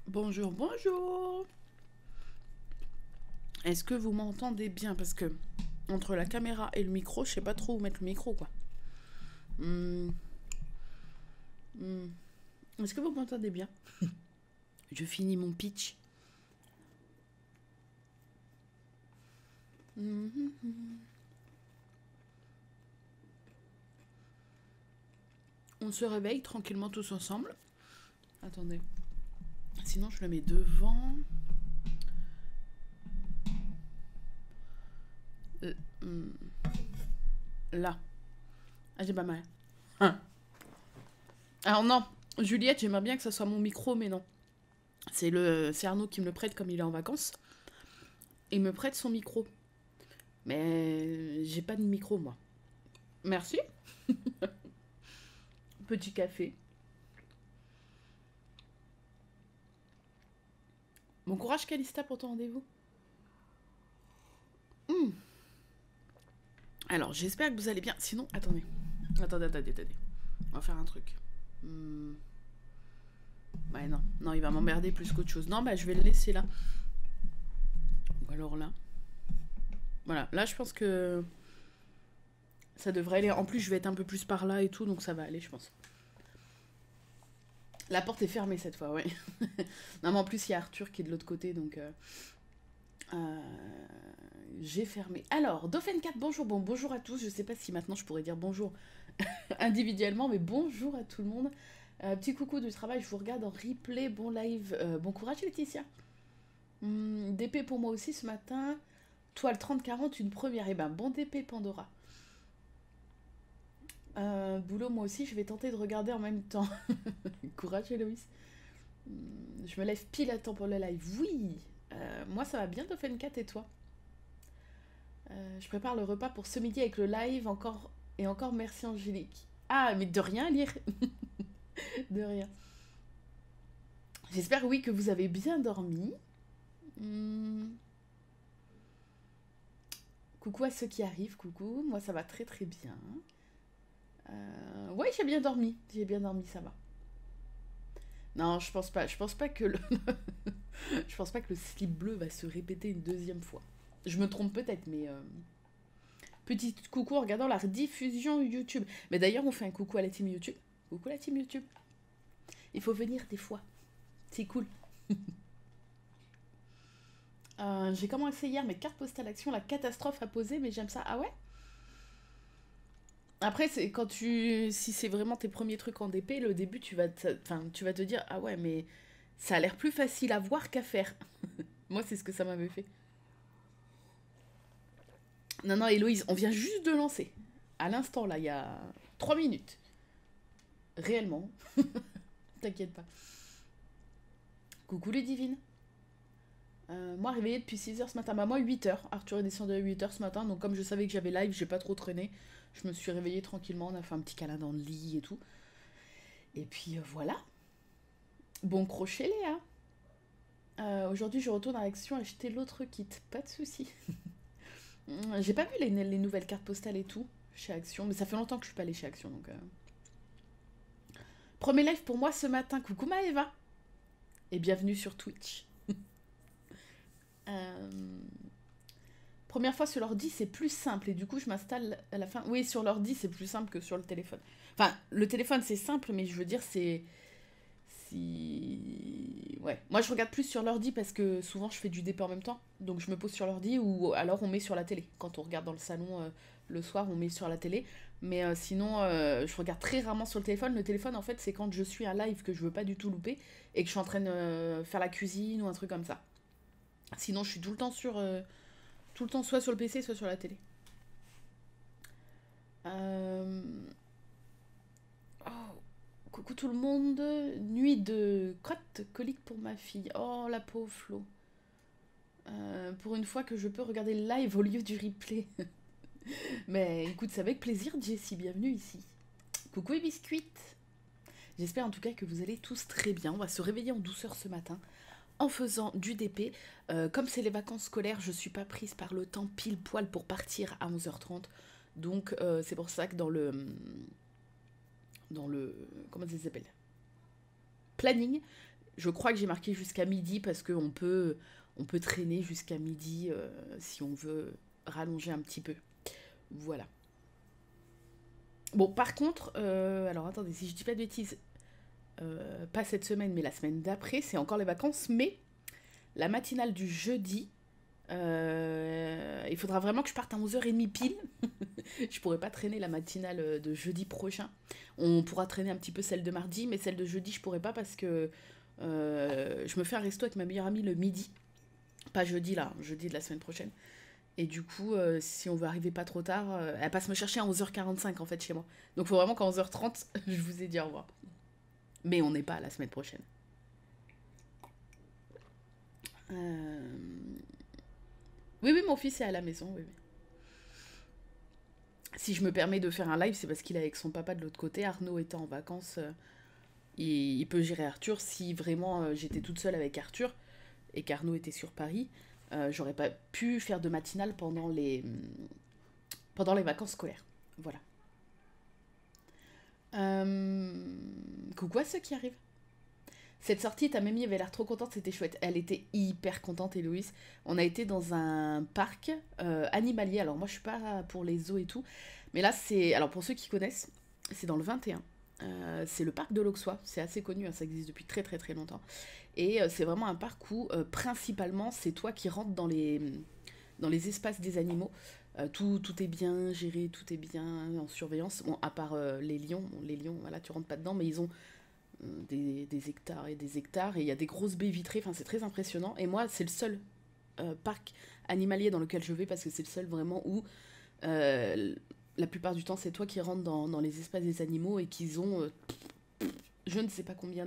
Bonjour, bonjour. Est-ce que vous m'entendez bien? Parce que entre la caméra et le micro, je sais pas trop où mettre le micro, quoi. Hmm, hmm. Est-ce que vous m'entendez bien? Je finis mon pitch. Mhm. On se réveille tranquillement tous ensemble. Attendez. Sinon, je le mets devant. Hmm. Là. Ah, j'ai pas mal. Hein. Alors non, Juliette, j'aimerais bien que ça soit mon micro, mais non. C'est Arnaud qui me le prête comme il est en vacances. Il me prête son micro. Mais j'ai pas de micro, moi. Merci. Petit café. Bon courage, Calista, pour ton rendez-vous. Alors, j'espère que vous allez bien. Sinon, attendez. Attendez. On va faire un truc. Hmm. Ouais, non. Non, il va m'emmerder plus qu'autre chose. Non, bah, je vais le laisser là. Ou alors là. Voilà. Là, je pense que ça devrait aller. En plus, je vais être un peu plus par là et tout, donc ça va aller, je pense. La porte est fermée cette fois, ouais. Non, mais en plus, il y a Arthur qui est de l'autre côté, donc... euh, j'ai fermé. Alors, Dauphin4, bonjour. Bon, bonjour à tous. Je sais pas si maintenant je pourrais dire bonjour individuellement, mais bonjour à tout le monde. Petit coucou du travail, je vous regarde en replay. Bon live. Bon courage, Laetitia. DP pour moi aussi ce matin. Toile 30-40, une première. Et ben, bon DP, Pandora. Boulot, moi aussi, je vais tenter de regarder en même temps. Courage, Héloïse. Je me lève pile à temps pour le live. Oui, moi ça va bien, Dauphin4, et toi? Je prépare le repas pour ce midi avec le live. Encore et encore merci, Angélique. Ah, mais de rien, lire. De rien. J'espère, oui, que vous avez bien dormi. Hmm. Coucou à ceux qui arrivent, coucou. Moi, ça va très très bien. Ouais, j'ai bien dormi. J'ai bien dormi, ça va. Non, je pense pas. Je pense pas que le... je pense pas que le slip bleu va se répéter une deuxième fois. Je me trompe peut-être, mais... Petit coucou en regardant la rediffusion YouTube. Mais d'ailleurs, on fait un coucou à la team YouTube. Coucou la team YouTube. Il faut venir des fois. C'est cool. J'ai commencé hier mes cartes postales action, la catastrophe à poser, mais j'aime ça. Ah ouais? Après, c'est quand tu. Si c'est vraiment tes premiers trucs en DP, le début, enfin, tu vas te dire, ah ouais, mais ça a l'air plus facile à voir qu'à faire. Moi, c'est ce que ça m'avait fait. Non, non, Héloïse, on vient juste de lancer. À l'instant, là, il y a 3 minutes. Réellement. T'inquiète pas. Coucou les divines. Moi, réveillée depuis 6 heures ce matin. Bah, moi, 8 heures. Arthur est descendu à 8 heures ce matin. Donc, comme je savais que j'avais live, j'ai pas trop traîné. Je me suis réveillée tranquillement. On a fait un petit câlin dans le lit et tout. Et puis, voilà. Bon crochet, Léa. Aujourd'hui, je retourne à Action acheter l'autre kit. Pas de souci. J'ai pas vu les nouvelles cartes postales et tout chez Action. Mais ça fait longtemps que je suis pas allée chez Action. Donc, premier live pour moi ce matin. Coucou Maëva. Et bienvenue sur Twitch. Euh, Première fois sur l'ordi, c'est plus simple et du coup, je m'installe à la fin. Oui, sur l'ordi, c'est plus simple que sur le téléphone. Enfin, le téléphone, c'est simple, mais je veux dire, c'est. Si. Ouais. Moi, je regarde plus sur l'ordi parce que souvent, je fais du DP en même temps. Donc, je me pose sur l'ordi ou alors on met sur la télé. Quand on regarde dans le salon le soir, on met sur la télé. Mais sinon, je regarde très rarement sur le téléphone. Le téléphone, en fait, c'est quand je suis un live que je veux pas du tout louper et que je suis en train de faire la cuisine ou un truc comme ça. Sinon, je suis tout le temps sur. Tout le temps, soit sur le PC, soit sur la télé. Euh, Oh, coucou tout le monde. Nuit de crotte colique pour ma fille. Oh, la pauvre Flo. Pour une fois que je peux regarder le live au lieu du replay. Mais écoute, c'est avec plaisir, Jessie. Bienvenue ici. Coucou les biscuits. J'espère en tout cas que vous allez tous très bien. On va se réveiller en douceur ce matin en faisant du DP. Comme c'est les vacances scolaires, je suis pas prise par le temps pile poil pour partir à 11h30. Donc c'est pour ça que dans le comment ça s'appelle, planning, Je crois que j'ai marqué jusqu'à midi parce on peut traîner jusqu'à midi si on veut rallonger un petit peu. Voilà. Bon, par contre, alors attendez, si je dis pas de bêtises, pas cette semaine, mais la semaine d'après, c'est encore les vacances, mais la matinale du jeudi, il faudra vraiment que je parte à 11h30 pile. Je pourrais pas traîner la matinale de jeudi prochain. On pourra traîner un petit peu celle de mardi, mais celle de jeudi, je pourrais pas parce que je me fais un resto avec ma meilleure amie le midi. Pas jeudi là, jeudi de la semaine prochaine. Et du coup, si on veut arriver pas trop tard, elle passe me chercher à 11h45 en fait chez moi. Donc il faut vraiment qu'à 11h30, je vous ai dit au revoir. Mais on n'est pas à la semaine prochaine. Euh, Oui, oui, mon fils est à la maison, oui, oui. Si je me permets de faire un live, c'est parce qu'il est avec son papa de l'autre côté. Arnaud étant en vacances, il peut gérer Arthur. Si vraiment j'étais toute seule avec Arthur et qu'Arnaud était sur Paris, j'aurais pas pu faire de matinale pendant les vacances scolaires. Voilà. Coucou à ceux qui arrivent. Cette sortie, ta mamie avait l'air trop contente, c'était chouette. Elle était hyper contente, Héloïse. On a été dans un parc animalier. Alors moi, je suis pas pour les zoos et tout. Mais là, c'est... Alors pour ceux qui connaissent, c'est dans le 21. C'est le parc de l'Auxois. C'est assez connu, hein, ça existe depuis très très très longtemps. Et c'est vraiment un parc où, principalement, c'est toi qui rentres dans les espaces des animaux. Tout est bien géré, tout est bien en surveillance. Bon, à part les lions. Bon, les lions, voilà, tu rentres pas dedans, mais ils ont des hectares et des hectares, et il y a des grosses baies vitrées, enfin c'est très impressionnant. Et moi, c'est le seul parc animalier dans lequel je vais, parce que c'est le seul vraiment où la plupart du temps, c'est toi qui rentres dans les espaces des animaux et qu'ils ont je ne sais pas combien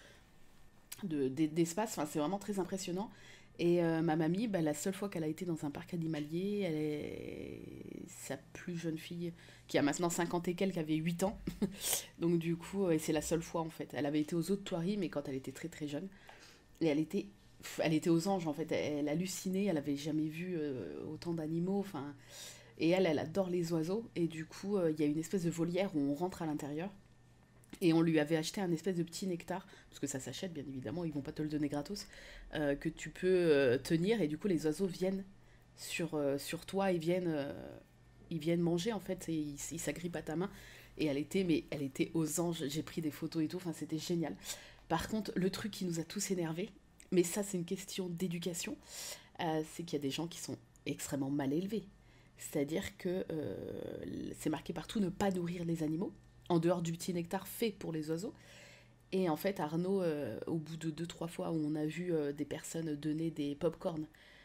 d'espace, enfin c'est vraiment très impressionnant. Et ma mamie, bah, la seule fois qu'elle a été dans un parc animalier, elle est sa plus jeune fille, qui a maintenant 50 et quelques, avait 8 ans. Donc du coup, et c'est la seule fois en fait. Elle avait été aux eaux de Thoiry, mais quand elle était très très jeune. Et elle était aux anges en fait. Elle hallucinait, elle avait jamais vu autant d'animaux. Enfin, et elle adore les oiseaux. Et du coup, il y a une espèce de volière où on rentre à l'intérieur. Et on lui avait acheté un espèce de petit nectar, parce que ça s'achète bien évidemment, ils vont pas te le donner gratos, que tu peux tenir, et du coup les oiseaux viennent sur toi, ils viennent manger en fait, et ils s'agrippent à ta main. Et elle était aux anges, j'ai pris des photos et tout, enfin c'était génial. Par contre, le truc qui nous a tous énervés, mais ça c'est une question d'éducation, c'est qu'il y a des gens qui sont extrêmement mal élevés. C'est-à-dire que c'est marqué partout ne pas nourrir les animaux, en dehors du petit nectar fait pour les oiseaux. Et en fait, Arnaud, au bout de deux trois fois où on a vu des personnes donner des pop-corn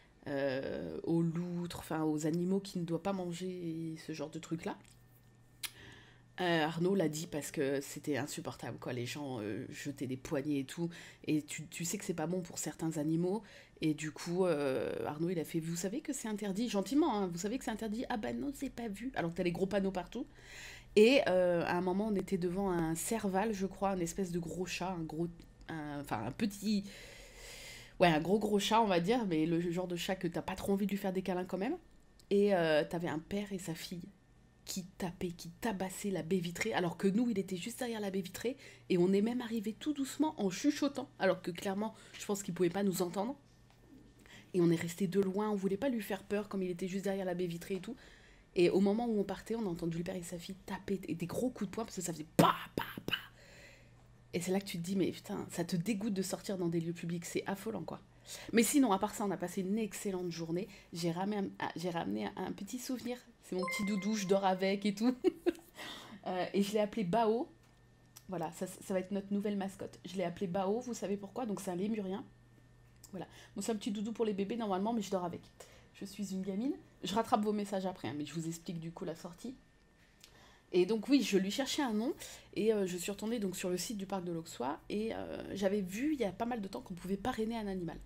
aux loutres, enfin aux animaux qui ne doivent pas manger ce genre de trucs-là, Arnaud l'a dit parce que c'était insupportable, quoi. Les gens jetaient des poignées et tout. Et tu sais que c'est pas bon pour certains animaux. Et du coup, Arnaud, il a fait, vous savez que c'est interdit, gentiment, hein, vous savez que c'est interdit. Ah bah non, c'est pas vu. Alors que t'as les gros panneaux partout. Et à un moment, on était devant un serval, je crois, un espèce de gros chat, enfin un petit, ouais, un gros chat, on va dire, mais le genre de chat que t'as pas trop envie de lui faire des câlins quand même. Et t'avais un père et sa fille qui tapaient, qui tabassaient la baie vitrée, alors que nous, il était juste derrière la baie vitrée, et on est même arrivé tout doucement en chuchotant, alors que clairement, je pense qu'il pouvait pas nous entendre. Et on est resté de loin, on voulait pas lui faire peur, comme il était juste derrière la baie vitrée et tout. Et au moment où on partait, on a entendu le père et sa fille taper et des gros coups de poing parce que ça faisait pa pa pa. Et c'est là que tu te dis, mais putain, ça te dégoûte de sortir dans des lieux publics, c'est affolant quoi. Mais sinon, à part ça, on a passé une excellente journée. J'ai ramené un petit souvenir. C'est mon petit doudou, je dors avec et tout. Et je l'ai appelé Bao. Voilà, ça va être notre nouvelle mascotte. Je l'ai appelé Bao, vous savez pourquoi? Donc c'est un lémurien. Voilà. Bon, c'est un petit doudou pour les bébés normalement, mais je dors avec. Je suis une gamine. Je rattrape vos messages après, hein, mais je vous explique du coup la sortie. Et donc oui, je lui cherchais un nom et je suis retournée donc sur le site du parc de l'Auxois et j'avais vu il y a pas mal de temps qu'on pouvait parrainer un animal.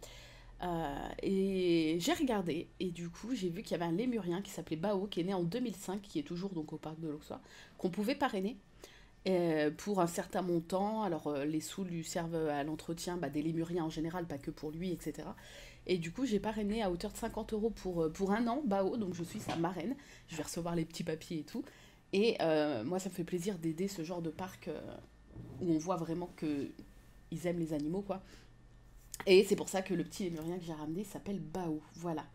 Et j'ai regardé et du coup j'ai vu qu'il y avait un lémurien qui s'appelait Bao qui est né en 2005, qui est toujours donc au parc de l'Auxois, qu'on pouvait parrainer pour un certain montant. Alors les sous lui servent à l'entretien des lémuriens en général, pas que pour lui, etc. Et du coup j'ai parrainé à hauteur de 50 € pour un an Bao, donc je suis sa marraine, je vais recevoir les petits papiers et tout. Et moi ça me fait plaisir d'aider ce genre de parc où on voit vraiment que ils aiment les animaux, quoi. Et c'est pour ça que le petit lémurien que j'ai ramené s'appelle Bao. Voilà.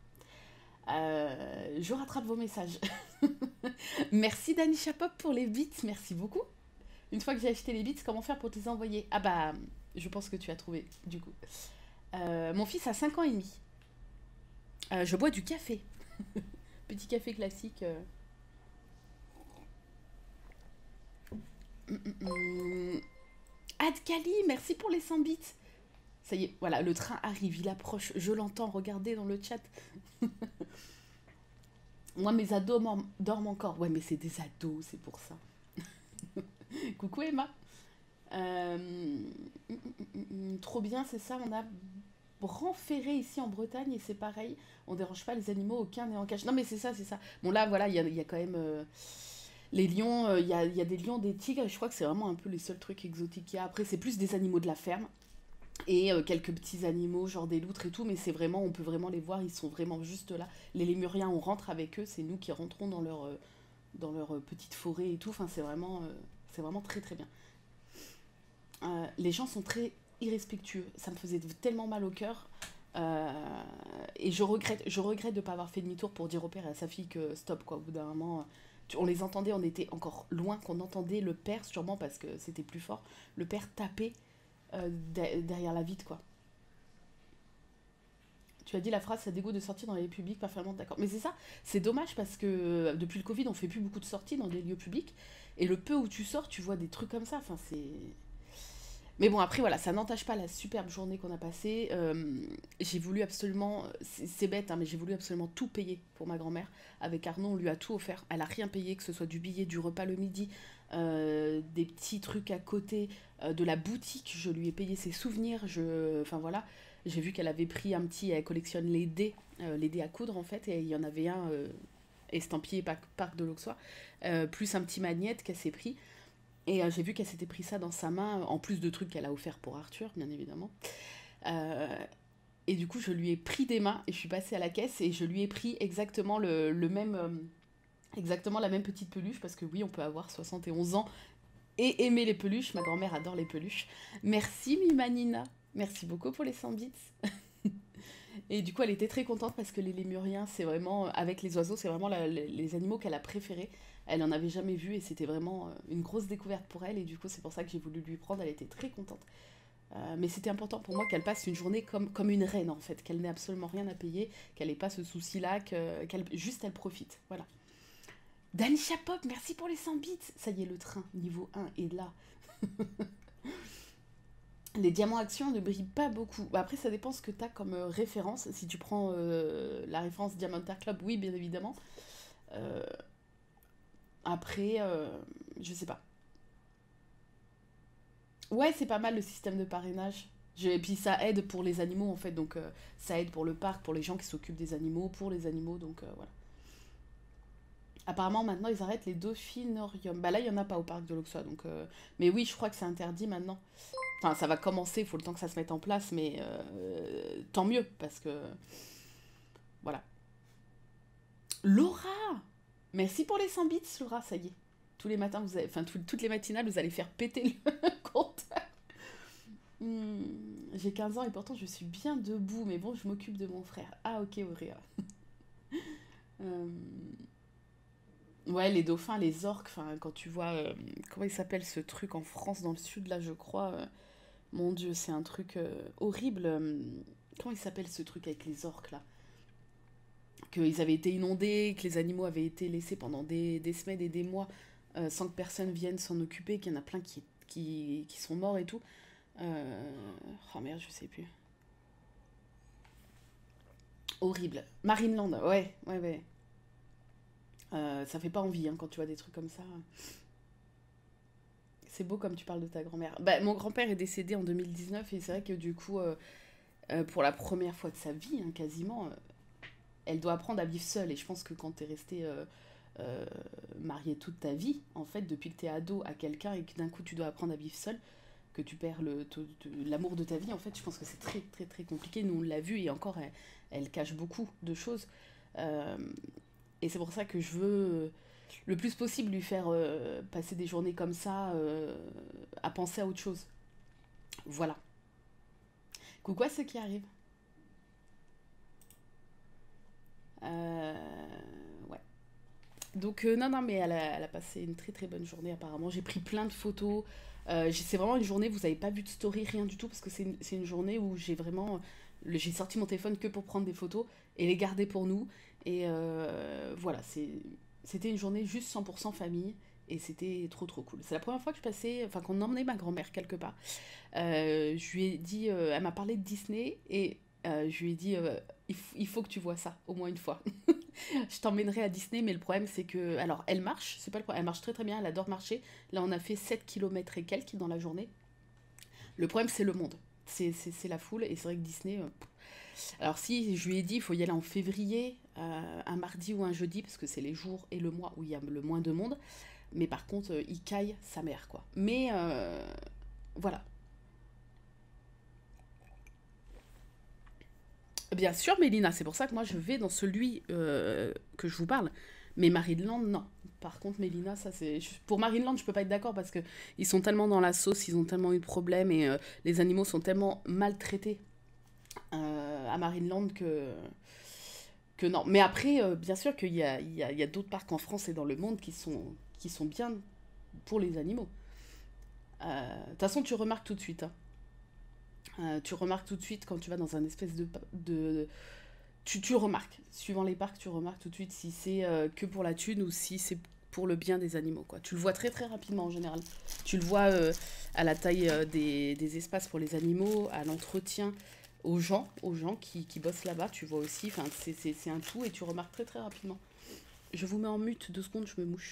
Je rattrape vos messages. Merci Dani Chapop pour les bits, merci beaucoup. Une fois que j'ai acheté les bits, comment faire pour te les envoyer? Ah bah, je pense que tu as trouvé, du coup. Mon fils a 5 ans et demi. Je bois du café. Petit café classique. Adkali, merci pour les 100 bits. Ça y est, voilà, le train arrive, il approche. Je l'entends, regardez dans le chat. Moi, mes ados dorment encore. Ouais, mais c'est des ados, c'est pour ça. Coucou Emma. Trop bien, c'est ça. On a Branferré ici en Bretagne et c'est pareil. On dérange pas les animaux, aucun n'est en cage. Non, mais c'est ça, c'est ça. Bon, là, voilà, il y a quand même les lions. Il y a des lions, des tigres. Et je crois que c'est vraiment un peu les seuls trucs exotiques qu'il y a. Après, c'est plus des animaux de la ferme. Et quelques petits animaux, genre des loutres et tout. Mais c'est vraiment, on peut vraiment les voir. Ils sont vraiment juste là. Les lémuriens, on rentre avec eux. C'est nous qui rentrons dans leur petite forêt et tout. Enfin, c'est vraiment très très bien. Les gens sont très irrespectueux. Ça me faisait tellement mal au cœur. Et je regrette de ne pas avoir fait demi-tour pour dire au père et à sa fille que stop, quoi. Au bout d'un moment, on les entendait, on était encore loin, qu'on entendait le père, sûrement parce que c'était plus fort, le père taper derrière la vitre, quoi. Tu as dit la phrase, ça dégoûte de sortir dans les lieux publics, pas vraiment d'accord. Mais c'est ça, c'est dommage parce que depuis le Covid, on fait plus beaucoup de sorties dans des lieux publics. Et le peu où tu sors, tu vois des trucs comme ça. Enfin, c'est. Mais bon, après, voilà, ça n'entache pas la superbe journée qu'on a passée. J'ai voulu absolument, c'est bête, hein, mais j'ai voulu absolument tout payer pour ma grand-mère. Avec Arnaud, on lui a tout offert. Elle a rien payé, que ce soit du billet, du repas le midi, des petits trucs à côté, de la boutique. Je lui ai payé ses souvenirs. Enfin voilà, j'ai vu qu'elle avait pris un petit, elle collectionne les dés à coudre en fait, et il y en avait un estampillé Parc de l'Auxois, plus un petit magnète qu'elle s'est pris. Et j'ai vu qu'elle s'était pris ça dans sa main, en plus de trucs qu'elle a offert pour Arthur, bien évidemment. Euh, et du coup, je lui ai pris des mains et je suis passée à la caisse et je lui ai pris exactement le même, exactement la même petite peluche, parce que oui, on peut avoir 71 ans et aimer les peluches. Ma grand-mère adore les peluches. Merci Mimanina, merci beaucoup pour les 100 bits. Et du coup, elle était très contente parce que les lémuriens, c'est vraiment, avec les oiseaux, c'est vraiment les animaux qu'elle a préférés. Elle n'en avait jamais vu et c'était vraiment une grosse découverte pour elle. Et du coup, c'est pour ça que j'ai voulu lui prendre. Elle était très contente. Mais c'était important pour moi qu'elle passe une journée comme une reine, en fait. Qu'elle n'ait absolument rien à payer, qu'elle n'ait pas ce souci-là, juste elle profite. Voilà. Dani Chapop, merci pour les 100 bits. Ça y est, le train, niveau 1 est là. Les diamants actions ne brillent pas beaucoup. Bah après, ça dépend ce que tu as comme référence. Si tu prends la référence Diamantar Club, oui, bien évidemment. Euh, Après, je sais pas. Ouais, c'est pas mal le système de parrainage. Et puis ça aide pour les animaux en fait. Donc ça aide pour le parc, pour les gens qui s'occupent des animaux, pour les animaux. Donc voilà. Apparemment maintenant ils arrêtent les dauphinoriums. Bah là il y en a pas au parc de l'Auxois. Donc, mais oui, je crois que c'est interdit maintenant. Enfin, ça va commencer, il faut le temps que ça se mette en place, mais tant mieux, parce que... Voilà. Laura! Merci pour les 100 bits, Laura, ça y est. Tous les matins, enfin, toutes les matinales, vous allez faire péter le compte. J'ai 15 ans et pourtant je suis bien debout, mais bon, je m'occupe de mon frère. Ah, ok, Auréa. Euh, Ouais, les dauphins, les orques, enfin, quand tu vois... comment il s'appelle ce truc en France, dans le sud, là, je crois... Mon Dieu, c'est un truc horrible. Comment il s'appelle ce truc avec les orques là? Qu'ils avaient été inondés, que les animaux avaient été laissés pendant des semaines et des mois sans que personne vienne s'en occuper, qu'il y en a plein qui sont morts et tout. Oh merde, je sais plus. Horrible. Marineland, ouais, ouais, ouais. Ça fait pas envie hein, quand tu vois des trucs comme ça. C'est beau comme tu parles de ta grand-mère. Bah, mon grand-père est décédé en 2019 et c'est vrai que du coup, pour la première fois de sa vie, hein, quasiment, elle doit apprendre à vivre seule. Et je pense que quand t'es resté euh, marié toute ta vie, en fait, depuis que t'es ado à quelqu'un et que d'un coup tu dois apprendre à vivre seule, que tu perds l'amour de ta vie, en fait, je pense que c'est très très très compliqué. Nous, on l'a vu et encore, elle cache beaucoup de choses. Euh, et c'est pour ça que je veux le plus possible lui faire passer des journées comme ça à penser à autre chose. Voilà. Coucou à ceux qui arrivent. Ouais. Donc, non, non, mais elle a passé une très très bonne journée apparemment. J'ai pris plein de photos. C'est vraiment une journée, vous n'avez pas vu de story, rien du tout, parce que c'est une journée où j'ai vraiment. J'ai sorti mon téléphone que pour prendre des photos et les garder pour nous. Et voilà, c'était une journée juste 100% famille. Et c'était trop trop cool. C'est la première fois que je passais, enfin qu'on emmenait ma grand-mère quelque part. Je lui ai dit, elle m'a parlé de Disney et je lui ai dit, il faut que tu vois ça, au moins une fois. Je t'emmènerai à Disney, mais le problème c'est que, alors elle marche, c'est pas le problème, elle marche très très bien, elle adore marcher. Là on a fait 7 kilomètres et quelques dans la journée. Le problème c'est le monde, c'est la foule et c'est vrai que Disney... Alors si je lui ai dit, il faut y aller en février, un mardi ou un jeudi, parce que c'est les jours et le mois où il y a le moins de monde. Mais par contre, il caille sa mère, quoi. Mais voilà. Bien sûr, Mélina, c'est pour ça que moi je vais dans celui que je vous parle. Mais Marineland, non. Par contre, Mélina, ça c'est. Pour Marineland, je peux pas être d'accord parce que ils sont tellement dans la sauce, ils ont tellement eu de problèmes et les animaux sont tellement maltraités à Marineland que non. Mais après, bien sûr qu'il y a d'autres parcs en France et dans le monde qui sont bien pour les animaux. De toute façon, tu remarques tout de suite, hein. Tu remarques tout de suite quand tu vas dans un espèce de tu remarques, suivant les parcs, tu remarques tout de suite si c'est que pour la thune ou si c'est pour le bien des animaux, quoi. Tu le vois très très rapidement en général. Tu le vois à la taille des espaces pour les animaux, à l'entretien, aux gens qui bossent là-bas, tu vois aussi. Enfin, c'est un tout et tu remarques très très rapidement. Je vous mets en mute 2 secondes, je me mouche.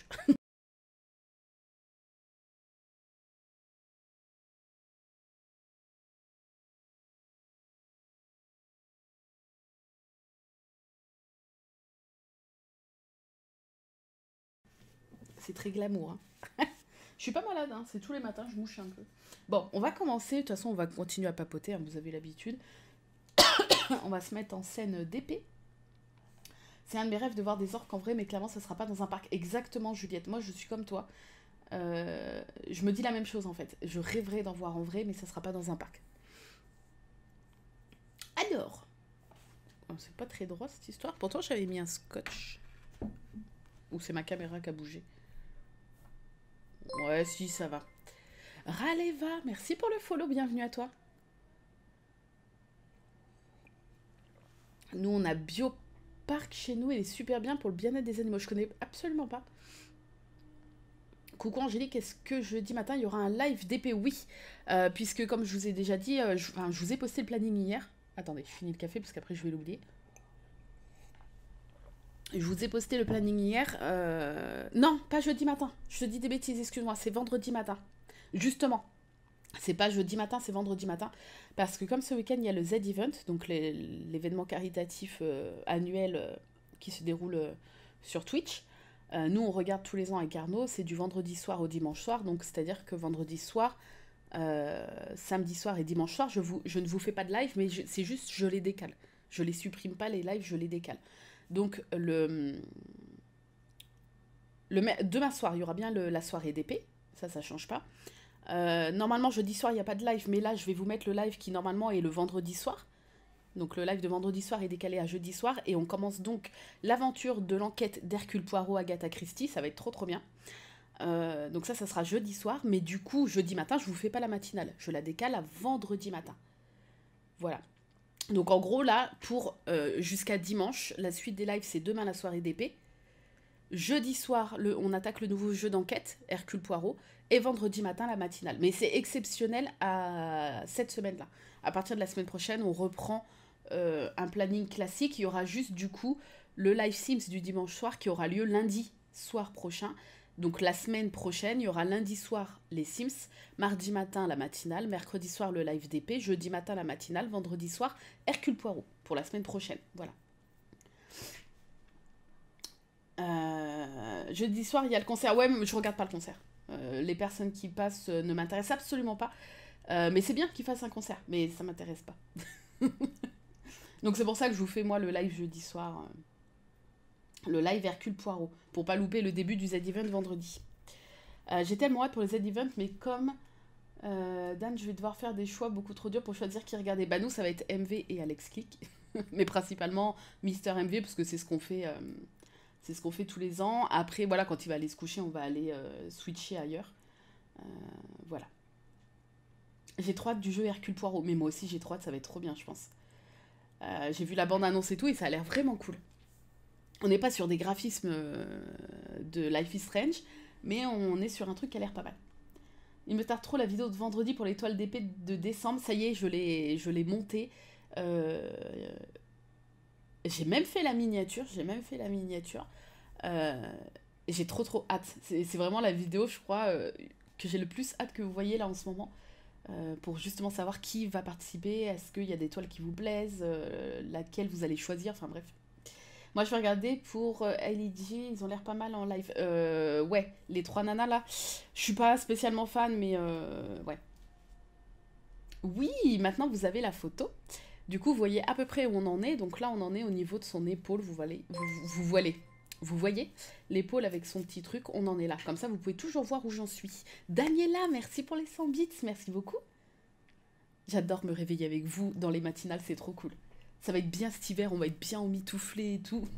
C'est très glamour, hein. Je suis pas malade, hein, c'est tous les matins, je mouche un peu. Bon, on va commencer, de toute façon on va continuer à papoter, hein, vous avez l'habitude. On va se mettre en scène d'épée. C'est un de mes rêves de voir des orques en vrai, mais clairement ça sera pas dans un parc. Exactement, Juliette, moi je suis comme toi. Je me dis la même chose en fait. Je rêverais d'en voir en vrai, mais ça sera pas dans un parc. Alors, oh, c'est pas très droit cette histoire. Pourtant j'avais mis un scotch. Ou c'est ma caméra qui a bougé. Ouais, si, ça va. Raleva, merci pour le follow, bienvenue à toi. Nous, on a Bioparc chez nous, il est super bien pour le bien-être des animaux. Je connais absolument pas. Coucou Angélique, est-ce que jeudi matin il y aura un live d'épée? Oui, puisque comme je vous ai déjà dit, je vous ai posté le planning hier. Attendez, je finis le café parce qu'après je vais l'oublier. Je vous ai posté le planning hier. Non, pas jeudi matin. Je te dis des bêtises, excuse-moi, c'est vendredi matin. Justement, c'est pas jeudi matin, c'est vendredi matin. Parce que comme ce week-end, il y a le Z-Event, donc l'événement caritatif annuel qui se déroule sur Twitch. Nous, on regarde tous les ans avec Arnaud, c'est du vendredi soir au dimanche soir. Donc, c'est-à-dire que vendredi soir, samedi soir et dimanche soir, je ne vous fais pas de live, mais c'est juste, je les décale. Je les supprime pas, les lives, je les décale. Donc, demain soir, il y aura bien la soirée d'épée. Ça change pas. Normalement, jeudi soir, il n'y a pas de live, mais là, je vais vous mettre le live qui, normalement, est le vendredi soir. Donc, le live de vendredi soir est décalé à jeudi soir. Et on commence donc l'aventure de l'enquête d'Hercule Poirot, Agatha Christie. Ça va être trop, trop bien. Donc, ça sera jeudi soir. Mais du coup, jeudi matin, je ne vous fais pas la matinale. Je la décale à vendredi matin. Voilà. Donc, en gros, là, pour jusqu'à dimanche, la suite des lives, c'est demain la soirée d'épée. Jeudi soir, on attaque le nouveau jeu d'enquête, Hercule Poirot, et vendredi matin, la matinale. Mais c'est exceptionnel à cette semaine-là. À partir de la semaine prochaine, on reprend un planning classique. Il y aura juste, du coup, le live Sims du dimanche soir qui aura lieu lundi soir prochain. Donc la semaine prochaine, il y aura lundi soir les Sims, mardi matin la matinale, mercredi soir le live d'épée, jeudi matin la matinale, vendredi soir Hercule Poirot pour la semaine prochaine. Voilà. Jeudi soir, il y a le concert. Ouais, mais je regarde pas le concert. Les personnes qui passent ne m'intéressent absolument pas. Mais c'est bien qu'ils fassent un concert, mais ça m'intéresse pas. Donc c'est pour ça que je vous fais moi le live jeudi soir. Le live Hercule Poirot. Pour pas louper le début du Z-Event vendredi. J'ai tellement hâte pour le Z-Event, mais comme Dan, je vais devoir faire des choix beaucoup trop durs pour choisir qui regarder. Bah nous, ça va être MV et Alex Click. Mais principalement Mister MV, parce que c'est ce qu'on fait tous les ans. Après, voilà, quand il va aller se coucher, on va aller switcher ailleurs. Voilà. J'ai trop hâte du jeu Hercule Poirot. Mais moi aussi, j'ai trop hâte, ça va être trop bien, je pense. J'ai vu la bande-annonce et tout, et ça a l'air vraiment cool. On n'est pas sur des graphismes de Life is Strange, mais on est sur un truc qui a l'air pas mal. Il me tarde trop la vidéo de vendredi pour l'étoile d'épée de décembre. Ça y est, je l'ai montée. Euh, j'ai même fait la miniature. J'ai trop hâte. C'est vraiment la vidéo, je crois, que j'ai le plus hâte que vous voyez là en ce moment. Pour justement savoir qui va participer. Est-ce qu'il y a des toiles qui vous plaisent, laquelle vous allez choisir. Enfin bref. Moi, je vais regarder pour LEG, ils ont l'air pas mal en live. Ouais, les 3 nanas là. Je suis pas spécialement fan, mais ouais. Oui, maintenant vous avez la photo. Du coup, vous voyez à peu près où on en est. Donc là, on en est au niveau de son épaule. Vous voyez l'épaule avec son petit truc, on en est là. Comme ça, vous pouvez toujours voir où j'en suis. Daniela, merci pour les 100 bits, merci beaucoup. J'adore me réveiller avec vous dans les matinales, c'est trop cool. Ça va être bien cet hiver, on va être bien emmitouflé et tout.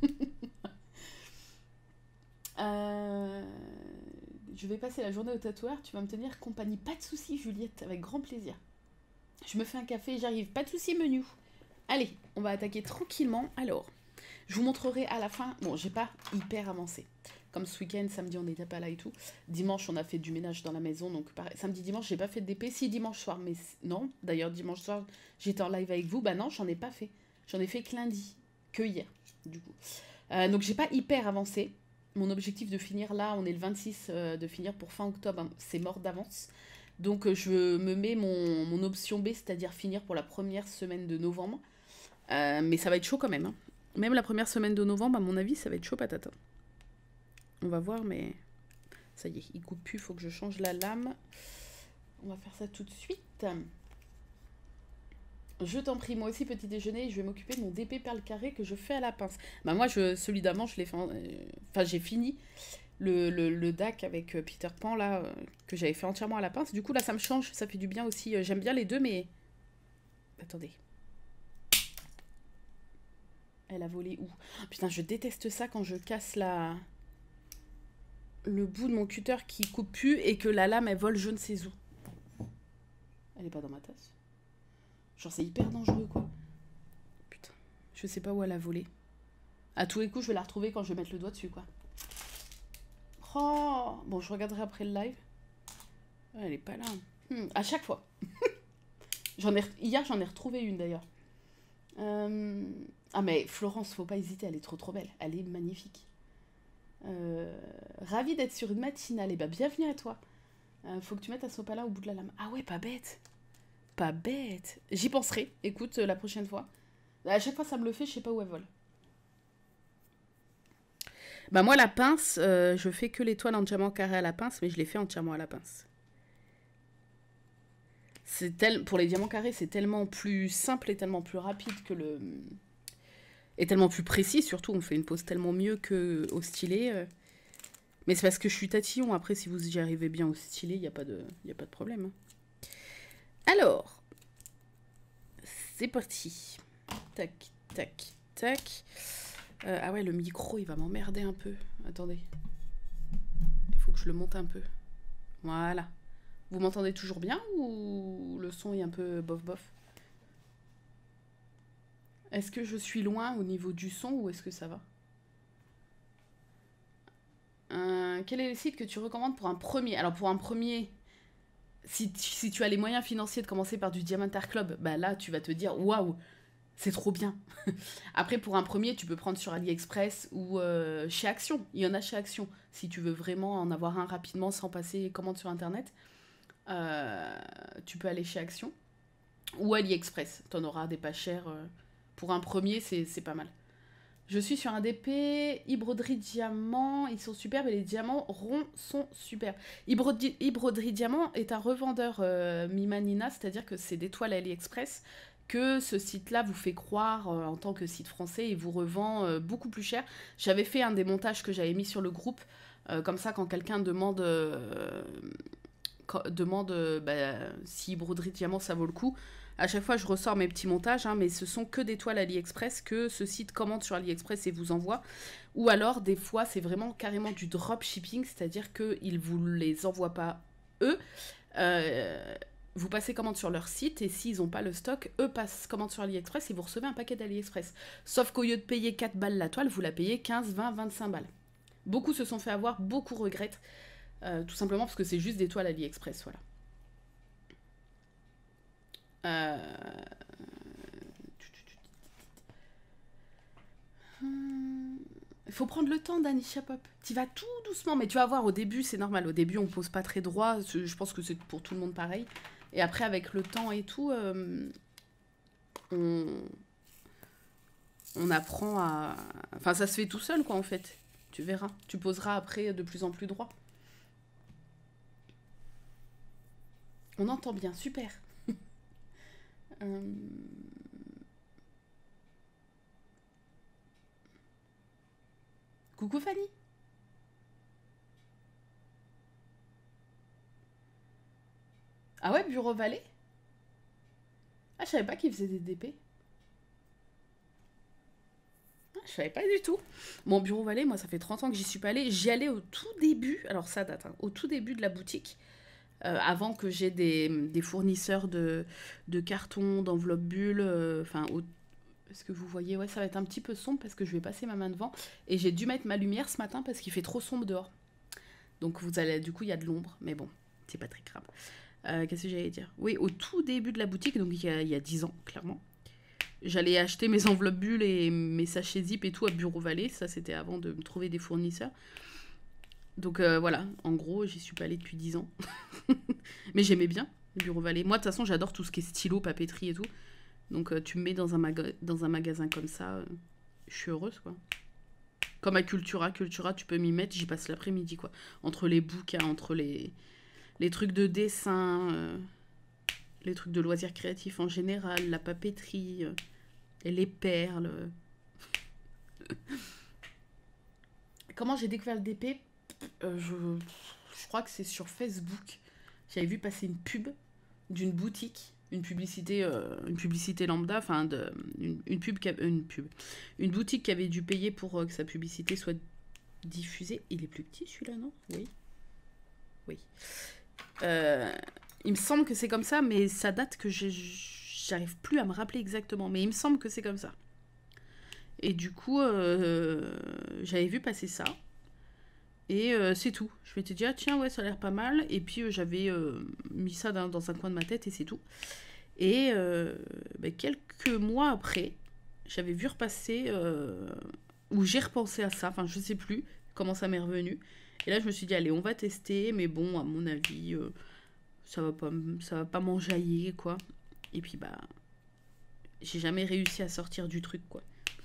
Je vais passer la journée au tatoueur, tu vas me tenir compagnie. Pas de soucis, Juliette, avec grand plaisir. Je me fais un café, j'arrive. Pas de soucis, menu. Allez, on va attaquer tranquillement. Alors, je vous montrerai à la fin. Bon, j'ai pas hyper avancé. Comme ce week-end, samedi, on n'était pas là et tout. Dimanche, on a fait du ménage dans la maison. Donc, pareil, samedi, dimanche, j'ai pas fait de DP. Si, dimanche soir. Mais non, d'ailleurs, dimanche soir, j'étais en live avec vous. Bah non, j'en ai pas fait. J'en ai fait que lundi. Que hier, du coup. Donc, j'ai pas hyper avancé. Mon objectif de finir là, on est le 26, de finir pour fin octobre. Hein, c'est mort d'avance. Donc, je me mets mon option B, c'est-à-dire finir pour la première semaine de novembre. Mais ça va être chaud quand même. Hein. Même la première semaine de novembre, à mon avis, ça va être chaud patate. On va voir, mais ça y est, il coupe plus, il faut que je change la lame. On va faire ça tout de suite. Je t'en prie, moi aussi, petit déjeuner, je vais m'occuper de mon DP perle carré que je fais à la pince. Bah moi, celui d'avant, je l'ai fait... Enfin, j'ai fini le DAC avec Peter Pan, là, que j'avais fait entièrement à la pince. Du coup, là, ça me change, ça fait du bien aussi. J'aime bien les deux, mais... Attendez. Elle a volé où? Putain, je déteste ça quand je casse le bout de mon cutter qui coupe plus et que la lame, elle vole je ne sais où. Elle est pas dans ma tasse. Genre, c'est hyper dangereux, quoi. Putain, je sais pas où elle a volé. À tous les coups, je vais la retrouver quand je vais mettre le doigt dessus, quoi. Oh, bon, je regarderai après le live. Elle est pas là. À chaque fois. Hier, j'en ai retrouvé une, d'ailleurs. Ah, mais Florence, faut pas hésiter, elle est trop belle. Elle est magnifique. Ravie d'être sur une matinale. Et bah, bienvenue à toi. Faut que tu mettes ta sopala au bout de la lame. Ah ouais, pas bête. Pas bête. J'y penserai, écoute, la prochaine fois. À chaque fois, ça me le fait, je sais pas où elle vole. Bah moi, la pince, je fais que l'étoile entièrement carrée à la pince, mais je l'ai fait entièrement à la pince. Pour les diamants carrés, c'est tellement plus simple et tellement plus rapide que le... Et tellement plus précis, surtout, on fait une pose tellement mieux qu'au stylet. Mais c'est parce que je suis tatillon, après, si vous y arrivez bien au stylet, il n'y a pas de problème. Hein. Alors, c'est parti. Tac, tac, tac. Ah ouais, le micro, il va m'emmerder un peu. Attendez. Il faut que je le monte un peu. Voilà. Vous m'entendez toujours bien ou le son est un peu bof-bof? Est-ce que je suis loin au niveau du son ou est-ce que ça va? Quel est le site que tu recommandes pour un premier? Alors pour un premier, si tu as les moyens financiers de commencer par du Diamantar Club, bah là tu vas te dire waouh, c'est trop bien. Après pour un premier, tu peux prendre sur AliExpress ou chez Action. Il y en a chez Action. Si tu veux vraiment en avoir un rapidement sans passer commande sur Internet, tu peux aller chez Action ou AliExpress. T'en auras des pas chers. Pour un premier, c'est pas mal. Je suis sur un DP Hybrodry Diamant. Ils sont superbes et les diamants ronds sont superbes. Hybrodry Diamant est un revendeur Mimanina, c'est-à-dire que c'est des toiles AliExpress que ce site-là vous fait croire en tant que site français et vous revend beaucoup plus cher. J'avais fait un des montages que j'avais mis sur le groupe. Comme ça, quand quelqu'un demande demande si broderie de diamant ça vaut le coup. À chaque fois, je ressors mes petits montages, hein, mais ce sont que des toiles AliExpress que ce site commande sur AliExpress et vous envoie. Ou alors, des fois, c'est vraiment carrément du dropshipping, c'est-à-dire qu'ils ne vous les envoient pas eux. Vous passez commande sur leur site et s'ils n'ont pas le stock, eux passent commande sur AliExpress et vous recevez un paquet d'AliExpress. Sauf qu'au lieu de payer 4 balles la toile, vous la payez 15, 20, 25 balles. Beaucoup se sont fait avoir, beaucoup regrettent. Tout simplement parce que c'est juste des toiles AliExpress, voilà. Il faut prendre le temps, Danisha Pop. Tu vas tout doucement, mais tu vas voir, au début, c'est normal. Au début, on pose pas très droit. Je pense que c'est pour tout le monde pareil. Et après, avec le temps et tout, on apprend à... Enfin, ça se fait tout seul, quoi, en fait. Tu verras. Tu poseras après de plus en plus droit. On entend bien, super. Coucou Fanny. Ah ouais, Bureau Vallée. Ah, je savais pas qu'ils faisaient des DP. Ah, je savais pas du tout. Mon Bureau Vallée, moi, ça fait 30 ans que j'y suis pas allée. J'y allais au tout début, alors ça date, hein, au tout début de la boutique, avant que j'ai des fournisseurs de cartons, d'enveloppes bulles, enfin, est-ce que vous voyez? Ouais, ça va être un petit peu sombre parce que je vais passer ma main devant. Et j'ai dû mettre ma lumière ce matin parce qu'il fait trop sombre dehors. Donc vous allez, du coup, il y a de l'ombre. Mais bon, c'est pas très grave. Qu'est-ce que j'allais dire? Oui, au tout début de la boutique, donc il y a 10 ans, clairement. J'allais acheter mes enveloppes bulles et mes sachets zip et tout à Bureau Vallée. Ça, c'était avant de me trouver des fournisseurs. Donc voilà, en gros, j'y suis pas allée depuis 10 ans. Mais j'aimais bien le Bureau Vallée. Moi, de toute façon, j'adore tout ce qui est stylo, papeterie et tout. Donc tu me mets dans un magasin comme ça, je suis heureuse, quoi. Comme à Cultura, tu peux m'y mettre, j'y passe l'après-midi, quoi. Entre les bouquins, entre les trucs de dessin, les trucs de loisirs créatifs en général, la papeterie, et les perles. Comment j'ai découvert le DP? Je crois que c'est sur Facebook. J'avais vu passer une pub d'une boutique, une publicité lambda, enfin une boutique qui avait dû payer pour que sa publicité soit diffusée. Il est plus petit celui-là, non? Oui. Il me semble que c'est comme ça, mais ça date que j'arrive plus à me rappeler exactement. Mais il me semble que c'est comme ça. Et du coup, j'avais vu passer ça. Et c'est tout. Je m'étais dit, ah tiens, ouais, ça a l'air pas mal. Et puis j'avais mis ça dans un coin de ma tête et c'est tout. Et quelques mois après, j'avais vu repasser, ou j'ai repensé à ça, enfin je sais plus comment ça m'est revenu. Et là je me suis dit, allez, on va tester, mais bon, à mon avis, ça va pas m'enjailler, quoi. Et puis j'ai jamais réussi à sortir du truc, quoi.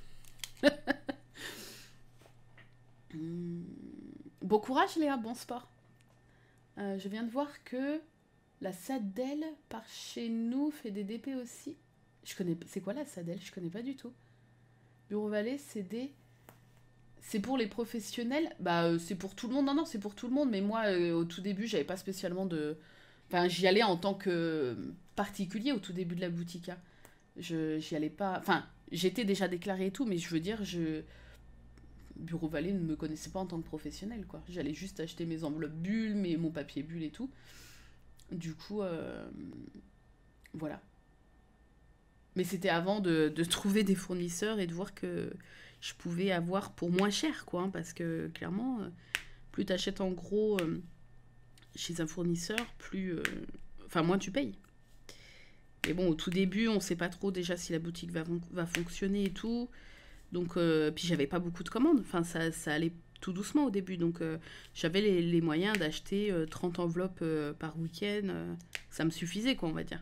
Bon courage Léa, bon sport. Je viens de voir que la Sadel par chez nous fait des DP aussi. C'est quoi la Sadel? Je connais pas du tout. Bureau Vallée, c'est pour les professionnels. C'est pour tout le monde. Non, c'est pour tout le monde. Mais moi, au tout début, j'avais pas spécialement de... Enfin, j'y allais en tant que particulier au tout début de la boutique, hein. J'y allais pas... Enfin, j'étais déjà déclarée et tout, mais je veux dire, Bureau Vallée ne me connaissait pas en tant que professionnel, quoi. J'allais juste acheter mes enveloppes bulles, mon papier bulle et tout. Du coup, voilà. Mais c'était avant de trouver des fournisseurs et de voir que je pouvais avoir pour moins cher, quoi. Hein, parce que, clairement, plus t'achètes en gros chez un fournisseur, plus... Enfin, moins tu payes. Mais bon, au tout début, on sait pas trop déjà si la boutique va fonctionner et tout. Donc, puis j'avais pas beaucoup de commandes. Enfin, ça allait tout doucement au début. Donc, j'avais les moyens d'acheter 30 enveloppes par week-end. Ça me suffisait, quoi, on va dire.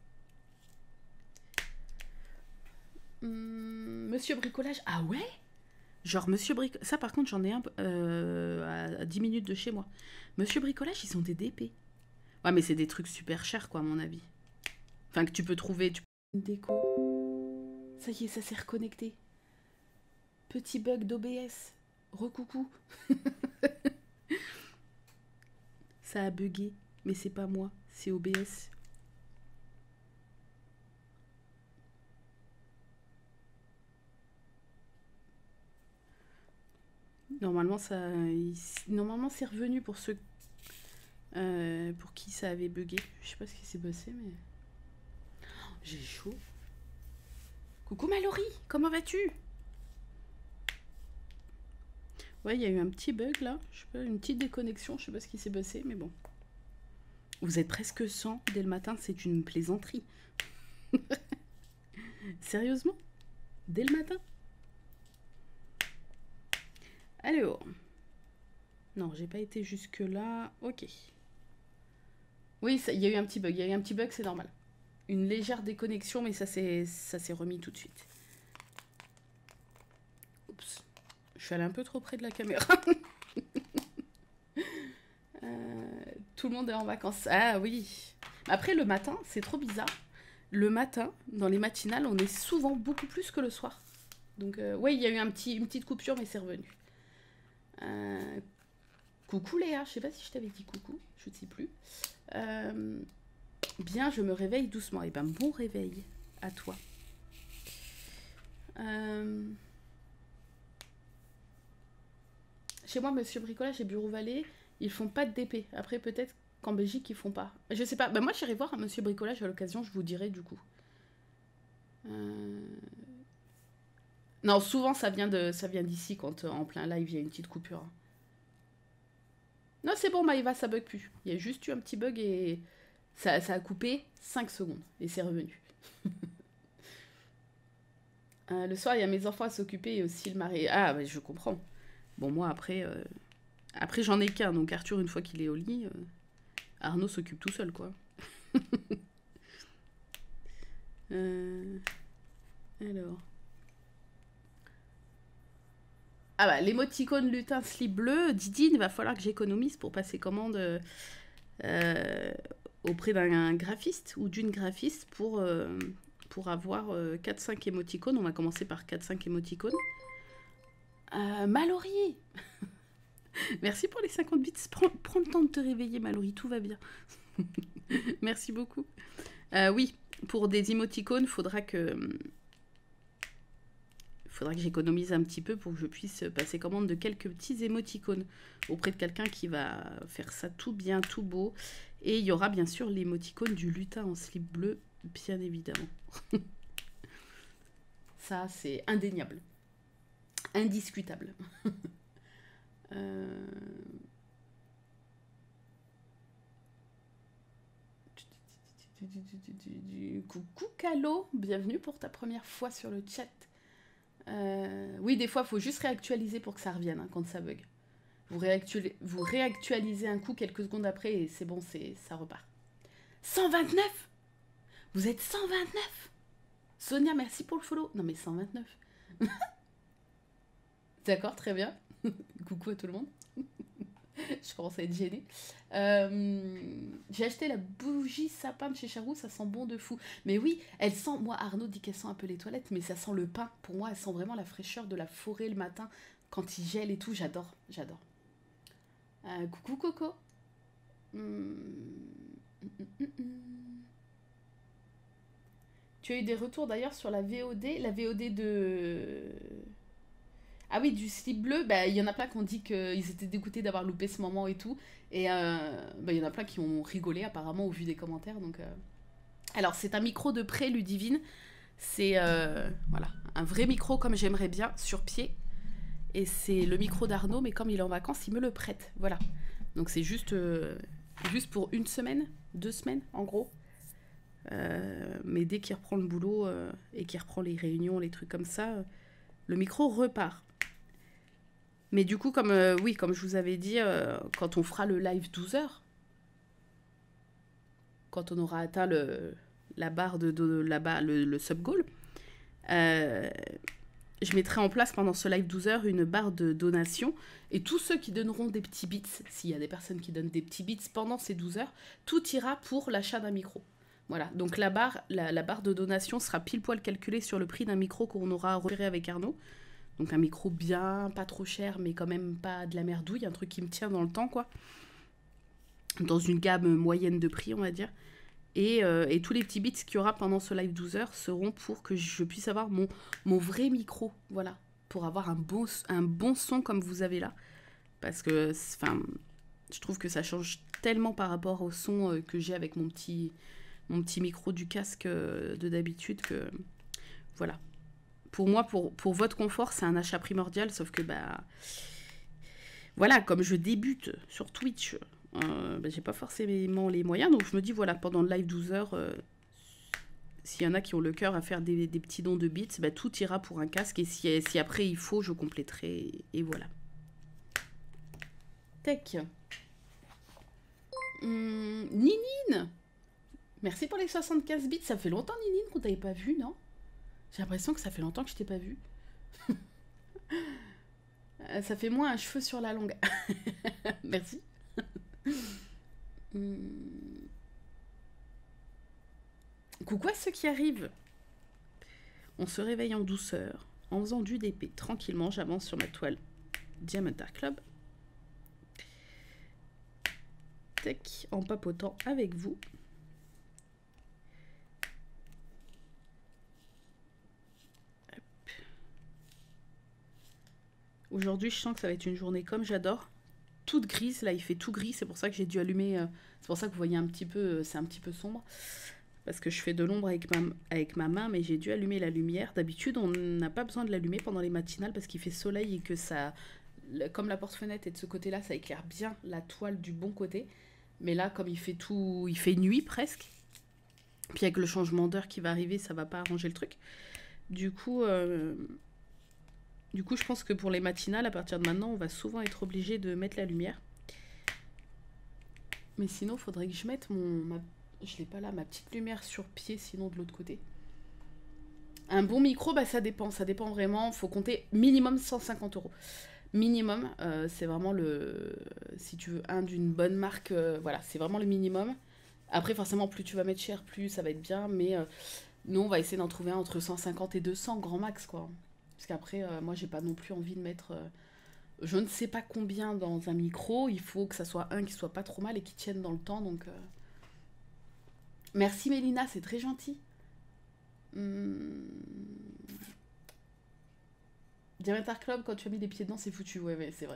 Monsieur Bricolage. Ah ouais? Genre, Monsieur Bricolage. Ça, par contre, j'en ai un à 10 minutes de chez moi. Monsieur Bricolage, ils ont des DP. Ouais, mais c'est des trucs super chers, quoi, à mon avis. Enfin, que tu peux trouver. Une déco. Ça y est, ça s'est reconnecté. Petit bug d'OBS. Recoucou. Ça a bugué. Mais c'est pas moi, c'est OBS. Normalement, normalement c'est revenu pour ceux pour qui ça avait bugué. Je sais pas ce qui s'est passé, mais... Oh, j'ai chaud. Coucou Mallory, comment vas-tu? Ouais, il y a eu un petit bug là, je sais pas, une petite déconnexion, je sais pas ce qui s'est passé, mais bon. Vous êtes presque 100 dès le matin, c'est une plaisanterie. Sérieusement? Dès le matin? Alors. Non, j'ai pas été jusque là. Ok. Oui, il y a eu un petit bug. Il y a eu un petit bug, c'est normal. Une légère déconnexion, mais ça s'est remis tout de suite. Oups. Je suis allée un peu trop près de la caméra. Tout le monde est en vacances. Ah oui. Après, le matin, c'est trop bizarre. Le matin, dans les matinales, on est souvent beaucoup plus que le soir. Donc, oui, il y a eu une petite coupure, mais c'est revenu. Coucou Léa, je sais pas si je t'avais dit coucou, je ne sais plus. Bien, je me réveille doucement. Et ben, bon réveil à toi. Chez moi, Monsieur Bricolage et Bureau Vallée, ils font pas de DP. Après, peut-être qu'en Belgique, ils font pas. Je sais pas. Ben, moi, j'irai voir Monsieur Bricolage à l'occasion, je vous dirai du coup. Non, souvent, ça vient d'ici quand en plein live, il y a une petite coupure. Non, c'est bon, Maïva, ça bug plus. Il y a juste eu un petit bug et ça a coupé 5 secondes. Et c'est revenu. Le soir, il y a mes enfants à s'occuper et aussi le mari. Ah, ouais, je comprends. Bon, moi, après j'en ai qu'un. Donc, Arthur, une fois qu'il est au lit, Arnaud s'occupe tout seul, quoi. Alors... Ah bah, l'émoticône lutin slip bleu, Didine, il va falloir que j'économise pour passer commande auprès d'un graphiste ou d'une graphiste pour avoir 4-5 émoticônes. On va commencer par 4-5 émoticônes. Mallory Merci pour les 50 bits. Prends le temps de te réveiller, Mallory, tout va bien. Merci beaucoup. Oui, pour des émoticônes, faudra que j'économise un petit peu pour que je puisse passer commande de quelques petits émoticônes auprès de quelqu'un qui va faire ça tout bien, tout beau. Et il y aura bien sûr l'émoticône du lutin en slip bleu, bien évidemment. Ça, c'est indéniable. Indiscutable. Coucou Calo, bienvenue pour ta première fois sur le chat. Oui, des fois, il faut juste réactualiser pour que ça revienne hein, quand ça bug. Vous réactualisez un coup quelques secondes après et c'est bon, ça repart. 129 ? Vous êtes 129 ? Sonia, merci pour le follow. Non mais 129. D'accord, très bien. Coucou à tout le monde. Je commence à être gênée. J'ai acheté la bougie sapin de chez Charou, ça sent bon de fou. Mais oui, elle sent, moi Arnaud dit qu'elle sent un peu les toilettes, mais ça sent le pain. Pour moi, elle sent vraiment la fraîcheur de la forêt le matin, quand il gèle et tout, j'adore. Coucou Coco. Tu as eu des retours d'ailleurs sur la VOD de... Ah oui, du slip bleu, bah, y en a plein qui ont dit qu'ils étaient dégoûtés d'avoir loupé ce moment et tout. Et bah, y en a plein qui ont rigolé apparemment au vu des commentaires. Donc, alors, c'est un micro de près Ludivine. C'est voilà, un vrai micro comme j'aimerais bien, sur pied. Et c'est le micro d'Arnaud, mais comme il est en vacances, il me le prête. Voilà. Donc c'est juste pour 1 semaine, 2 semaines en gros. Mais dès qu'il reprend le boulot et qu'il reprend les réunions, les trucs comme ça, le micro repart. Mais du coup, comme je vous avais dit, quand on fera le live 12h, quand on aura atteint la barre le sub-goal, je mettrai en place pendant ce live 12h une barre de donation. Et tous ceux qui donneront des petits bits, s'il y a des personnes qui donnent des petits bits pendant ces 12 heures, tout ira pour l'achat d'un micro. Voilà, donc la barre de donation sera pile poil calculée sur le prix d'un micro qu'on aura repéré avec Arnaud. Donc un micro bien, pas trop cher, mais quand même pas de la merdouille, un truc qui me tient dans le temps, quoi. dans une gamme moyenne de prix, on va dire. Et tous les petits bits qu'il y aura pendant ce live 12 heures seront pour que je puisse avoir mon vrai micro, voilà, pour avoir un bon son comme vous avez là. Parce que, enfin, je trouve que ça change tellement par rapport au son que j'ai avec mon petit micro du casque de d'habitude que, voilà. Pour moi, pour votre confort, c'est un achat primordial, sauf que, bah, voilà, comme je débute sur Twitch, j'ai pas forcément les moyens, donc je me dis, voilà, pendant le live 12 heures, s'il y en a qui ont le cœur à faire des petits dons de bits, bah, tout ira pour un casque, et si après il faut, je compléterai, et voilà. Tech. Ninine. Merci pour les 75 bits, ça fait longtemps, Ninine, qu'on t'avait pas vu, non? J'ai l'impression que ça fait longtemps que je t'ai pas vu. Ça fait moins un cheveu sur la langue. Merci. Coucou à ceux qui arrivent. On se réveille en douceur. En faisant du DP tranquillement, j'avance sur ma toile Diamond Dark Club. Tech, en papotant avec vous. Aujourd'hui, je sens que ça va être une journée comme j'adore. Toute grise, là il fait tout gris, c'est pour ça que j'ai dû allumer, c'est pour ça que vous voyez un petit peu, c'est un petit peu sombre, parce que je fais de l'ombre avec ma main, mais j'ai dû allumer la lumière. D'habitude on n'a pas besoin de l'allumer pendant les matinales parce qu'il fait soleil et que ça, comme la porte-fenêtre est de ce côté-là, ça éclaire bien la toile du bon côté, mais là comme il fait nuit presque, puis avec le changement d'heure qui va arriver, ça va pas arranger le truc. Du coup, je pense que pour les matinales, à partir de maintenant, on va souvent être obligé de mettre la lumière. Mais sinon, il faudrait que je mette je l'ai pas là, ma petite lumière sur pied, sinon de l'autre côté. Un bon micro, bah ça dépend vraiment. Faut compter minimum 150 €. Minimum, c'est vraiment si tu veux un d'une bonne marque, voilà, c'est vraiment le minimum. Après, forcément, plus tu vas mettre cher, plus ça va être bien. Mais nous, on va essayer d'en trouver un entre 150 et 200, grand max, quoi. Parce qu'après, moi, j'ai pas non plus envie de mettre je ne sais pas combien dans un micro. Il faut que ça soit un qui soit pas trop mal et qui tienne dans le temps. Donc, merci Mélina, c'est très gentil. Diamond Club, quand tu as mis les pieds dedans, c'est foutu. Ouais, c'est vrai.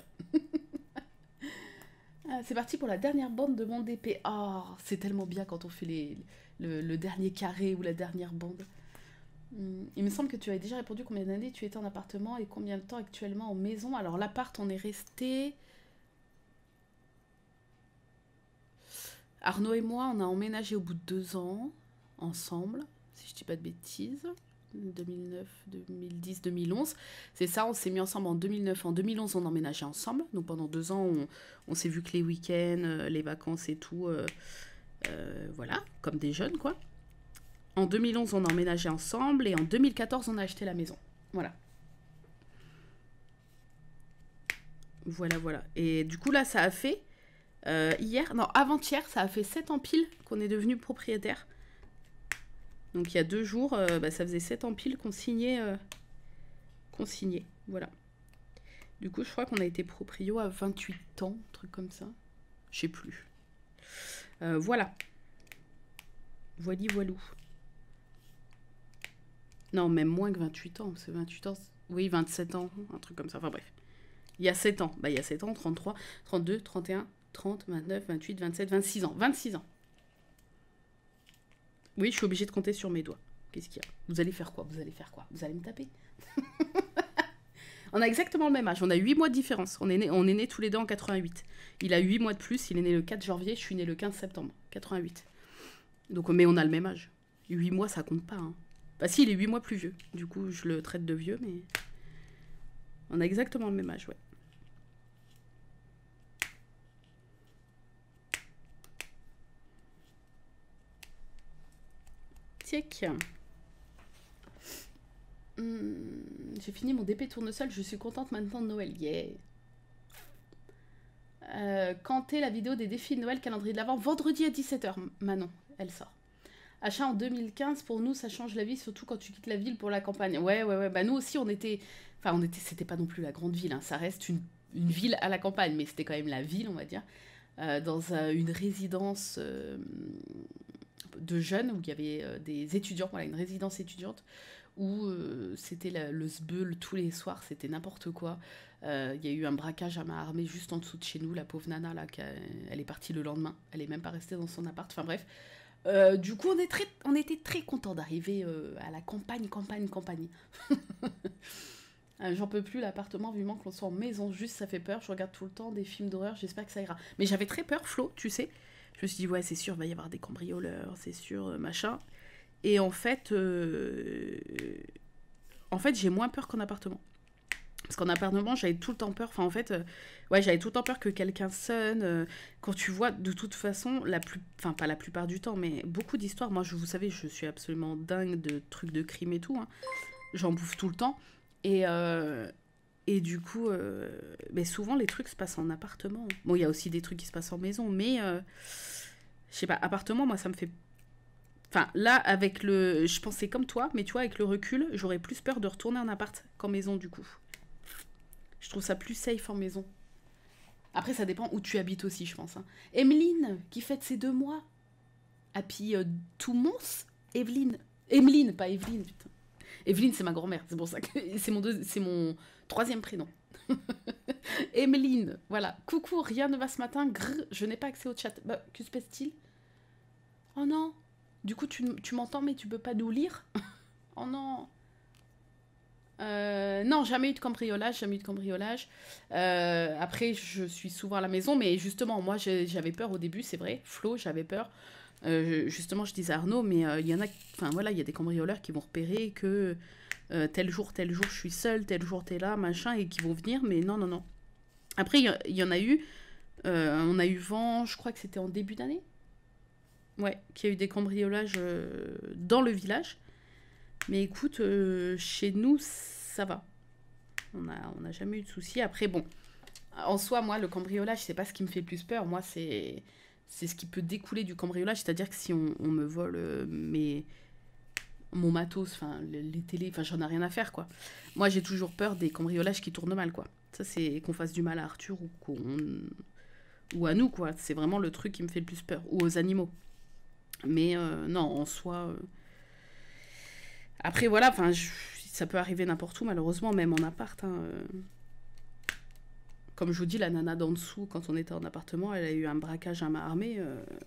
C'est parti pour la dernière bande de mon DP. Oh, c'est tellement bien quand on fait le dernier carré ou la dernière bande. Il me semble que tu avais déjà répondu combien d'années tu étais en appartement et combien de temps actuellement en maison. Alors l'appart, on est resté... Arnaud et moi, on a emménagé au bout de 2 ans, ensemble, si je dis pas de bêtises. 2009, 2010, 2011. C'est ça, on s'est mis ensemble en 2009. En 2011, on emménageait ensemble. Donc pendant 2 ans, on s'est vu que les week-ends, les vacances et tout. Voilà, comme des jeunes, quoi. En 2011, on a emménagé ensemble et en 2014, on a acheté la maison. Voilà. Voilà. Et du coup, là, ça a fait avant-hier, ça a fait 7 ans pile qu'on est devenu propriétaire. Donc, il y a 2 jours, ça faisait 7 ans pile qu'on signait. Voilà. Du coup, je crois qu'on a été proprio à 28 ans, un truc comme ça. Je sais plus. Voilà. Voilou. Non, même moins que 28 ans. C'est 28 ans. Oui, 27 ans. Un truc comme ça. Enfin bref. Il y a 7 ans. Bah, il y a 7 ans. 33, 32, 31, 30, 29, 28, 27, 26 ans. 26 ans. Oui, je suis obligée de compter sur mes doigts. Qu'est-ce qu'il y a? Vous allez faire quoi? Vous allez me taper? On a exactement le même âge. On a 8 mois de différence. On est nés tous les deux en 88. Il a 8 mois de plus. Il est né le 4 janvier. Je suis née le 15 septembre. 88. Donc, mais on a le même âge. 8 mois, ça compte pas, hein. Bah si, il est 8 mois plus vieux. Du coup, je le traite de vieux, mais... On a exactement le même âge, ouais. Tiec. J'ai fini mon DP tournesol, je suis contente maintenant de Noël. Yeah. Quand est la vidéo des défis de Noël, calendrier de l'Avent? Vendredi à 17 h, Manon, elle sort. Achat en 2015, pour nous, ça change la vie, surtout quand tu quittes la ville pour la campagne. Ouais. Bah, nous aussi, c'était pas non plus la grande ville, hein. Ça reste une ville à la campagne, mais c'était quand même la ville, on va dire. dans une résidence de jeunes où il y avait des étudiants, voilà, une résidence étudiante où c'était le sbeul tous les soirs, c'était n'importe quoi. Il y a eu un braquage à main armée juste en dessous de chez nous, la pauvre nana, là, elle est partie le lendemain, elle est même pas restée dans son appart, enfin bref. Du coup, on était très contents d'arriver à la campagne. J'en peux plus, l'appartement, vivement que l'on soit en maison, juste ça fait peur, je regarde tout le temps des films d'horreur, j'espère que ça ira. Mais j'avais très peur, Flo, tu sais. Je me suis dit, ouais, c'est sûr, il va y avoir des cambrioleurs, c'est sûr, machin. Et en fait, j'ai moins peur qu'en appartement. Parce qu'en appartement, j'avais tout le temps peur. Enfin, en fait, ouais, j'avais tout le temps peur que quelqu'un sonne. Quand tu vois, de toute façon, enfin, pas la plupart du temps, mais beaucoup d'histoires. Moi, vous savez, je suis absolument dingue de trucs de crime et tout. Hein. J'en bouffe tout le temps. Et du coup, mais souvent, les trucs se passent en appartement. Bon, il y a aussi des trucs qui se passent en maison, mais je sais pas, appartement, moi, ça me fait. Enfin, là, je pensais comme toi, mais tu vois, avec le recul, j'aurais plus peur de retourner en appart qu'en maison, du coup. Je trouve ça plus safe en maison. Après, ça dépend où tu habites aussi, je pense. Hein. Emeline, qui fête ses 2 mois. Happy Toumons. Emeline, pas Evelyne, putain. Evelyne, c'est ma grand-mère. C'est pour ça que c'est mon 3e prénom. Emeline, voilà. Coucou, rien ne va ce matin. Grrr, je n'ai pas accès au chat. Bah, que se passe-t-il? Oh non. Du coup, tu m'entends, mais tu peux pas nous lire? Oh non. Non, jamais eu de cambriolage, après, je suis souvent à la maison, mais justement, moi, j'avais peur au début, c'est vrai. Flo, j'avais peur. Justement, je disais à Arnaud, mais il y en a, enfin voilà, il y a des cambrioleurs qui vont repérer que tel jour, je suis seule, tel jour, t'es là, machin, et qui vont venir, mais non, non, non. Après, il y en a eu, on a eu vent, je crois que c'était en début d'année. Ouais, qu'il y a eu des cambriolages dans le village. Mais écoute, chez nous, ça va. On n'a jamais eu de soucis. Après, bon, en soi, moi, le cambriolage, c'est pas ce qui me fait le plus peur. Moi, c'est ce qui peut découler du cambriolage. C'est-à-dire que si on me vole mon matos, enfin, les télés, enfin, j'en ai rien à faire, quoi. Moi, j'ai toujours peur des cambriolages qui tournent mal, quoi. Ça, c'est qu'on fasse du mal à Arthur ou à nous, quoi. C'est vraiment le truc qui me fait le plus peur. Ou aux animaux. Mais non, en soi... Après, voilà, enfin, ça peut arriver n'importe où, malheureusement, même en appart. Hein. Comme je vous dis, la nana d'en dessous, quand on était en appartement, elle a eu un braquage à main armée.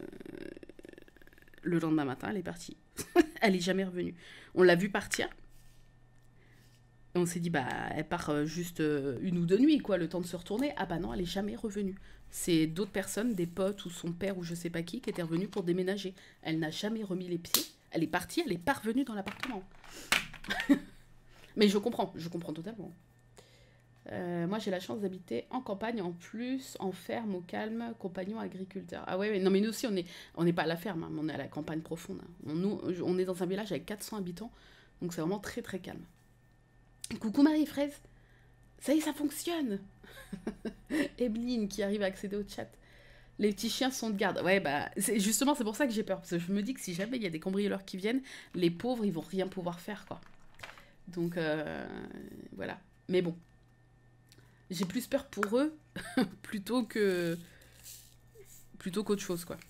Le lendemain matin, elle est partie. Elle est jamais revenue. On l'a vue partir. Et on s'est dit, bah, elle part juste 1 ou 2 nuits, quoi, le temps de se retourner. Ah bah non, elle est jamais revenue. C'est d'autres personnes, des potes ou son père ou je sais pas qui étaient revenus pour déménager. Elle n'a jamais remis les pieds. Elle est partie, elle est pas revenue dans l'appartement. Mais je comprends totalement. Moi, j'ai la chance d'habiter en campagne, en plus, en ferme, au calme, compagnon agriculteur. Ah ouais, non, mais nous aussi, on n'est pas à la ferme, hein, mais on est à la campagne profonde. Hein. On est dans un village avec 400 habitants, donc c'est vraiment très très calme. Coucou Marie-Fraise, ça y est, ça fonctionne. Emeline qui arrive à accéder au chat. Les petits chiens sont de garde. Ouais, bah, justement, c'est pour ça que j'ai peur. Parce que je me dis que si jamais il y a des cambrioleurs qui viennent, les pauvres, ils vont rien pouvoir faire, quoi. Donc, voilà. Mais bon. J'ai plus peur pour eux plutôt qu'autre chose, quoi.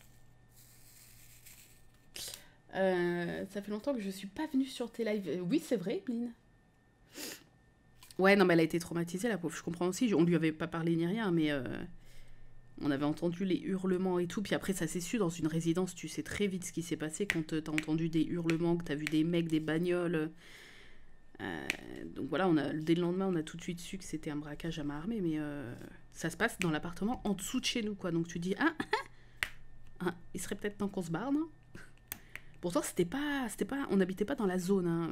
Ça fait longtemps que je suis pas venue sur tes lives. Oui, c'est vrai, Emeline. Ouais, non, mais elle a été traumatisée, la pauvre. Je comprends aussi. On lui avait pas parlé ni rien, mais... On avait entendu les hurlements et tout, puis après ça s'est su dans une résidence, tu sais très vite ce qui s'est passé quand t'as entendu des hurlements, que t'as vu des mecs, des bagnoles. Donc voilà, dès le lendemain, on a tout de suite su que c'était un braquage à main armée, mais ça se passe dans l'appartement en dessous de chez nous, quoi. Donc tu dis, il serait peut-être temps qu'on se barre, non? Pourtant, on n'habitait pas dans la zone, hein.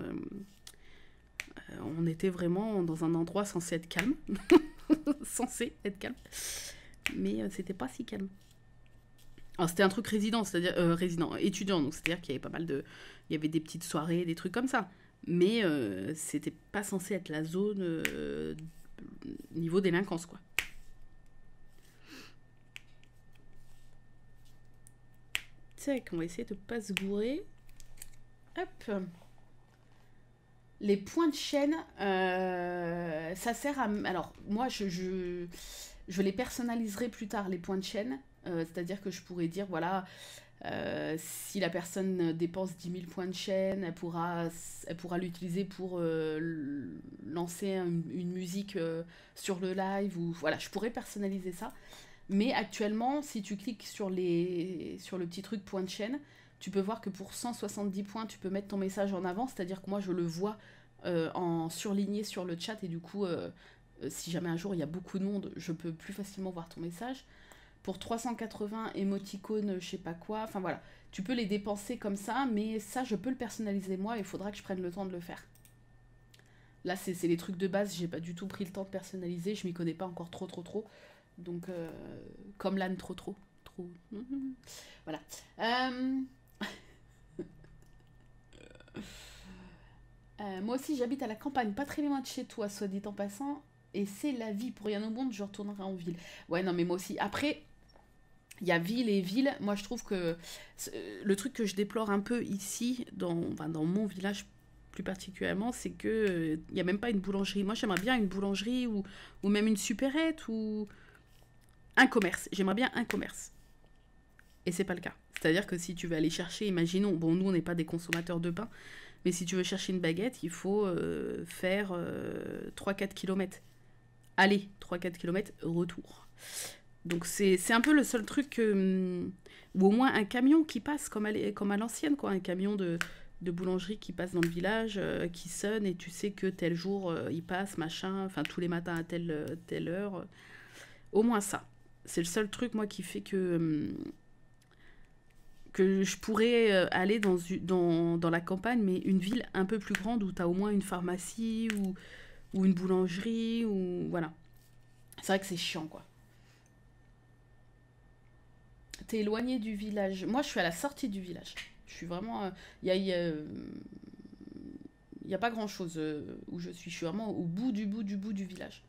On était vraiment dans un endroit censé être calme. Censé être calme. Mais c'était pas si calme. Alors c'était un truc résident, c'est-à-dire étudiant, donc c'est-à-dire qu'il y avait pas mal de, il y avait des petites soirées, des trucs comme ça. Mais c'était pas censé être la zone niveau délinquance, quoi. Tac, on va essayer de pas se gourer. Hop. Les points de chaîne, ça sert à... Alors, moi, je les personnaliserai plus tard, les points de chaîne. C'est-à-dire que je pourrais dire, voilà, si la personne dépense 10 000 points de chaîne, elle pourra l'utiliser pour lancer une musique sur le live. Ou, voilà, je pourrais personnaliser ça. Mais actuellement, si tu cliques sur le petit truc point de chaîne, tu peux voir que pour 170 points, tu peux mettre ton message en avant. C'est-à-dire que moi, je le vois en surligné sur le chat. Et du coup, si jamais un jour il y a beaucoup de monde, je peux plus facilement voir ton message. Pour 380 émoticônes, je sais pas quoi. Enfin voilà, tu peux les dépenser comme ça, mais ça, je peux le personnaliser moi. Il faudra que je prenne le temps de le faire. Là, c'est les trucs de base. J'ai pas du tout pris le temps de personnaliser. Je m'y connais pas encore trop. Donc, comme l'âne trop. Voilà. Moi aussi, j'habite à la campagne, pas très loin de chez toi, soit dit en passant. Et c'est la vie. Pour rien au monde, je retournerai en ville. Ouais, non, mais moi aussi. Après, il y a ville et ville. Moi, je trouve que le truc que je déplore un peu ici, dans mon village plus particulièrement, c'est que il n'y a même pas une boulangerie. Moi, j'aimerais bien une boulangerie ou même une supérette ou un commerce. J'aimerais bien un commerce. Et c'est pas le cas. C'est-à-dire que si tu veux aller chercher, imaginons, bon, nous, on n'est pas des consommateurs de pain, mais si tu veux chercher une baguette, il faut faire 3-4 km. Aller, 3-4 km, retour. Donc c'est un peu le seul truc, ou au moins un camion qui passe, comme à l'ancienne, quoi. Un camion de boulangerie qui passe dans le village, qui sonne, et tu sais que tel jour, il passe, machin, enfin tous les matins à telle heure. Au moins ça. C'est le seul truc, moi, qui fait que je pourrais aller dans la campagne, mais une ville un peu plus grande où tu as au moins une pharmacie ou une boulangerie, ou voilà. C'est vrai que c'est chiant, quoi. T'es éloigné du village. Moi, je suis à la sortie du village. Je suis vraiment... y a pas grand-chose où je suis. Je suis vraiment au bout du village.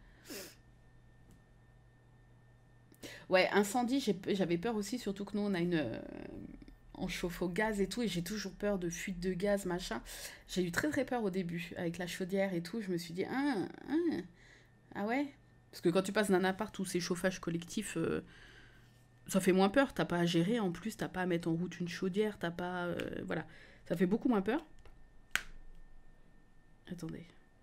Ouais, incendie, j'avais peur aussi, surtout que nous, on a on chauffe au gaz et tout, et j'ai toujours peur de fuite de gaz, machin. J'ai eu très peur au début, avec la chaudière et tout. Je me suis dit, ah ouais. Parce que quand tu passes d'un appart où c'est chauffage collectif, ça fait moins peur. T'as pas à gérer, en plus, t'as pas à mettre en route une chaudière, t'as pas... voilà. Ça fait beaucoup moins peur. Attendez.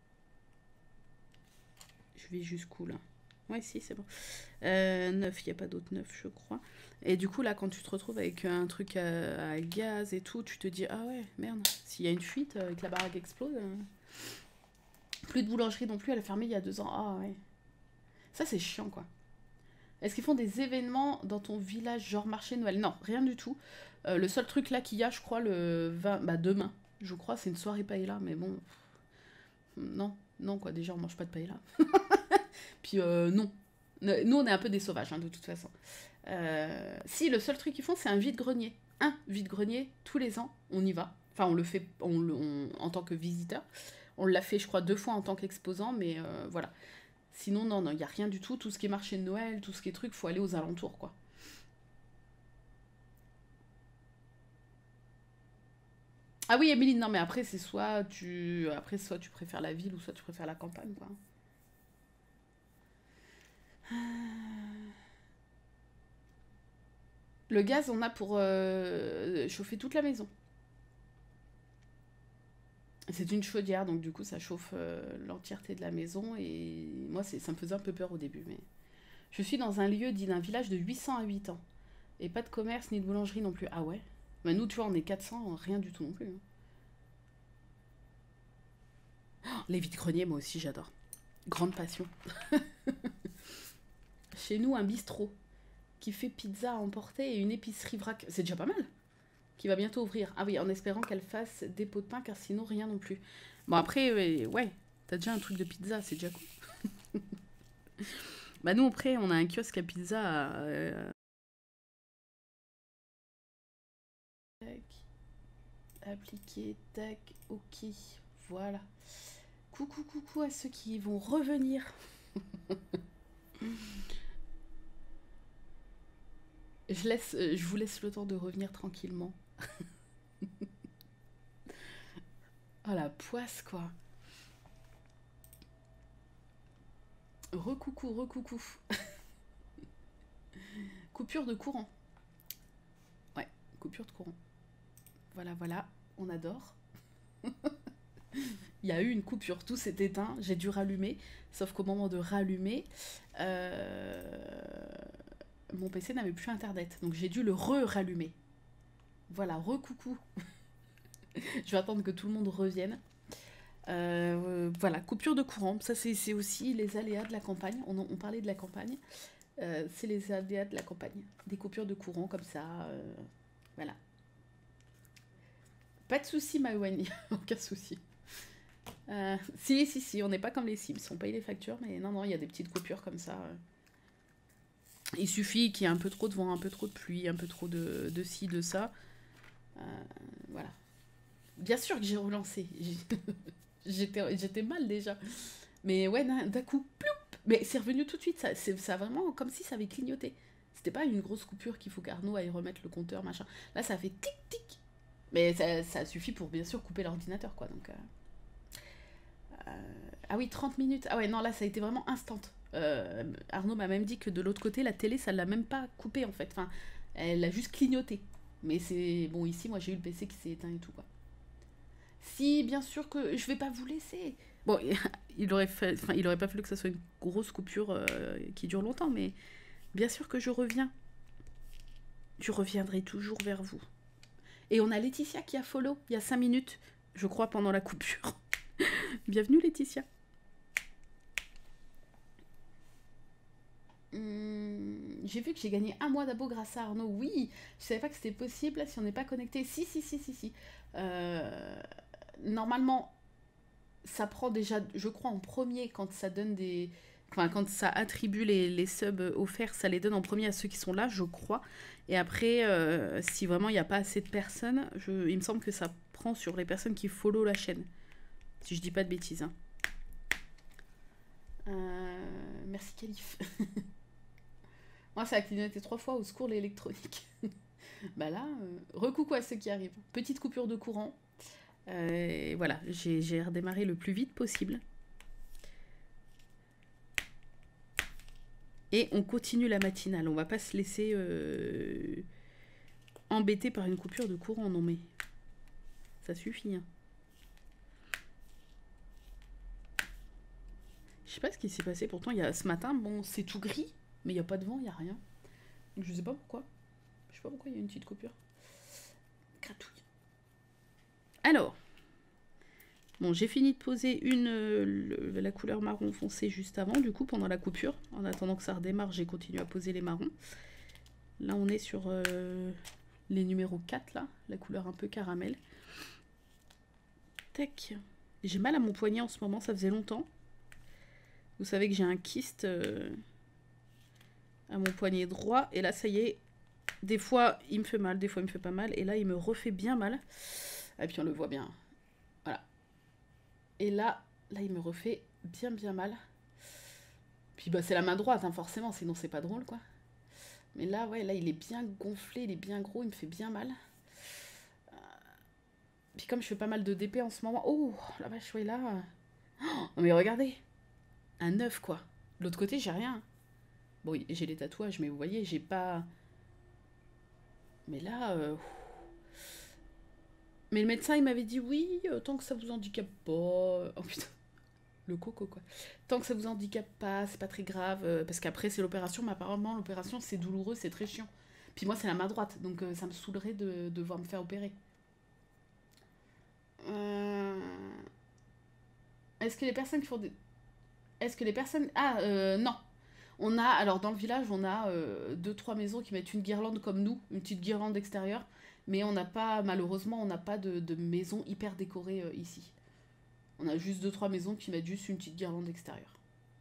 Je vais jusqu'où, là? Ouais, si, c'est bon. 9, il n'y a pas d'autre 9, je crois. Et du coup, là, quand tu te retrouves avec un truc à gaz et tout, tu te dis, ah ouais, merde, s'il y a une fuite, que la baraque explose. Plus de boulangerie non plus, elle a fermé il y a 2 ans. Ah ouais. Ça, c'est chiant, quoi. Est-ce qu'ils font des événements dans ton village, genre marché Noël? Non, rien du tout. Le seul truc là qu'il y a, je crois, le 20... Bah, demain, je crois, c'est une soirée paella, mais bon... Non, quoi, déjà, on mange pas de paella. Puis non. Nous, on est un peu des sauvages, hein, de toute façon. Si, le seul truc qu'ils font, c'est un vide-grenier. Un vide-grenier, tous les ans, on y va. Enfin, on le fait en tant que visiteur. On l'a fait, je crois, 2 fois en tant qu'exposant, mais voilà. Sinon, non, il n'y a rien du tout. Tout ce qui est marché de Noël, tout ce qui est truc, faut aller aux alentours, quoi. Ah oui, Émilie, non, mais après, soit tu préfères la ville, ou soit tu préfères la campagne, quoi. Le gaz, on a pour chauffer toute la maison. C'est une chaudière, donc du coup, ça chauffe l'entièreté de la maison. Et moi, ça me faisait un peu peur au début. Mais je suis dans un lieu dit d'un village de 800 habitants. Et pas de commerce ni de boulangerie non plus. Ah ouais. Bah, nous, tu vois, on est 400, rien du tout non plus, hein. Oh, les vides-greniers, moi aussi, j'adore. Grande passion. Chez nous, un bistrot qui fait pizza à emporter et une épicerie vrac. C'est déjà pas mal. Qui va bientôt ouvrir. Ah oui, en espérant qu'elle fasse des pots de pain, car sinon, rien non plus. Bon, après, ouais, t'as déjà un truc de pizza, c'est déjà cool. Bah, nous, après, on a un kiosque à pizza Tac. Appliquer, tac, ok. Voilà. Coucou à ceux qui vont revenir. Je vous laisse le temps de revenir tranquillement. Oh la poisse, quoi. Recoucou. Coupure de courant. Ouais, coupure de courant. Voilà, voilà, on adore. Il y a eu une coupure, tout s'est éteint, j'ai dû rallumer, sauf qu'au moment de rallumer, mon PC n'avait plus internet, donc j'ai dû le rallumer. Voilà, recoucou. Je vais attendre que tout le monde revienne. Voilà, coupure de courant, ça c'est aussi les aléas de la campagne, on parlait de la campagne, c'est les aléas de la campagne, des coupures de courant comme ça, voilà. Pas de soucis, Mawen, aucun souci. Si, on n'est pas comme les Sims, on paye les factures, mais non, il y a des petites coupures comme ça. Il suffit qu'il y ait un peu trop de vent, un peu trop de pluie, un peu trop de ci, de ça. Voilà. Bien sûr que j'ai relancé. J'étais mal déjà. Mais ouais, d'un coup, ploup. Mais c'est revenu tout de suite. Ça vraiment comme si ça avait clignoté. C'était pas une grosse coupure qu'il faut qu'Arnaud aille remettre le compteur, machin. Là, ça fait tic-tic. Mais ça suffit pour bien sûr couper l'ordinateur, quoi. Donc, ah oui, 30 minutes. Ah ouais, non, là, ça a été vraiment instant. Arnaud m'a même dit que de l'autre côté, la télé, ça l'a même pas coupé, en fait. Enfin, elle a juste clignoté. Mais c'est... Bon, ici, moi, j'ai eu le PC qui s'est éteint et tout, quoi. Si, bien sûr que je vais pas vous laisser. Bon, il aurait pas fallu que ça soit une grosse coupure qui dure longtemps, mais bien sûr que je reviens. Je reviendrai toujours vers vous. Et on a Laetitia qui a follow il y a 5 minutes, je crois, pendant la coupure. Bienvenue, Laetitia. J'ai vu que j'ai gagné 1 mois d'abo grâce à Arnaud. Oui, je savais pas que c'était possible si on n'est pas connecté. Si. Normalement, ça prend déjà, je crois, en premier quand ça donne des... Enfin, quand ça attribue les subs offerts, ça les donne en premier à ceux qui sont là, je crois. Et après, si vraiment il n'y a pas assez de personnes, il me semble que ça prend sur les personnes qui follow la chaîne. Si je dis pas de bêtises. Hein. Merci, Calif. Moi, ça a clignoté 3 fois, au secours l'électronique. Bah là, recoucou à ceux qui arrivent. Petite coupure de courant. Voilà, j'ai redémarré le plus vite possible. Et on continue la matinale. On va pas se laisser embêter par une coupure de courant. Non mais, ça suffit. Hein. Je sais pas ce qui s'est passé. Pourtant, il y a ce matin, bon, c'est tout gris. Mais il n'y a pas de vent, il n'y a rien. Donc, je sais pas pourquoi. Je sais pas pourquoi il y a une petite coupure. Gratouille. Alors. Bon, j'ai fini de poser la couleur marron foncé juste avant, du coup, pendant la coupure. En attendant que ça redémarre, j'ai continué à poser les marrons. Là, on est sur les numéros 4, là. La couleur un peu caramel. Tac. J'ai mal à mon poignet en ce moment, ça faisait longtemps. Vous savez que j'ai un kyste à mon poignet droit. Et là, ça y est. Des fois, il me fait mal, des fois, il me fait pas mal. Et là, il me refait bien mal. Et puis, on le voit bien. Voilà. Et là, il me refait bien mal. Puis, bah, c'est la main droite, hein, forcément. Sinon, c'est pas drôle, quoi. Mais là, ouais, là, il est bien gonflé. Il est bien gros. Il me fait bien mal. Puis, comme je fais pas mal de DP en ce moment... Oh, la vache, ouais, là... Oh, mais regardez. Un 9, quoi. De l'autre côté, j'ai rien. Bon, j'ai les tatouages, mais vous voyez, j'ai pas... Mais là... Mais le médecin, il m'avait dit, oui, tant que ça vous handicape pas... Oh putain, le coco, quoi. Tant que ça vous handicape pas, c'est pas très grave. Parce qu'après, c'est l'opération, mais apparemment, l'opération, c'est douloureux, c'est très chiant. Puis moi, c'est la main droite, donc ça me saoulerait de devoir me faire opérer. Est-ce que les personnes qui font des... Est-ce que les personnes... Ah, non. On a, alors dans le village, on a 2-3 maisons qui mettent une guirlande comme nous, une petite guirlande extérieure, mais on n'a pas, malheureusement, on n'a pas de maison hyper décorée ici. On a juste 2-3 maisons qui mettent juste une petite guirlande extérieure.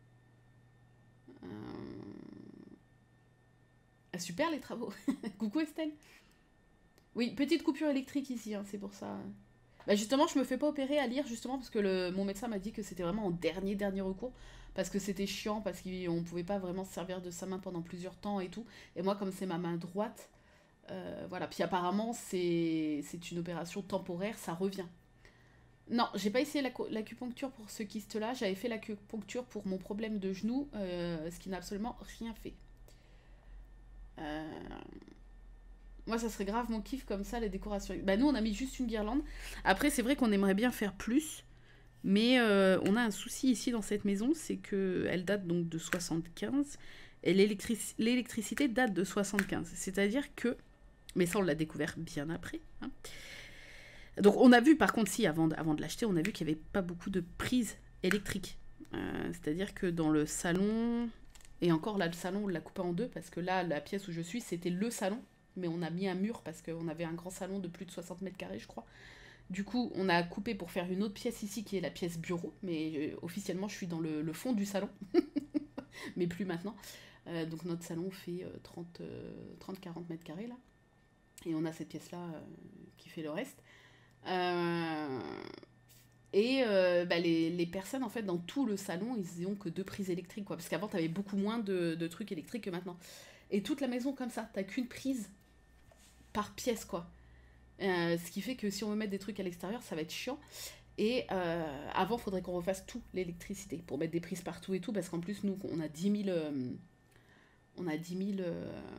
Ah, super les travaux. Coucou Estelle. Oui, petite coupure électrique ici, hein, c'est pour ça. Bah justement, je me fais pas opérer à lire, justement, parce que mon médecin m'a dit que c'était vraiment en dernier recours, parce que c'était chiant, parce qu'on pouvait pas vraiment se servir de sa main pendant plusieurs temps et tout. Et moi, comme c'est ma main droite, voilà. Puis apparemment, c'est une opération temporaire, ça revient. Non, j'ai pas essayé l'acupuncture pour ce kyste-là, j'avais fait l'acupuncture pour mon problème de genou, ce qui n'a absolument rien fait. Moi, ça serait grave mon kiff comme ça, les décorations. Bah, nous, on a mis juste une guirlande. Après, c'est vrai qu'on aimerait bien faire plus. Mais on a un souci ici dans cette maison, c'est qu'elle date donc de 75 et l'électricité date de 75. C'est-à-dire que, mais ça on l'a découvert bien après. Hein. Donc on a vu par contre, si avant de l'acheter, on a vu qu'il n'y avait pas beaucoup de prises électriques. C'est-à-dire que dans le salon, et encore là le salon on l'a coupé en deux parce que là la pièce où je suis c'était le salon, mais on a mis un mur parce qu'on avait un grand salon de plus de 60 mètres carrés je crois. Du coup, on a coupé pour faire une autre pièce ici qui est la pièce bureau, mais officiellement je suis dans le fond du salon, mais plus maintenant. Donc notre salon fait 30-40 mètres carrés là, et on a cette pièce là qui fait le reste. Bah, les personnes en fait dans tout le salon ils ont que 2 prises électriques quoi, parce qu'avant t'avais beaucoup moins de trucs électriques que maintenant. Et toute la maison comme ça, t'as qu'une prise par pièce quoi. Ce qui fait que si on veut mettre des trucs à l'extérieur, ça va être chiant. Et avant, il faudrait qu'on refasse tout l'électricité pour mettre des prises partout et tout, parce qu'en plus, nous, on a 10 000. On a 10 000.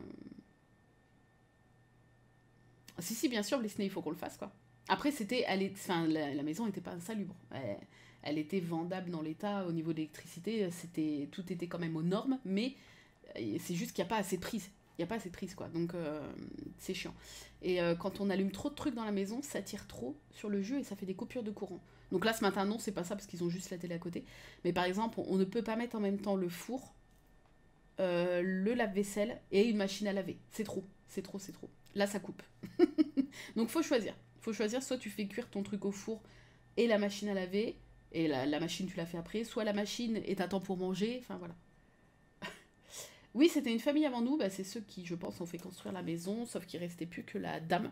Si, bien sûr, Blisney, il faut qu'on le fasse, quoi. Après, la maison n'était pas insalubre. Elle était vendable dans l'état au niveau de l'électricité. Tout était quand même aux normes, mais c'est juste qu'il n'y a pas assez de prises. Il n'y a pas assez de prise quoi, donc c'est chiant. Et quand on allume trop de trucs dans la maison, ça tire trop sur le jus et ça fait des coupures de courant. Donc là ce matin non, c'est pas ça parce qu'ils ont juste la télé à côté. Mais par exemple, on ne peut pas mettre en même temps le four, le lave-vaisselle et une machine à laver. C'est trop. Là ça coupe. Donc faut choisir. Soit tu fais cuire ton truc au four et la machine à laver, et la machine tu la fais après, soit la machine et t'attends pour manger, enfin voilà. Oui, c'était une famille avant nous, bah, c'est ceux qui, je pense, ont fait construire la maison, sauf qu'il restait plus que la dame,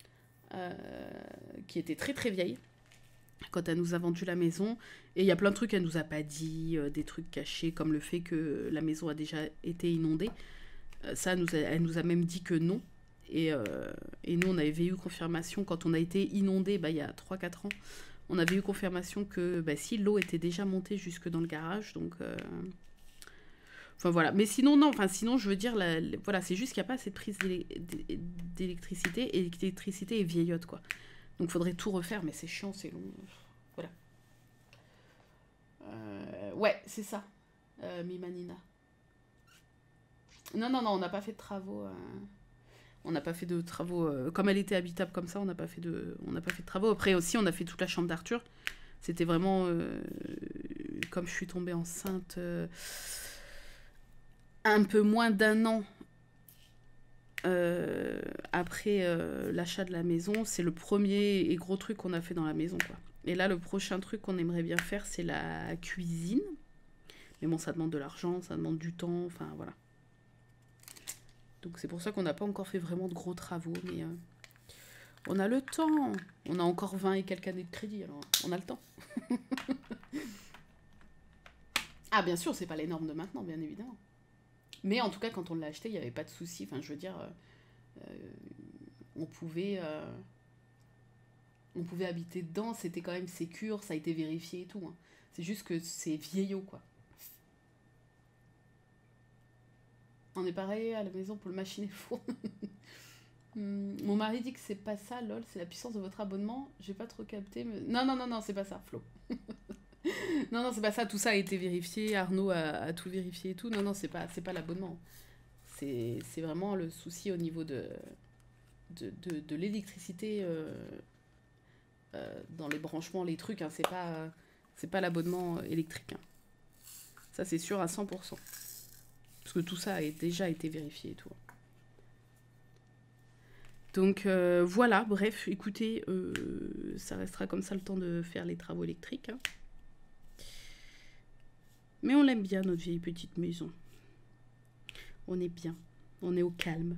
qui était très très vieille, quand elle nous a vendu la maison. Et il y a plein de trucs qu'elle nous a pas dit, des trucs cachés, comme le fait que la maison a déjà été inondée. Ça, elle nous a même dit que non. Et nous, on avait eu confirmation, quand on a été inondé, bah, il y a 3-4 ans, on avait eu confirmation que bah, si, l'eau était déjà montée jusque dans le garage, donc... Enfin voilà, mais sinon non, sinon je veux dire, voilà, c'est juste qu'il n'y a pas assez de prise d'électricité, et l'électricité est vieillotte quoi. Donc faudrait tout refaire, mais c'est chiant, c'est long, voilà. Ouais, c'est ça, Mimanina. Non, on n'a pas fait de travaux. On n'a pas fait de travaux, comme elle était habitable comme ça, on n'a pas fait de travaux. Après aussi, on a fait toute la chambre d'Arthur. C'était vraiment, comme je suis tombée enceinte... un peu moins d'un an après l'achat de la maison, c'est le premier et gros truc qu'on a fait dans la maison quoi. Et là le prochain truc qu'on aimerait bien faire c'est la cuisine, mais bon ça demande de l'argent, ça demande du temps, enfin voilà. Donc c'est pour ça qu'on n'a pas encore fait vraiment de gros travaux, mais on a le temps, on a encore 20 et quelques années de crédit, alors on a le temps. Ah bien sûr c'est pas les normes de maintenant bien évidemment. Mais en tout cas, quand on l'a acheté, il n'y avait pas de souci. Enfin, je veux dire, on pouvait habiter dedans. C'était quand même sécure, ça a été vérifié et tout. Hein. C'est juste que c'est vieillot, quoi. On est pareil à la maison pour le machine et four. Mon mari dit que c'est pas ça, lol, c'est la puissance de votre abonnement. J'ai pas trop capté. Mais... Non, c'est pas ça, Flo. Non, c'est pas ça, tout ça a été vérifié, Arnaud a tout vérifié et tout. Non, c'est pas l'abonnement. C'est vraiment le souci au niveau de l'électricité dans les branchements, les trucs. Hein, c'est pas l'abonnement électrique. Hein. Ça, c'est sûr à 100%. Parce que tout ça a déjà été vérifié et tout. Donc voilà, bref, écoutez, ça restera comme ça le temps de faire les travaux électriques. Hein. Mais on l'aime bien, notre vieille petite maison. On est bien. On est au calme.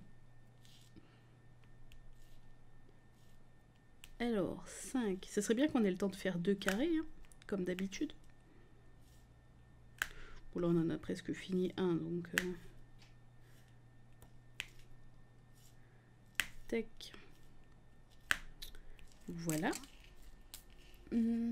Alors, 5. Ça serait bien qu'on ait le temps de faire 2 carrés, hein, comme d'habitude. Bon, là, on en a presque fini un, donc... Tac. Voilà.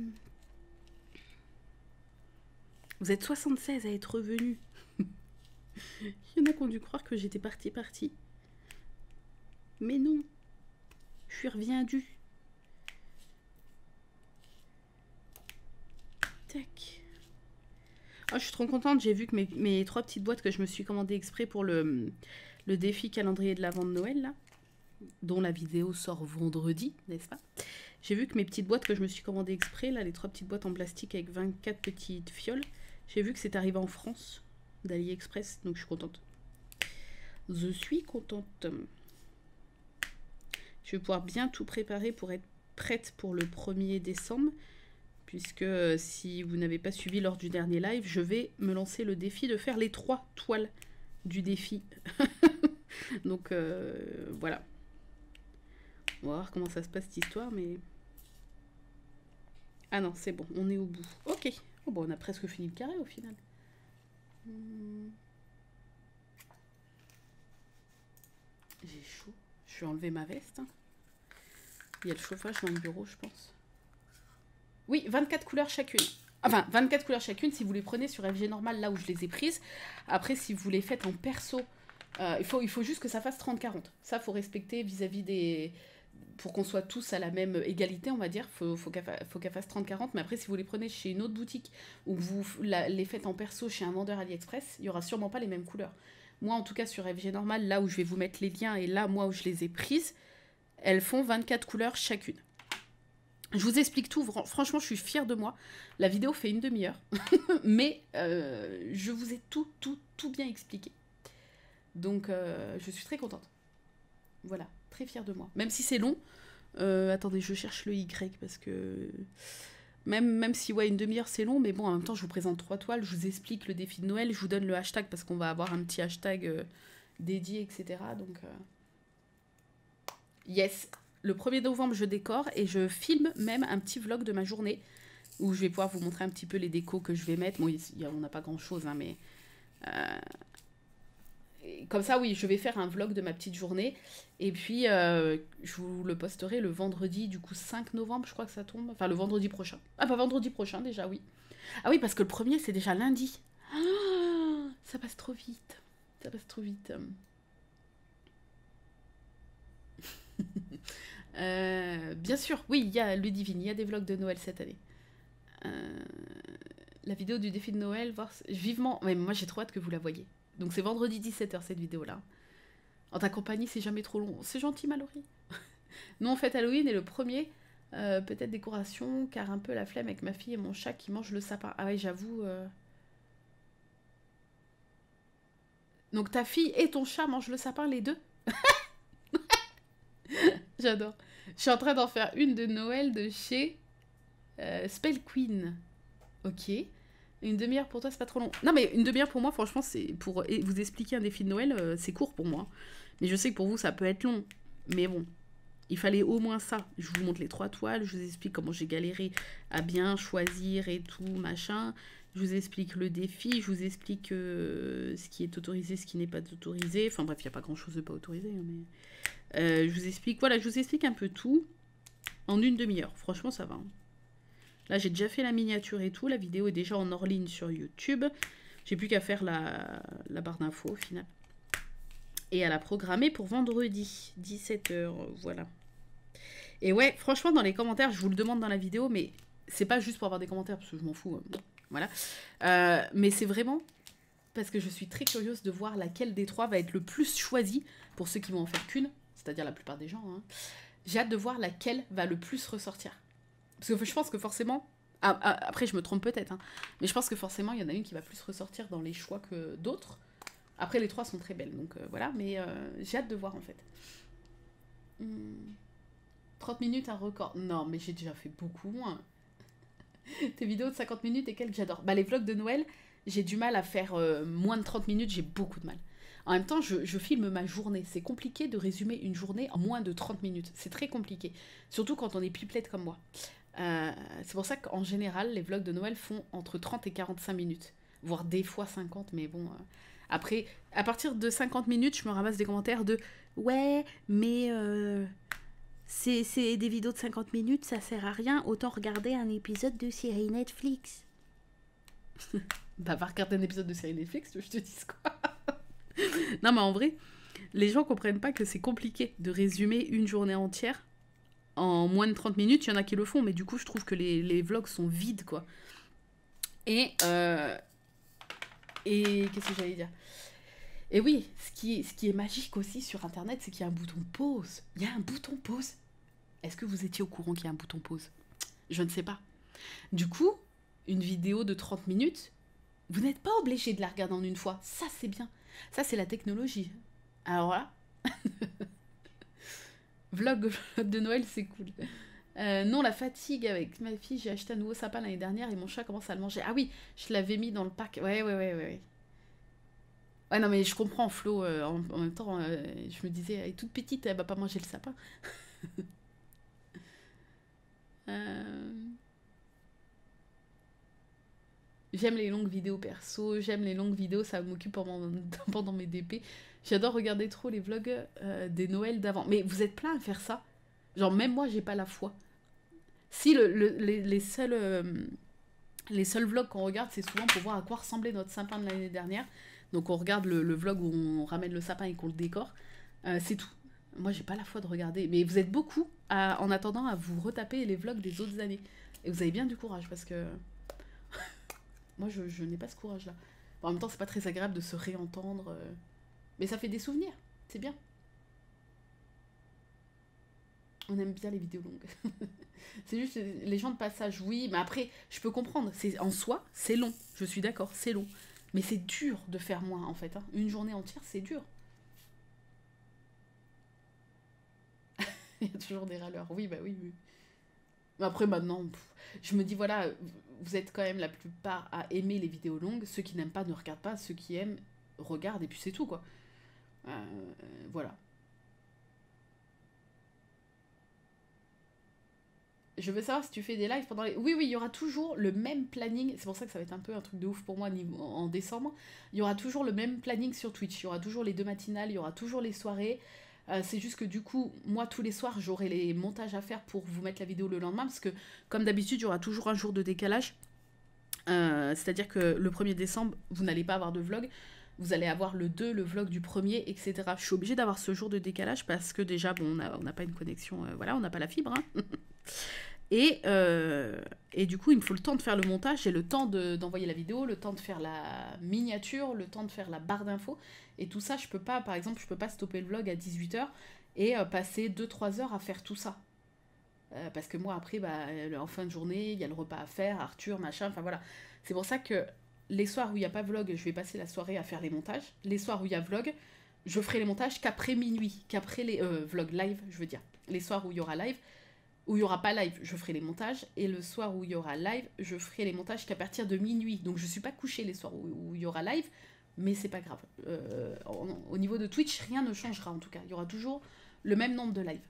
Vous êtes 76 à être revenus. Il y en a qui ont dû croire que j'étais partie. Mais non. Je suis reviendue. Tac. Oh, je suis trop contente. J'ai vu que mes 3 petites boîtes que je me suis commandées exprès pour le défi calendrier de l'Avent de Noël, là, dont la vidéo sort vendredi, n'est-ce pas? J'ai vu que mes petites boîtes que je me suis commandées exprès, là, les 3 petites boîtes en plastique avec 24 petites fioles, j'ai vu que c'est arrivé en France, d'AliExpress, donc je suis contente. Je suis contente. Je vais pouvoir bien tout préparer pour être prête pour le 1er décembre. Puisque si vous n'avez pas suivi lors du dernier live, je vais me lancer le défi de faire les 3 toiles du défi. Donc voilà. On va voir comment ça se passe cette histoire, mais... Ah non, c'est bon, on est au bout. Ok. Oh, bon, on a presque fini le carré au final. J'ai chaud. Je vais enlever ma veste. Il y a le chauffage dans le bureau, je pense. Oui, 24 couleurs chacune. Enfin, 24 couleurs chacune si vous les prenez sur FG normal, là où je les ai prises. Après, si vous les faites en perso, il faut juste que ça fasse 30-40. Ça, il faut respecter vis-à-vis des... Pour qu'on soit tous à la même égalité, on va dire, faut qu'elle fasse 30-40. Mais après, si vous les prenez chez une autre boutique ou que vous les faites en perso chez un vendeur AliExpress, il n'y aura sûrement pas les mêmes couleurs. Moi, en tout cas, sur FG normal, là où je vais vous mettre les liens et là, moi, où je les ai prises, elles font 24 couleurs chacune. Je vous explique tout, franchement je suis fière de moi. La vidéo fait une demi-heure, mais je vous ai tout bien expliqué. Donc je suis très contente. Voilà, très fière de moi. Même si c'est long, attendez, je cherche le Y parce que... Même si ouais, une demi-heure c'est long, mais bon, en même temps je vous présente 3 toiles, je vous explique le défi de Noël, je vous donne le hashtag parce qu'on va avoir un petit hashtag dédié, etc. Donc yes. Le 1er novembre, je décore et je filme même un petit vlog de ma journée où je vais pouvoir vous montrer un petit peu les décos que je vais mettre. Bon, on n'a pas grand-chose, hein, mais... comme ça, oui, je vais faire un vlog de ma petite journée. Et puis, je vous le posterai le vendredi, du coup, 5 novembre, je crois que ça tombe. Enfin, le vendredi prochain. Ah, pas vendredi prochain, déjà, oui. Ah oui, parce que le 1er, c'est déjà lundi. Ah, ça passe trop vite. Ça passe trop vite. Bien sûr, oui, il y a Ludivine, il y a des vlogs de Noël cette année. La vidéo du défi de Noël, voir vivement. Mais moi j'ai trop hâte que vous la voyez. Donc c'est vendredi 17h cette vidéo-là. En ta compagnie, c'est jamais trop long. C'est gentil, Mallory. Nous on fête Halloween et le 1er, peut-être décoration, car un peu la flemme avec ma fille et mon chat qui mange le sapin. Ah ouais, j'avoue. Donc ta fille et ton chat mangent le sapin, les deux? J'adore. Je suis en train d'en faire une de Noël de chez Spell Queen. Ok. Une demi-heure pour toi, c'est pas trop long. Non, mais une demi-heure pour moi, franchement, c'est pour vous expliquer un défi de Noël, c'est court pour moi. Mais je sais que pour vous, ça peut être long. Mais bon, il fallait au moins ça. Je vous montre les 3 toiles, je vous explique comment j'ai galéré à bien choisir et tout, machin. Je vous explique le défi, je vous explique ce qui est autorisé, ce qui n'est pas autorisé. Enfin bref, il n'y a pas grand-chose de pas autorisé, hein, mais... je vous explique, voilà, je vous explique un peu tout en une demi-heure. Franchement, ça va. Hein. Là, j'ai déjà fait la miniature et tout. La vidéo est déjà en hors ligne sur YouTube. J'ai plus qu'à faire la barre d'infos au final. Et à la programmer pour vendredi, 17h. Voilà. Et ouais, franchement, dans les commentaires, je vous le demande dans la vidéo, mais c'est pas juste pour avoir des commentaires, parce que je m'en fous. Voilà. Mais c'est vraiment parce que je suis très curieuse de voir laquelle des 3 va être le plus choisie pour ceux qui vont en faire qu'une, c'est-à-dire la plupart des gens. Hein. J'ai hâte de voir laquelle va le plus ressortir. Parce que je pense que forcément... après, je me trompe peut-être, hein, mais je pense que forcément, il y en a une qui va plus ressortir dans les choix que d'autres. Après, les 3 sont très belles, donc voilà. Mais j'ai hâte de voir, en fait. 30 minutes, un record. Non, mais j'ai déjà fait beaucoup moins. Tes vidéos de 50 minutes et quelques, j'adore. Bah, les vlogs de Noël, j'ai du mal à faire moins de 30 minutes, j'ai beaucoup de mal. En même temps, je filme ma journée. C'est compliqué de résumer une journée en moins de 30 minutes. C'est très compliqué. Surtout quand on est pipelette comme moi. C'est pour ça qu'en général, les vlogs de Noël font entre 30 et 45 minutes. Voire des fois 50, mais bon... Après, à partir de 50 minutes, je me ramasse des commentaires de « Ouais, mais c'est des vidéos de 50 minutes, ça sert à rien. Autant regarder un épisode de série Netflix. » Bah, va regarder un épisode de série Netflix, je te dis quoi. Non, mais en vrai, les gens comprennent pas que c'est compliqué de résumer une journée entière en moins de 30 minutes. Il y en a qui le font, mais du coup, je trouve que les vlogs sont vides, quoi. Et qu'est-ce que j'allais dire? Et oui, ce qui est magique aussi sur Internet, c'est qu'il y a un bouton pause. Il y a un bouton pause. Est-ce que vous étiez au courant qu'il y a un bouton pause? Je ne sais pas. Du coup, une vidéo de 30 minutes, vous n'êtes pas obligé de la regarder en une fois. Ça, c'est bien. Ça, c'est la technologie. Alors là, vlog de Noël, c'est cool. Non, la fatigue avec ma fille, j'ai acheté un nouveau sapin l'année dernière et mon chat commence à le manger. Ah oui, je l'avais mis dans le pack. Ouais. Ouais, non, mais je comprends, Flo. En même temps, je me disais, elle est toute petite, elle va pas manger le sapin. Euh, J'aime les longues vidéos perso, j'aime les longues vidéos, ça m'occupe pendant mes DP. J'adore regarder trop les vlogs des Noëls d'avant. Mais vous êtes plein à faire ça? Genre, même moi, j'ai pas la foi. Si les seuls vlogs qu'on regarde, c'est souvent pour voir à quoi ressemblait notre sapin de l'année dernière. Donc, on regarde le vlog où on ramène le sapin et qu'on le décore. C'est tout. Moi, j'ai pas la foi de regarder. Mais vous êtes beaucoup en attendant à vous retaper les vlogs des autres années. Et vous avez bien du courage parce que moi, je n'ai pas ce courage-là. Bon, en même temps, c'est pas très agréable de se réentendre. Mais ça fait des souvenirs. C'est bien. On aime bien les vidéos longues. C'est juste les gens de passage, oui. Mais après, je peux comprendre. En soi, c'est long. Je suis d'accord, c'est long. Mais c'est dur de faire moins, en fait. Hein. Une journée entière, c'est dur. Il y a toujours des râleurs. Oui, bah oui. Mais après, maintenant, je me dis, voilà, vous êtes quand même la plupart à aimer les vidéos longues. Ceux qui n'aiment pas ne regardent pas. Ceux qui aiment regardent et puis c'est tout, quoi. Voilà. Je veux savoir si tu fais des lives pendant les... Oui, il y aura toujours le même planning. C'est pour ça que ça va être un peu un truc de ouf pour moi en décembre. Il y aura toujours le même planning sur Twitch. Il y aura toujours les 2 matinales, il y aura toujours les soirées. C'est juste que du coup, moi, tous les soirs, j'aurai les montages à faire pour vous mettre la vidéo le lendemain. Parce que, comme d'habitude, il y aura toujours un jour de décalage. C'est-à-dire que le 1er décembre, vous n'allez pas avoir de vlog. Vous allez avoir le 2, le vlog du 1er, etc. Je suis obligée d'avoir ce jour de décalage parce que déjà, bon, on n'a pas une connexion... voilà, on n'a pas la fibre, hein. Et du coup, il me faut le temps de faire le montage, j'ai le temps d'envoyer la vidéo, le temps de faire la miniature, le temps de faire la barre d'infos. Et tout ça, je peux pas, par exemple, je peux pas stopper le vlog à 18h et passer 2-3 heures à faire tout ça. Parce que moi, après, bah, en fin de journée, il y a le repas à faire, Arthur, machin, enfin voilà. C'est pour ça que les soirs où il n'y a pas vlog, je vais passer la soirée à faire les montages. Les soirs où il y a vlog, je ferai les montages qu'après minuit, qu'après les vlogs live, je veux dire. Les soirs où il y aura live, où il n'y aura pas live, je ferai les montages. Et le soir où il y aura live, je ferai les montages qu'à partir de minuit. Donc je ne suis pas couchée les soirs où il y aura live, mais c'est pas grave. Au niveau de Twitch, rien ne changera en tout cas. Il y aura toujours le même nombre de lives.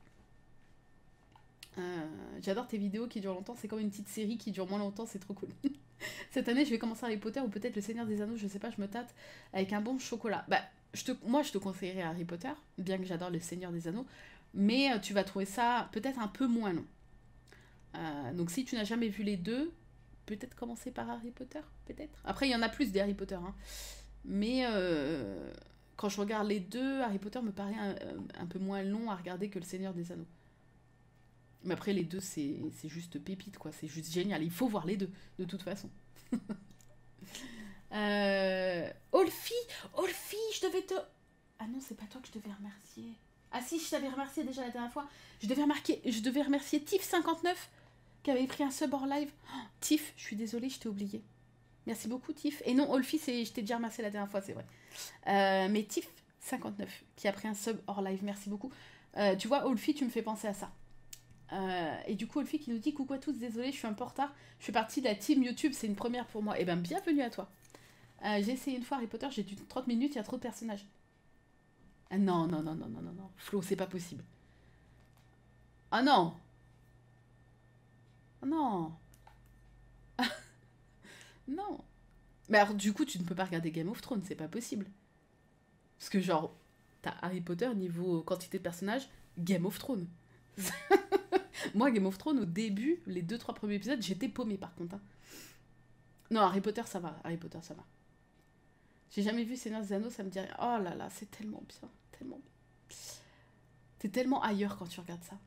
J'adore tes vidéos qui durent longtemps. C'est comme une petite série qui dure moins longtemps, c'est trop cool. Cette année, je vais commencer Harry Potter ou peut-être Le Seigneur des Anneaux, je sais pas, je me tâte, avec un bon chocolat. Bah, moi, je te conseillerais Harry Potter, bien que j'adore Le Seigneur des Anneaux. Mais tu vas trouver ça peut-être un peu moins long. Donc si tu n'as jamais vu les deux, peut-être commencer par Harry Potter, peut-être. Après, il y en a plus des Harry Potter, hein. Mais quand je regarde les deux, Harry Potter me paraît un peu moins long à regarder que Le Seigneur des Anneaux. Mais après, les deux, c'est juste pépite, quoi. C'est juste génial. Il faut voir les deux, de toute façon. Olfi, je devais te... Ah non, c'est pas toi que je devais remercier. Ah si, je t'avais remercié déjà la dernière fois. Je devais remercier Tiff59 qui avait pris un sub hors live. Oh, Tiff, je suis désolée, je t'ai oublié. Merci beaucoup, Tiff. Et non, Olfi, je t'ai déjà remercié la dernière fois, c'est vrai. Mais Tiff59 qui a pris un sub hors live, merci beaucoup. Tu vois, Olfi, tu me fais penser à ça. Et du coup, Olfi qui nous dit coucou à tous, désolée, je suis un peu en retard. Je fais partie de la team YouTube, c'est une première pour moi. Eh ben, bienvenue à toi. J'ai essayé une fois Harry Potter, j'ai dû 30 minutes, il y a trop de personnages. Ah non. Flo, c'est pas possible. Ah non. Ah non. Non. Mais alors, du coup, tu ne peux pas regarder Game of Thrones, c'est pas possible. Parce que, genre, t'as Harry Potter niveau quantité de personnages, Game of Thrones. Moi, Game of Thrones, au début, les 2-3 premiers épisodes, j'étais paumée par contre. Hein. Non, Harry Potter, ça va. Harry Potter, ça va. J'ai jamais vu Seigneur des Anneaux, ça me dirait... Oh là là, c'est tellement bien, tellement bien. T'es tellement ailleurs quand tu regardes ça.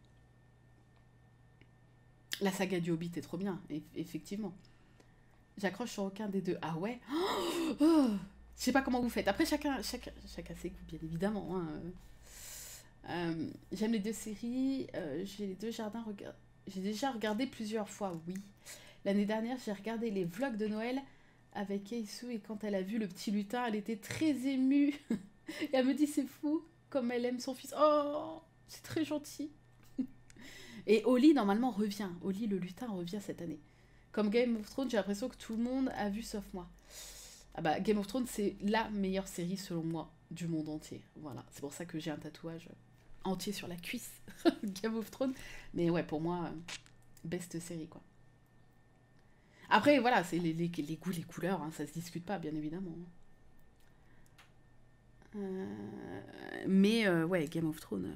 La saga du Hobbit est trop bien, effectivement. J'accroche sur aucun des deux. Ah ouais. Oh, je sais pas comment vous faites. Après, chacun ses goûts, bien évidemment. Hein. J'aime les deux séries. J'ai les deux jardins. J'ai déjà regardé plusieurs fois, oui. L'année dernière, j'ai regardé les vlogs de Noël avec Keisu et quand elle a vu le petit lutin, elle était très émue. Et elle me dit, c'est fou, comme elle aime son fils. Oh, c'est très gentil. Et Oli, normalement, revient. Oli, le lutin, revient cette année. Comme Game of Thrones, j'ai l'impression que tout le monde a vu sauf moi. Ah bah, Game of Thrones, c'est la meilleure série, selon moi, du monde entier. Voilà, c'est pour ça que j'ai un tatouage entier sur la cuisse. Game of Thrones. Mais ouais, pour moi, best série, quoi. Après, voilà, c'est les goûts, les couleurs, hein, ça se discute pas, bien évidemment. Mais ouais, Game of Thrones...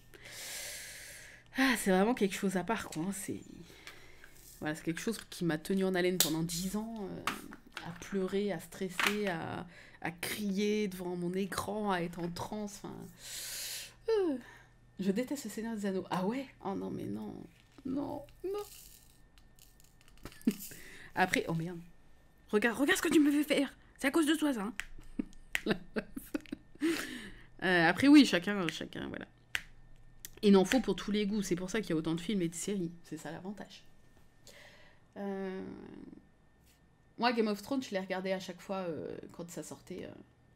Ah, c'est vraiment quelque chose à part, quoi. C'est... Voilà, c'est quelque chose qui m'a tenu en haleine pendant 10 ans, à pleurer, à stresser, à crier devant mon écran, à être en transe, enfin... Je déteste le Seigneur des Anneaux. Ah ouais? Oh non, mais non. Non, non. Après, oh merde. Regarde ce que tu me fais faire. C'est à cause de toi, ça. Hein. Après, oui, chacun, voilà. Il en faut pour tous les goûts. C'est pour ça qu'il y a autant de films et de séries. C'est ça l'avantage. Moi, Game of Thrones, je l'ai regardé à chaque fois quand ça sortait.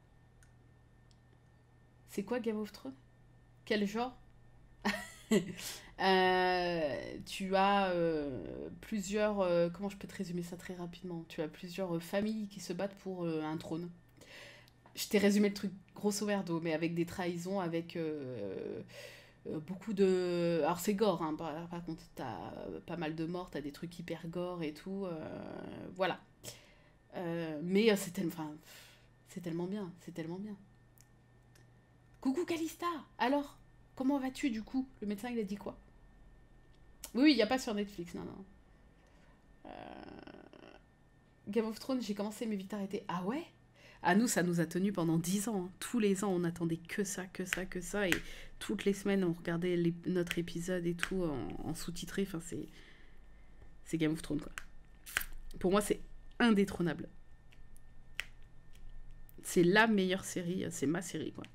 C'est quoi Game of Thrones? Quel genre? Tu as plusieurs... comment je peux te résumer ça très rapidement? Tu as plusieurs familles qui se battent pour un trône. Je t'ai résumé le truc grosso merdo, mais avec des trahisons, avec beaucoup de... Alors c'est gore, hein, par contre, t'as pas mal de morts, t'as des trucs hyper gore et tout. Voilà. Mais c'est tellement bien, c'est tellement bien. Coucou Calista, alors, comment vas-tu du coup? Le médecin il a dit quoi? Oui, il n'y a pas sur Netflix, non, non. Game of Thrones, j'ai commencé mais vite arrêté. Ah ouais? À nous, ça nous a tenu pendant 10 ans. Hein. Tous les ans, on attendait que ça. Et toutes les semaines, on regardait notre épisode et tout en sous-titré. Enfin, c'est Game of Thrones, quoi. Pour moi, c'est indétrônable. C'est la meilleure série. C'est ma série, quoi.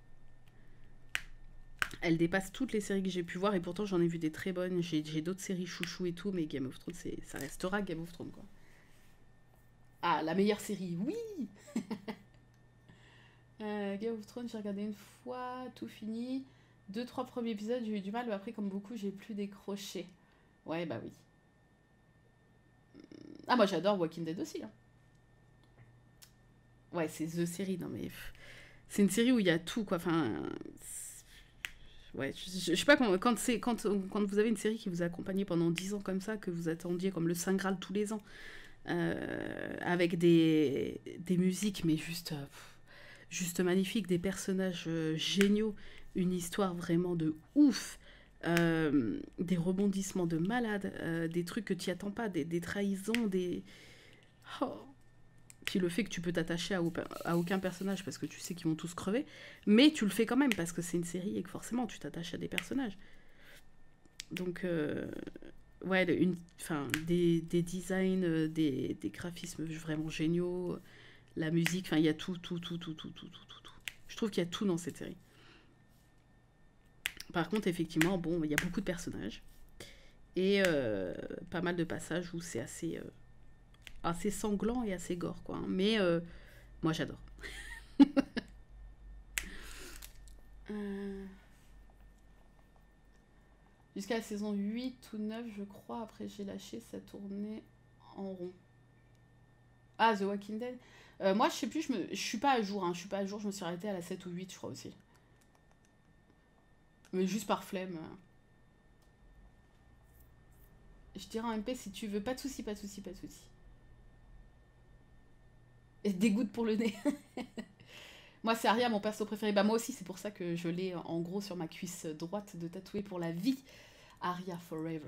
Elle dépasse toutes les séries que j'ai pu voir. Et pourtant, j'en ai vu des très bonnes. J'ai d'autres séries chouchou et tout. Mais Game of Thrones, ça restera Game of Thrones, quoi. Ah, la meilleure série, oui. Game of Thrones, j'ai regardé une fois, tout fini. 2-3 premiers épisodes, j'ai eu du mal, mais après, comme beaucoup, j'ai plus décroché. Ouais, bah oui. Ah, moi j'adore Walking Dead aussi. Hein. Ouais, c'est The Série, non mais. C'est une série où il y a tout, quoi. Enfin. Ouais, je sais pas, quand vous avez une série qui vous a accompagné pendant 10 ans comme ça, que vous attendiez comme le Saint Graal tous les ans, avec des musiques, mais juste magnifiques, des personnages géniaux, une histoire vraiment de ouf, des rebondissements de malade, des trucs que tu attends pas, des trahisons, des... Oh. Puis le fait que tu peux t'attacher à aucun personnage parce que tu sais qu'ils vont tous crever, mais tu le fais quand même parce que c'est une série et que forcément tu t'attaches à des personnages. Donc, ouais, des designs, des graphismes vraiment géniaux, la musique, enfin, il y a tout. Je trouve qu'il y a tout dans cette série. Par contre, effectivement, bon, il y a beaucoup de personnages et pas mal de passages où c'est assez sanglant et assez gore, quoi. Mais moi, j'adore. Jusqu'à la saison 8 ou 9, je crois. Après, j'ai lâché, ça tournait en rond. Ah, The Walking Dead. Moi, je sais plus, je suis pas à jour. Hein, je suis pas à jour, je me suis arrêtée à la 7 ou 8, je crois aussi. Mais juste par flemme. Je dirais en MP si tu veux. Pas de soucis, pas de soucis, pas de soucis. Et des gouttes pour le nez. Moi, c'est Arya, mon perso préféré. Bah, moi aussi, c'est pour ça que je l'ai en gros sur ma cuisse droite de tatouer pour la vie. Arya Forever.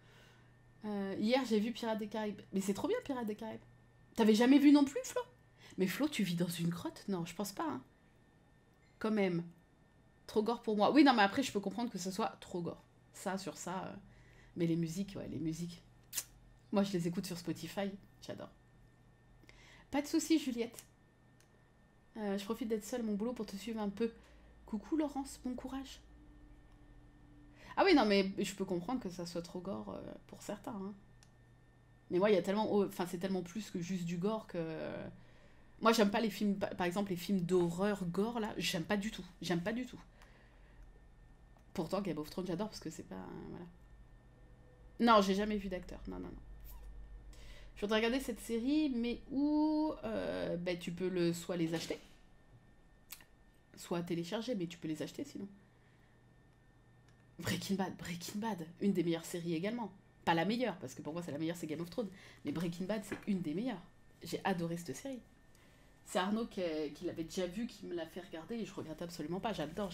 Hier, j'ai vu Pirates des Caraïbes. Mais c'est trop bien, Pirates des Caraïbes. T'avais jamais vu non plus, Flo? Mais Flo, tu vis dans une grotte? Non, je pense pas, hein. Quand même. Trop gore pour moi. Oui, non, mais après, je peux comprendre que ce soit trop gore. Ça, sur ça. Mais les musiques, ouais, les musiques. Moi, je les écoute sur Spotify. J'adore. Pas de soucis, Juliette. Je profite d'être seule à mon boulot pour te suivre un peu. Coucou, Laurence, bon courage. Ah oui, non, mais je peux comprendre que ça soit trop gore pour certains, hein. Mais moi, il y a tellement... Enfin, c'est tellement plus que juste du gore que... Moi, j'aime pas les films... Par exemple, les films d'horreur gore, là. J'aime pas du tout. J'aime pas du tout. Pourtant, Game of Thrones, j'adore parce que c'est pas... Voilà. Non, j'ai jamais vu d'acteur. Non, non, non. Je voudrais regarder cette série, mais où ben, tu peux soit les acheter, soit télécharger, mais tu peux les acheter sinon. Breaking Bad, une des meilleures séries également. Pas la meilleure, parce que pour moi c'est la meilleure, c'est Game of Thrones. Mais Breaking Bad, c'est une des meilleures. J'ai adoré cette série. C'est Arnaud qui l'avait déjà vu, qui me l'a fait regarder, et je regrette absolument pas. J'adore.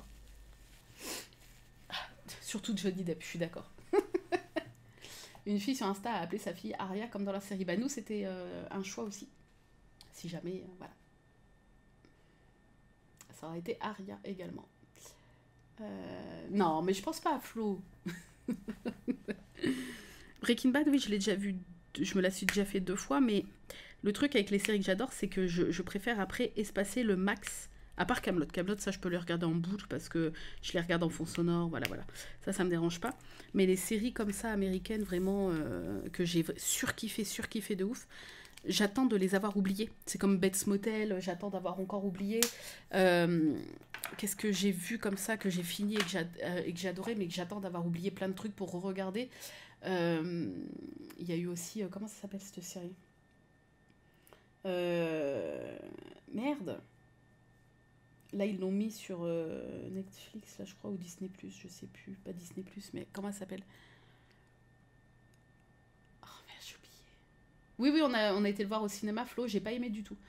Surtout Johnny Depp, je suis d'accord. Une fille sur Insta a appelé sa fille Aria comme dans la série. Bah nous, c'était un choix aussi. Si jamais, voilà. Ça aurait été Aria également. Non, mais je pense pas à Flo. Breaking Bad, oui, je l'ai déjà vu. Je me la suis déjà fait 2 fois, mais le truc avec les séries que j'adore, c'est que je préfère après espacer le max. À part Kaamelott. Kaamelott, ça, je peux les regarder en boucle parce que je les regarde en fond sonore, voilà. Ça me dérange pas. Mais les séries comme ça, américaines, vraiment, que j'ai surkiffé de ouf, j'attends de les avoir oubliées. C'est comme Bates Motel, j'attends d'avoir encore oublié. Qu'est-ce que j'ai vu comme ça, que j'ai fini et que j'ai adoré, mais que j'attends d'avoir oublié plein de trucs pour re-regarder. Il y a eu aussi... comment ça s'appelle cette série Merde. Là, ils l'ont mis sur Netflix, là, je crois, ou Disney+, je sais plus. Pas Disney+, mais comment ça s'appelle? Oh, merde, j'ai oublié. Oui, on a été le voir au cinéma, Flo, j'ai pas aimé du tout.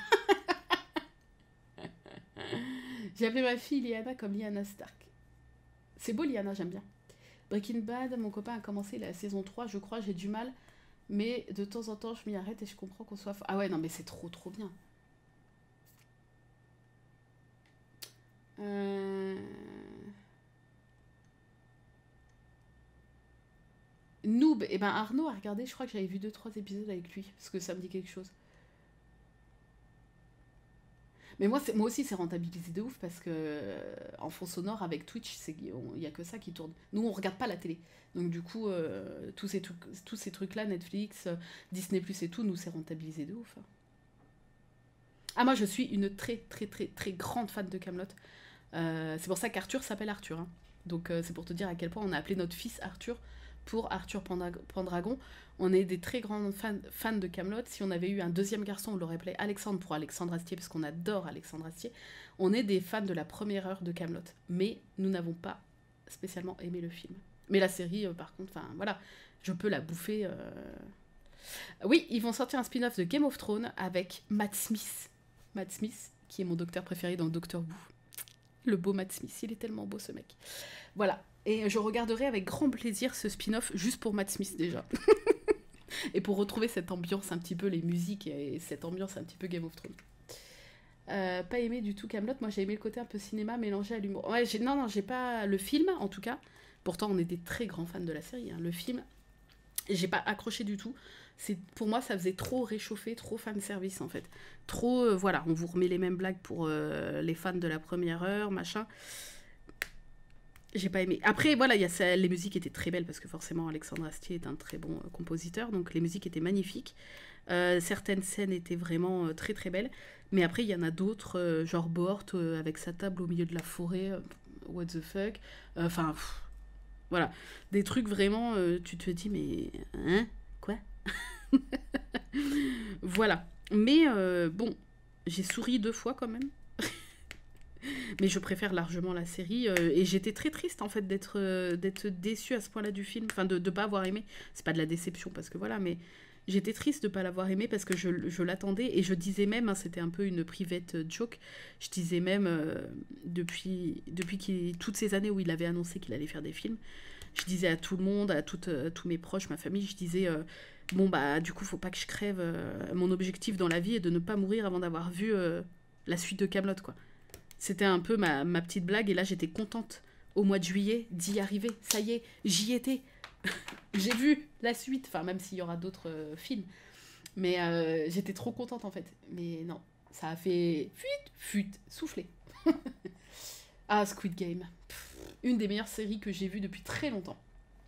J'ai appelé ma fille Liana comme Liana Stark. C'est beau, Liana, j'aime bien. Breaking Bad, mon copain a commencé la saison 3, je crois, j'ai du mal. Mais de temps en temps, je m'y arrête et je comprends qu'on soit... Ah ouais, non, mais c'est trop bien. Noob, et ben Arnaud a regardé, je crois que j'avais vu 2-3 épisodes avec lui, parce que ça me dit quelque chose. Mais moi aussi, c'est rentabilisé de ouf, parce que en fond sonore, avec Twitch, il n'y a que ça qui tourne. Nous, on regarde pas la télé. Donc du coup, tous ces trucs-là, Netflix, Disney+, et tout, nous, c'est rentabilisé de ouf. Ah, moi, je suis une très grande fan de Kaamelott. C'est pour ça qu'Arthur s'appelle Arthur, hein. Donc c'est pour te dire à quel point on a appelé notre fils Arthur pour Arthur Pendragon. On est des très grands fans de Kaamelott. Si on avait eu un deuxième garçon, on l'aurait appelé Alexandre pour Alexandre Astier, parce qu'on adore Alexandre Astier. On est des fans de la première heure de Kaamelott, mais nous n'avons pas spécialement aimé le film. Mais la série, par contre, enfin voilà, je peux la bouffer. Oui, ils vont sortir un spin-off de Game of Thrones avec Matt Smith. Matt Smith, qui est mon docteur préféré dans Doctor Who. Le beau Matt Smith, il est tellement beau ce mec. Voilà, et je regarderai avec grand plaisir ce spin-off juste pour Matt Smith déjà. Et pour retrouver cette ambiance un petit peu, les musiques et cette ambiance un petit peu Game of Thrones. Pas aimé du tout Kaamelott, moi j'ai aimé le côté un peu cinéma mélangé à l'humour. Ouais, non, j'ai pas le film en tout cas. Pourtant on est des très grands fans de la série, hein. Le film, j'ai pas accroché du tout. Pour moi, ça faisait trop réchauffer, trop fan service en fait. Trop, voilà, on vous remet les mêmes blagues pour les fans de la première heure, machin. J'ai pas aimé. Après, voilà, les musiques étaient très belles parce que forcément, Alexandre Astier est un très bon compositeur, donc les musiques étaient magnifiques. Certaines scènes étaient vraiment très belles. Mais après, il y en a d'autres, genre Bohort avec sa table au milieu de la forêt. What the fuck. Enfin, voilà. Des trucs vraiment, tu te dis, mais... Hein? Quoi? Voilà. Mais bon, j'ai souri 2 fois quand même. Mais je préfère largement la série. Et j'étais très triste en fait d'être déçue à ce point-là du film. Enfin, de ne pas avoir aimé. C'est pas de la déception parce que voilà, mais j'étais triste de ne pas l'avoir aimé parce que je l'attendais. Et je disais même, hein, c'était un peu une private joke, je disais même, depuis toutes ces années où il avait annoncé qu'il allait faire des films, je disais à tout le monde, à tous mes proches, ma famille, je disais... Bon, bah, du coup, faut pas que je crève. Mon objectif dans la vie est de ne pas mourir avant d'avoir vu la suite de Kaamelott, quoi. C'était un peu ma petite blague, et là, j'étais contente, au mois de juillet, d'y arriver. Ça y est, j'y étais. J'ai vu la suite, enfin, même s'il y aura d'autres films. Mais j'étais trop contente, en fait. Mais non, ça a fait fuite, soufflé. Ah, Squid Game. Pff, une des meilleures séries que j'ai vues depuis très longtemps.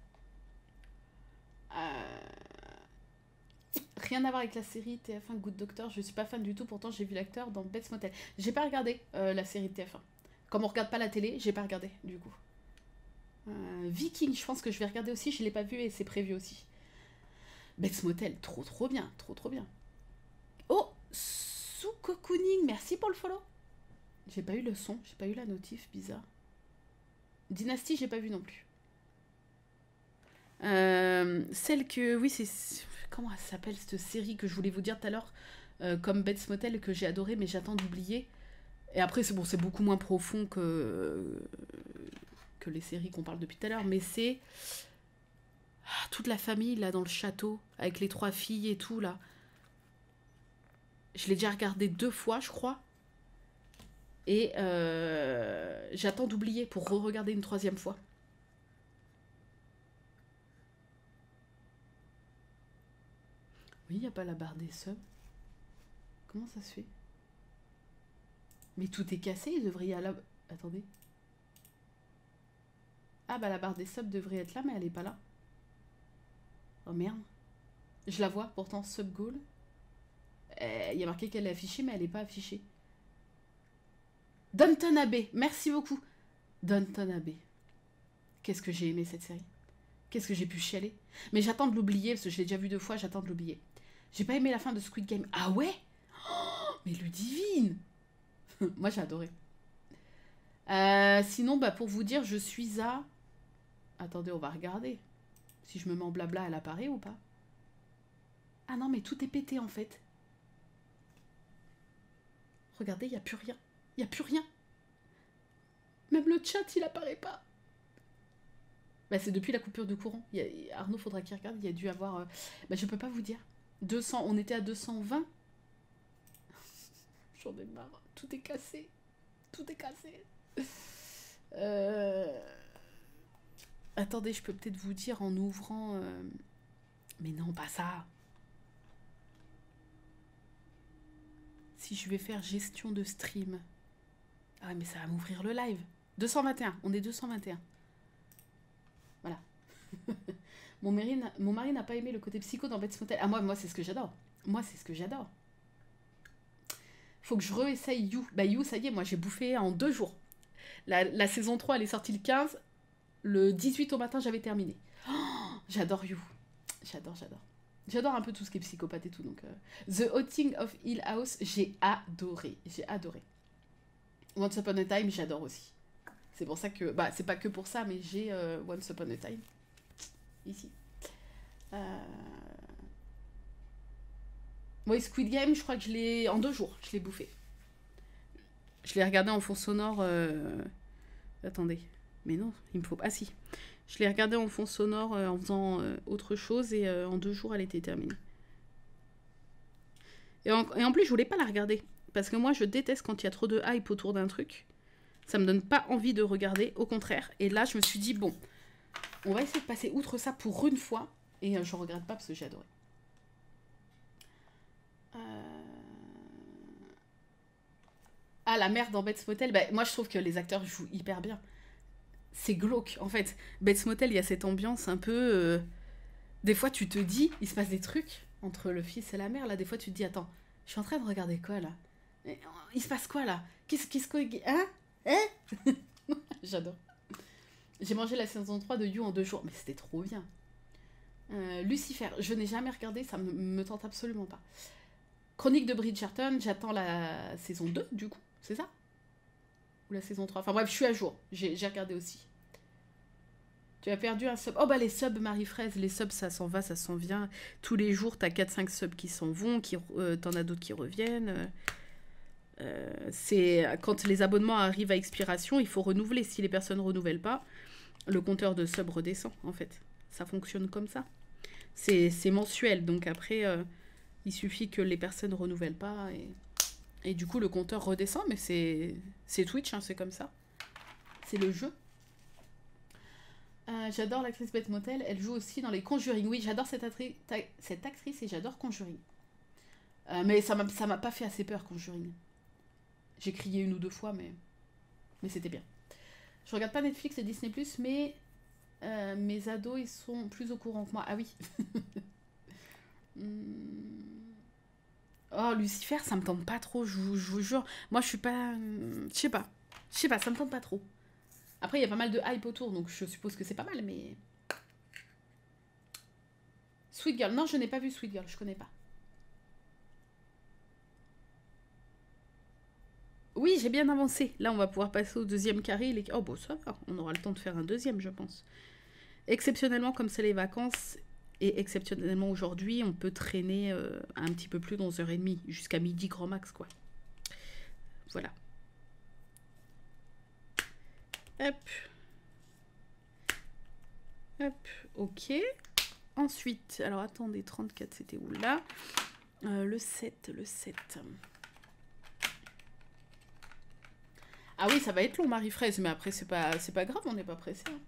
Rien à voir avec la série TF1 Good Doctor, je suis pas fan du tout, pourtant j'ai vu l'acteur dans Bates Motel. J'ai pas regardé la série de TF1. Comme on regarde pas la télé, j'ai pas regardé du coup. Viking, je pense que je vais regarder aussi, je l'ai pas vu et c'est prévu aussi. Bates Motel, trop bien, trop bien. Oh, sous cocooning, merci pour le follow. J'ai pas eu le son, j'ai pas eu la notif, bizarre. Dynasty, j'ai pas vu non plus. Celle que, oui, c'est... Comment elle s'appelle cette série que je voulais vous dire tout à l'heure, comme Bates Motel, que j'ai adoré, mais j'attends d'oublier. Et après, c'est bon, c'est beaucoup moins profond que les séries qu'on parle depuis tout à l'heure, mais c'est toute la famille là dans le château, avec les 3 filles et tout là. Je l'ai déjà regardé 2 fois, je crois. Et j'attends d'oublier pour re-regarder une 3e fois. Oui, il n'y a pas la barre des subs. Comment ça se fait? Mais tout est cassé, il devrait y aller... Attendez. Ah bah la barre des subs devrait être là, mais elle est pas là. Oh merde. Je la vois, pourtant, sub goal. Il y a marqué qu'elle est affichée, mais elle n'est pas affichée. Downton Abbey, merci beaucoup. Downton Abbey. Qu'est-ce que j'ai aimé cette série. Qu'est-ce que j'ai pu chialer. Mais j'attends de l'oublier, parce que je l'ai déjà vu 2 fois, j'attends de l'oublier. J'ai pas aimé la fin de Squid Game. Ah ouais? Oh, mais Ludivine. Moi j'ai adoré. Sinon, bah, pour vous dire, je suis à... Attendez, on va regarder. Si je me mets en blabla, elle apparaît ou pas? Ah non, mais tout est pété en fait. Regardez, il n'y a plus rien. Il n'y a plus rien. Même le chat, il apparaît pas. Bah, c'est depuis la coupure de courant. Arnaud, faudra qu'il regarde. Il y a dû avoir... Bah, je peux pas vous dire. 200, on était à 220. J'en ai marre. Tout est cassé. Tout est cassé. Attendez, je peux peut-être vous dire en ouvrant... Mais non, pas ça. Si je vais faire gestion de stream. Ah ouais, mais ça va m'ouvrir le live. 221, on est 221. Voilà. Mon mari n'a pas aimé le côté psycho dans Bates Motel. Ah, moi c'est ce que j'adore. Moi, c'est ce que j'adore. Faut que je réessaye You. Bah, You, ça y est, moi, j'ai bouffé en 2 jours. La saison 3, elle est sortie le 15. Le 18 au matin, j'avais terminé. Oh, j'adore You. J'adore. J'adore un peu tout ce qui est psychopathe et tout. Donc, The Haunting of Hill House, j'ai adoré. Once Upon a Time, j'adore aussi. C'est pour ça que... Bah, c'est pas que pour ça, mais j'ai Once Upon a Time. Ici. Oui, Squid Game, je crois que je l'ai... En 2 jours, je l'ai bouffé. Je l'ai regardé en fond sonore... Attendez. Mais non, il me faut... Ah si. Je l'ai regardé en fond sonore en faisant autre chose et en 2 jours, elle était terminée. Et en plus, je voulais pas la regarder. Parce que moi, je déteste quand il y a trop de hype autour d'un truc. Ça me donne pas envie de regarder, au contraire. Et là, je me suis dit, bon, on va essayer de passer outre ça pour une fois. Et je regrette pas parce que j'ai adoré. Ah, la mère dans Bates Motel, bah, moi, je trouve que les acteurs jouent hyper bien. C'est glauque, en fait. Bates Motel, il y a cette ambiance un peu... Des fois, tu te dis, il se passe des trucs entre le fils et la mère. Là, des fois, tu te dis, attends, je suis en train de regarder quoi, là? Il se passe quoi, là? Qu'est-ce que... Hein? J'adore. J'ai mangé la saison 3 de You en 2 jours. Mais c'était trop bien. Lucifer, je n'ai jamais regardé, ça me tente absolument pas. Chronique de Bridgerton, j'attends la saison 2, du coup. C'est ça? Ou la saison 3. Enfin bref, je suis à jour. J'ai regardé aussi. Tu as perdu un sub. Oh bah les subs, Marie-Fraise, les subs, ça s'en va, ça s'en vient. Tous les jours, t'as 4-5 subs qui s'en vont, t'en as d'autres qui reviennent. C'est quand les abonnements arrivent à expiration, il faut renouveler. Si les personnes ne renouvellent pas, le compteur de subs redescend, en fait. Ça fonctionne comme ça. C'est mensuel, donc après, il suffit que les personnes ne renouvellent pas et du coup le compteur redescend, mais c'est Twitch, hein, c'est comme ça. C'est le jeu. J'adore l'actrice Beth Motel, elle joue aussi dans les Conjuring. Oui, j'adore cette actrice et j'adore Conjuring. Mais ça m'a pas fait assez peur, Conjuring. J'ai crié 1 ou 2 fois, mais c'était bien. Je regarde pas Netflix et Disney+, mais mes ados, ils sont plus au courant que moi. Ah oui. Oh, Lucifer, ça me tente pas trop, je vous jure. Moi, je suis pas... Je sais pas. Ça me tente pas trop. Après, il y a pas mal de hype autour, donc je suppose que c'est pas mal, mais... Sweet Girl. Non, je n'ai pas vu Sweet Girl, je connais pas. Oui, j'ai bien avancé. Là, on va pouvoir passer au 2e carré. Oh, bon, ça va. On aura le temps de faire un 2e, je pense. Exceptionnellement, comme c'est les vacances, et exceptionnellement aujourd'hui, on peut traîner un petit peu plus d'11 h 30, jusqu'à midi grand max, quoi. Voilà. Hop. Hop, ok. Ensuite, alors attendez, 34, c'était où là? Le 7. Ah oui, ça va être long, Marie-Fraise, mais après, c'est pas grave, on n'est pas pressé. Hein.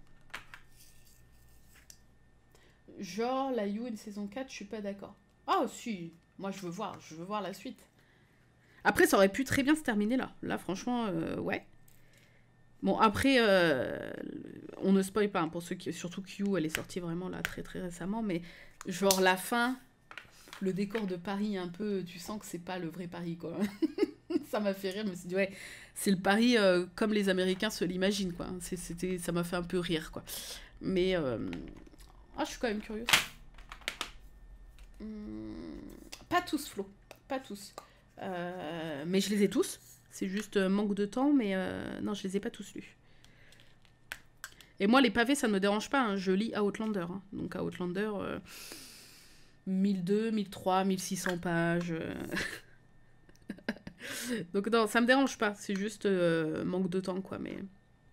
Genre, la You, une saison 4, je suis pas d'accord. Ah, si, moi, je veux voir la suite. Après, ça aurait pu très bien se terminer là. Là, franchement, ouais. Bon, après, on ne spoil pas, hein, pour ceux qui... Surtout Q, elle est sortie vraiment là, très très récemment, mais genre, la fin, le décor de Paris, un peu, tu sens que c'est pas le vrai Paris, quoi. Ça m'a fait rire, je me suis dit, ouais, c'est le Paris comme les Américains se l'imaginent, quoi. Ça m'a fait un peu rire, quoi. Mais, ah, je suis quand même curieuse. Pas tous, Flo, pas tous. Mais je les ai tous. C'est juste manque de temps, mais non, je les ai pas tous lus. Et moi, les pavés, ça ne me dérange pas. Hein. Je lis Outlander. Hein. Donc, Outlander, 1200, 1300, 1600 pages. Donc, non, ça me dérange pas. C'est juste manque de temps, quoi. Mais.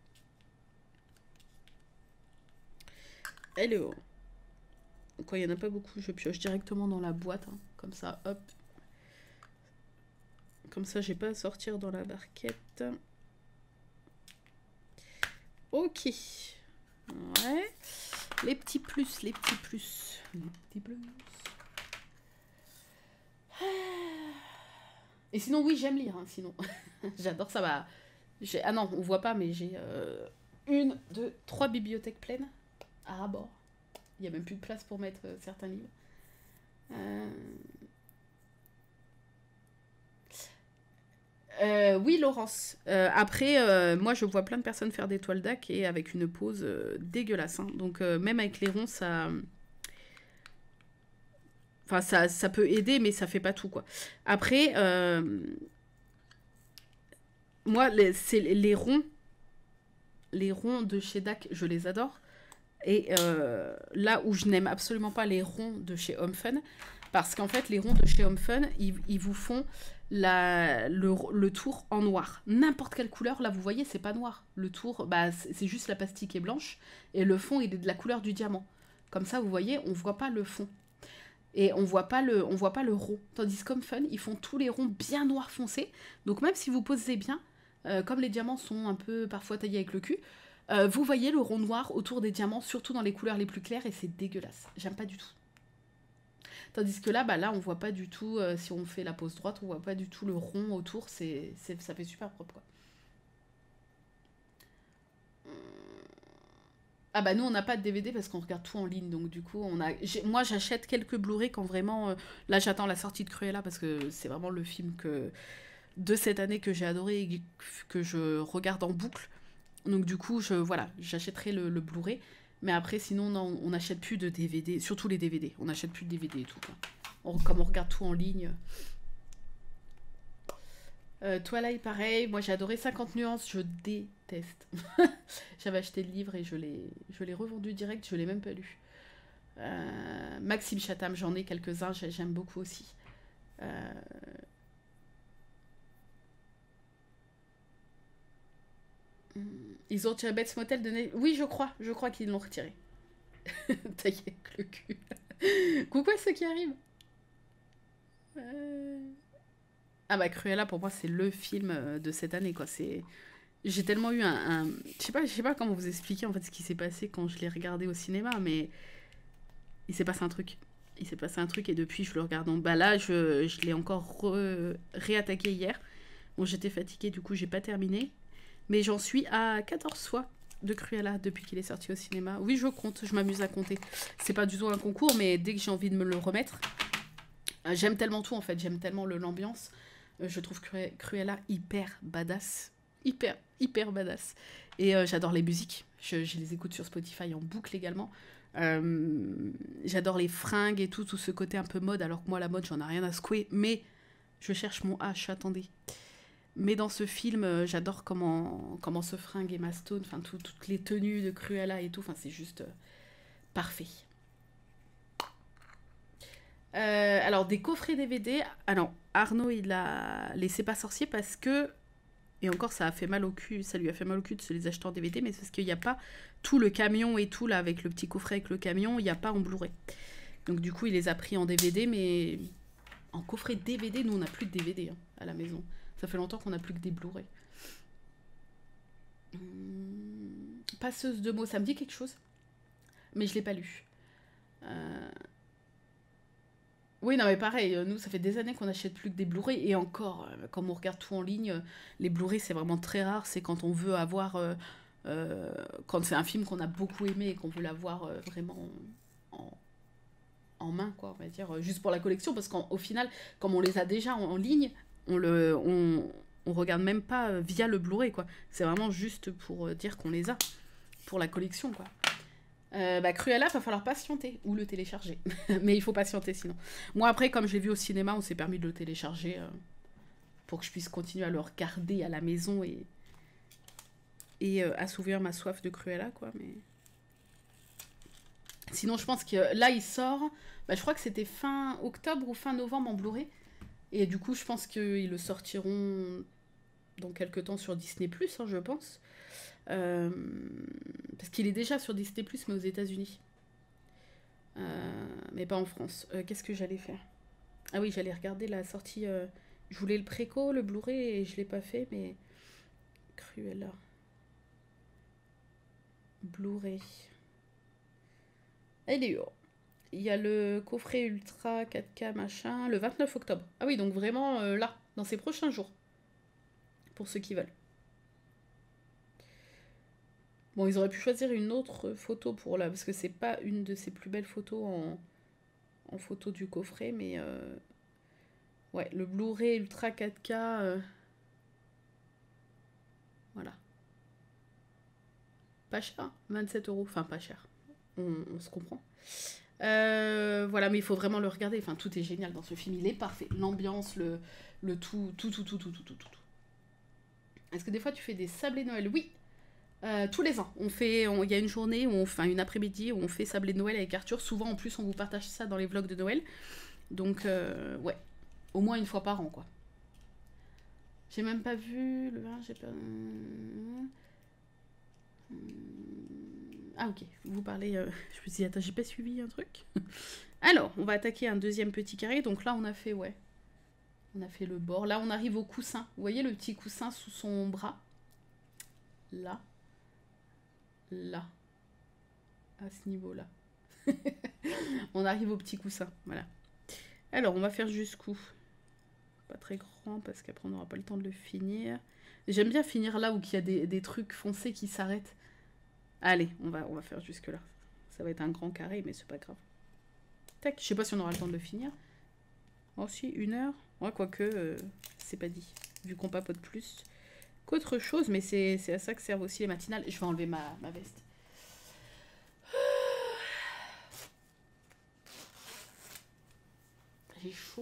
Hello. Quoi, il n'y en a pas beaucoup. Je pioche directement dans la boîte. Hein. Comme ça, hop. Comme ça, j'ai pas à sortir dans la barquette. Ok. Ouais. Les petits plus. Et sinon, oui, j'aime lire. Hein, sinon, j'adore ça. Bah, ah non, on voit pas, mais j'ai 1, 2, 3 bibliothèques pleines à ras-bord. Il n'y a même plus de place pour mettre certains livres. Oui, Laurence. Après, moi, je vois plein de personnes faire des toiles d'ac et avec une pose dégueulasse. Hein. Donc, même avec les ronds, ça... Enfin, ça peut aider, mais ça fait pas tout, quoi. Après, moi, les ronds de chez DAC, je les adore. Et là où je n'aime absolument pas les ronds de chez Home Fun, parce qu'en fait, les ronds de chez Home Fun, ils vous font le tour en noir. N'importe quelle couleur, là, vous voyez, c'est pas noir. Le tour, bah, c'est juste la pastille qui est blanche, et le fond, il est de la couleur du diamant. Comme ça, vous voyez, on voit pas le fond. Et on voit pas le rond. Tandis qu'Home Fun, ils font tous les ronds bien noirs foncés. Donc même si vous posez bien, comme les diamants sont un peu parfois taillés avec le cul, vous voyez le rond noir autour des diamants, surtout dans les couleurs les plus claires, et c'est dégueulasse. J'aime pas du tout. Tandis que là, bah là, on voit pas du tout, si on fait la pose droite, on voit pas du tout le rond autour, ça fait super propre, quoi. Ah bah nous, on n'a pas de DVD parce qu'on regarde tout en ligne, donc du coup, moi, j'achète quelques Blu-ray quand vraiment... là, j'attends la sortie de Cruella parce que c'est vraiment le film de cette année que j'ai adoré et que je regarde en boucle. Donc du coup, voilà, j'achèterai le Blu-ray. Mais après, sinon, non, on n'achète plus de DVD. Surtout les DVD. On n'achète plus de DVD et tout. Quoi. Comme on regarde tout en ligne. Twilight, pareil. Moi, j'ai adoré 50 nuances. Je déteste. J'avais acheté le livre et je l'ai revendu direct. Je l'ai même pas lu. Maxime Chatham, j'en ai quelques-uns. J'aime beaucoup aussi. Ils ont retiré Bates Motel de... Oui, je crois qu'ils l'ont retiré. Taillé avec le cul. Coucou à ceux qui arrivent. Ah bah Cruella pour moi c'est le film de cette année quoi. C'est j'ai tellement eu je sais pas comment vous expliquer en fait ce qui s'est passé quand je l'ai regardé au cinéma, mais il s'est passé un truc. Il s'est passé un truc et depuis je le regarde. Donc bah là je l'ai encore réattaqué hier. Bon j'étais fatiguée du coup j'ai pas terminé, mais j'en suis à 14 fois de Cruella depuis qu'il est sorti au cinéma. Oui je compte, je m'amuse à compter. C'est pas du tout un concours, mais dès que j'ai envie de me le remettre, j'aime tellement tout en fait, j'aime tellement l'ambiance. Je trouve Cruella hyper badass. Hyper badass. Et j'adore les musiques. Je les écoute sur Spotify en boucle également. J'adore les fringues et tout ce côté un peu mode, alors que moi la mode j'en ai rien à secouer. Mais je cherche mon H, attendez. Mais dans ce film, j'adore comment se fringue Emma Stone, enfin toutes les tenues de Cruella et tout, enfin c'est juste parfait. Alors, des coffrets DVD. Ah non, Arnaud, il a laissé pas sorcier parce que. Et encore, ça a fait mal au cul. Ça lui a fait mal au cul de se les acheter en DVD, mais c'est parce qu'il n'y a pas tout le camion et tout, là, avec le petit coffret avec le camion, il n'y a pas en Blu-ray. Donc, du coup, il les a pris en DVD, mais. En coffret DVD, nous, on n'a plus de DVD hein, à la maison. Ça fait longtemps qu'on n'a plus que des Blu-ray. Passeuse de mots, ça me dit quelque chose, mais je l'ai pas lu. Oui, non, mais pareil, nous, ça fait des années qu'on n'achète plus que des Blu-ray. Et encore, comme on regarde tout en ligne, les Blu-ray, c'est vraiment très rare. C'est quand on veut avoir. Quand c'est un film qu'on a beaucoup aimé et qu'on veut l'avoir vraiment en, en main, quoi, on va dire, juste pour la collection. Parce qu'au final, comme on les a déjà en ligne, on regarde même pas via le Blu-ray, quoi. C'est vraiment juste pour dire qu'on les a. Pour la collection, quoi. Bah Cruella, va falloir patienter ou le télécharger. Mais il faut patienter sinon. Moi après, comme je l'ai vu au cinéma, on s'est permis de le télécharger pour que je puisse continuer à le regarder à la maison et assouvir ma soif de Cruella, quoi. Mais sinon, je pense que là, il sort. Bah, je crois que c'était fin octobre ou fin novembre en Blu-ray. Et du coup, je pense qu'ils le sortiront dans quelques temps sur Disney+, hein, je pense. Parce qu'il est déjà sur Disney+, mais aux États-Unis. Mais pas en France. Qu'est-ce que j'allais faire? Ah oui, j'allais regarder la sortie. Je voulais le préco, le Blu-ray, et je l'ai pas fait, mais. Cruella. Blu-ray. Il est où? Il y a le coffret Ultra 4K machin, le 29 octobre. Ah oui, donc vraiment là, dans ces prochains jours. Pour ceux qui veulent. Bon, ils auraient pu choisir une autre photo pour là, parce que c'est pas une de ses plus belles photos en photo du coffret, mais ouais, le Blu-ray Ultra 4K, voilà. Pas cher, 27 €, enfin pas cher, on se comprend. Voilà, mais il faut vraiment le regarder, enfin tout est génial dans ce film, il est parfait, l'ambiance, le tout. Est-ce que des fois tu fais des sablés de Noël? Oui. Tous les ans, il y a une journée, une après-midi où on fait sablé de Noël avec Arthur. Souvent, en plus, on vous partage ça dans les vlogs de Noël. Donc, ouais, au moins une fois par an, quoi. J'ai même pas vu le 1, j'ai pas... Ah, ok, vous parlez... Je me suis dit, attends, j'ai pas suivi un truc. Alors, on va attaquer un deuxième petit carré. Donc là, on a fait, ouais, on a fait le bord. Là, on arrive au coussin. Vous voyez le petit coussin sous son bras? Là. Là, à ce niveau-là. On arrive au petit coussin, voilà. Alors, on va faire jusqu'où? Pas très grand, parce qu'après, on n'aura pas le temps de le finir. J'aime bien finir là où il y a des trucs foncés qui s'arrêtent. Allez, on va faire jusque-là. Ça va être un grand carré, mais c'est pas grave. Tac, je sais pas si on aura le temps de le finir. Oh si, 1 heure. Ouais, quoique, c'est pas dit. Vu qu'on papote plus qu'autre chose, mais c'est à ça que servent aussi les matinales. Je vais enlever ma veste. J'ai chaud.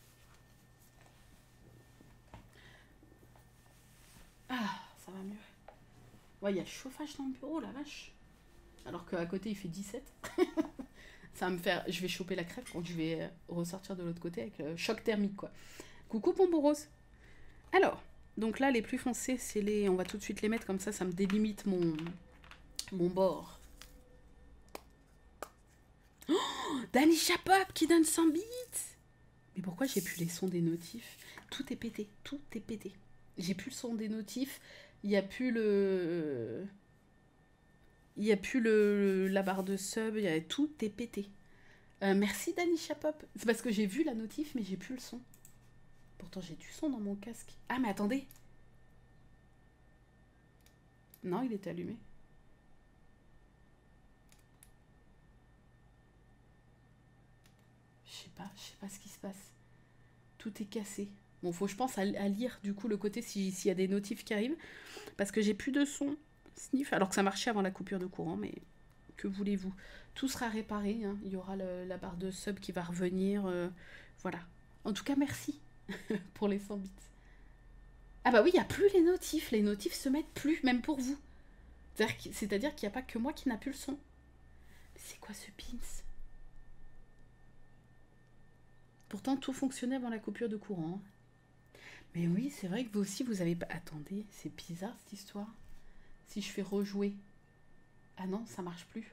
Ah, ça va mieux. Ouais, il y a le chauffage dans le bureau, la vache. Alors qu'à côté, il fait 17. Ça va me faire... Je vais choper la crève quand je vais ressortir de l'autre côté avec le choc thermique, quoi. Coucou, Pombo Rose. Alors... Donc là, les plus foncés, c'est les... On va tout de suite les mettre comme ça me délimite mon bord. Oh, Danisha Pop qui donne 100 bits. Mais pourquoi j'ai plus les sons des notifs? Tout est pété, tout est pété. J'ai plus le son des notifs. Il y a plus le... Il y a plus la barre de sub. Tout est pété. Merci Danisha Pop. C'est parce que j'ai vu la notif, mais j'ai plus le son. Pourtant j'ai du son dans mon casque. Ah mais attendez. Non, il est allumé. Je sais pas ce qui se passe. Tout est cassé. Bon, faut je pense à lire du coup le côté s'il y a des notifs qui arrivent. Parce que j'ai plus de son. Sniff. Alors que ça marchait avant la coupure de courant, mais que voulez-vous? Tout sera réparé. Hein. Il y aura la barre de sub qui va revenir. Voilà. En tout cas, merci pour les 100 bits. Ah bah oui, il n'y a plus les notifs. Les notifs se mettent plus, même pour vous. C'est-à-dire qu'il n'y a pas que moi qui n'a plus le son. Mais c'est quoi ce pins? Pourtant, tout fonctionnait avant la coupure de courant. Mais oui, c'est vrai que vous aussi, vous avez pas... Attendez, c'est bizarre cette histoire. Si je fais rejouer... Ah non, ça marche plus.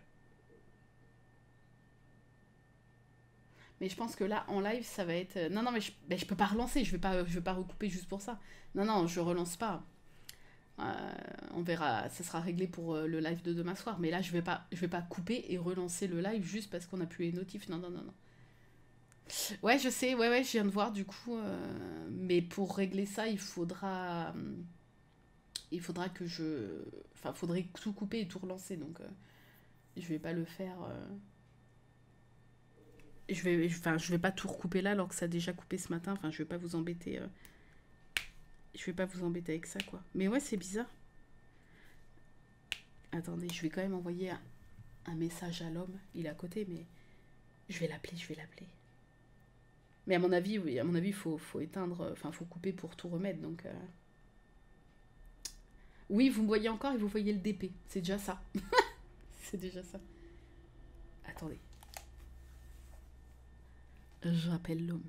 Mais je pense que là, en live, ça va être... Non, non, mais je peux pas relancer. Je vais pas recouper juste pour ça. Non, non, je relance pas. On verra, ça sera réglé pour le live de demain soir. Mais là, je vais pas couper et relancer le live juste parce qu'on a plus les notifs. Non, non, non, non. Ouais, je sais, ouais, je viens de voir du coup. Mais pour régler ça, il faudra que je... Enfin, faudrait tout couper et tout relancer. Donc, je vais pas le faire... Je vais pas tout recouper là alors que ça a déjà coupé ce matin. Enfin, je vais pas vous embêter... Je vais pas vous embêter avec ça, quoi. Mais ouais, c'est bizarre. Attendez, je vais quand même envoyer un message à l'homme. Il est à côté, mais... Je vais l'appeler. Mais à mon avis, oui, il faut éteindre... Enfin, faut couper pour tout remettre, donc... Oui, vous me voyez encore et vous voyez le DP. C'est déjà ça. C'est déjà ça. Attendez. Je rappelle l'homme.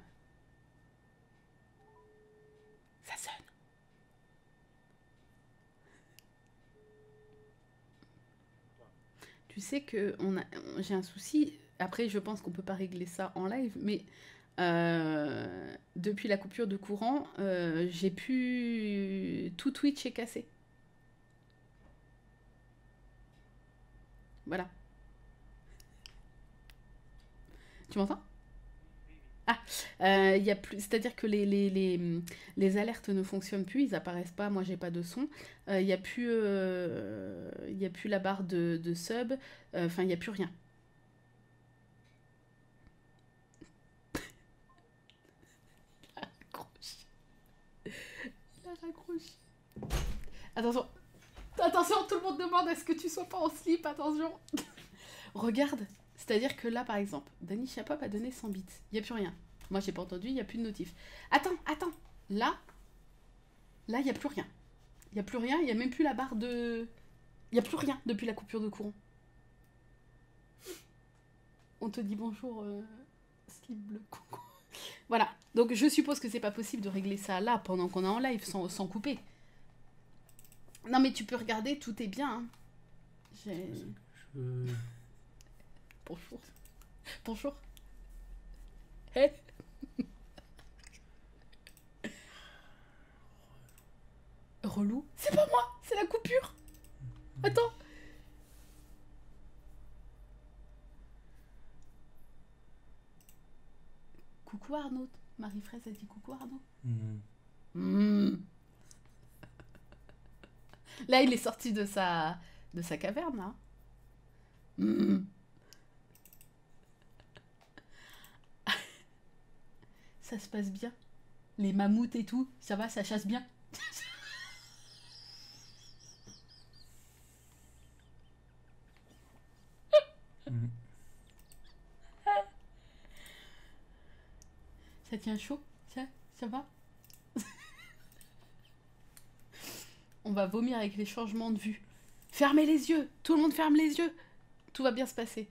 Ça sonne. Tu sais que j'ai un souci. Après, je pense qu'on peut pas régler ça en live, mais depuis la coupure de courant, j'ai pu... Tout Twitch est cassé. Voilà. Tu m'entends? Ah, y a plus, c'est-à-dire que les alertes ne fonctionnent plus, ils apparaissent pas, moi j'ai pas de son. Il y a plus la barre de sub, enfin il y a plus rien. Il a raccroché. Attention. Attention, tout le monde demande est-ce que tu sois pas en slip, attention. Regarde, c'est-à-dire que là par exemple, Danisha Pop a donné 100 bits, il y a plus rien. Moi j'ai pas entendu, il y a plus de notif. Attends. Là il y a plus rien. Il y a plus rien, il y a même plus la barre de... Il y a plus rien depuis la coupure de courant. On te dit bonjour, slip bleu. Voilà, donc je suppose que c'est pas possible de régler ça là pendant qu'on est en live sans couper. Non mais tu peux regarder, tout est bien. Hein. Bonjour. Bonjour. Hey. Relou. C'est pas moi, c'est la coupure. Attends. Coucou Arnaud. Marie-Fraise a dit coucou Arnaud. Là, il est sorti de sa caverne. Hein. Ça se passe bien. Les mammouths et tout, ça va, ça chasse bien. Ça tient chaud, ça va. On va vomir avec les changements de vue. Fermez les yeux, tout le monde ferme les yeux. Tout va bien se passer.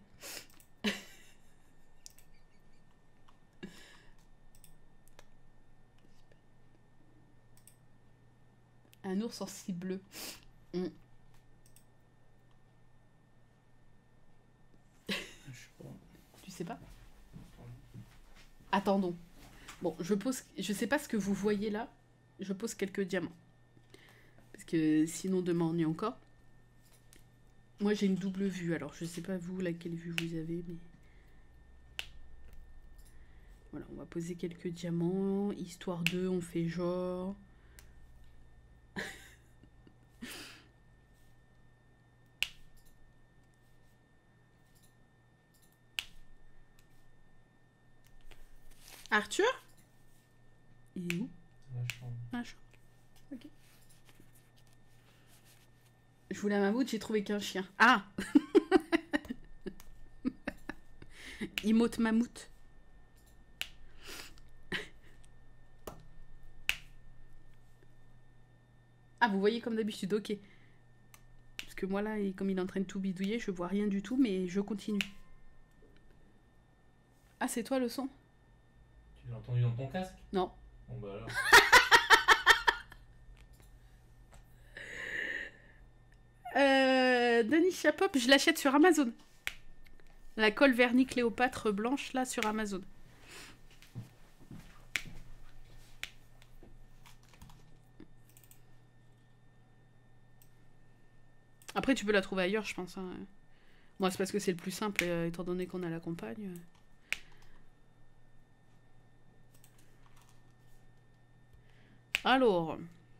Un ours en slip bleu. Je sais pas. Tu sais pas? Attendons. Bon, je sais pas ce que vous voyez là. Je pose quelques diamants. Parce que sinon demain on y est encore. Moi j'ai une double vue, alors je sais pas vous laquelle vue vous avez, mais... Voilà, on va poser quelques diamants. Histoire 2, on fait genre... Arthur? Il est où? La chambre. La chambre. Ok. Je voulais un mammouth, j'ai trouvé qu'un chien. Ah! Emote mammouth. Ah, vous voyez comme d'habitude, ok. Parce que moi là, comme il est en train de tout bidouiller, je vois rien du tout, mais je continue. Ah, c'est toi le son? Tu l'as entendu dans ton casque? Non. Bon bah alors. Denis Chapop, je l'achète sur Amazon. La colle vernis Cléopâtre blanche là sur Amazon. Après, tu peux la trouver ailleurs, je pense. Hein. Moi, c'est parce que c'est le plus simple, étant donné qu'on a la campagne. Alors.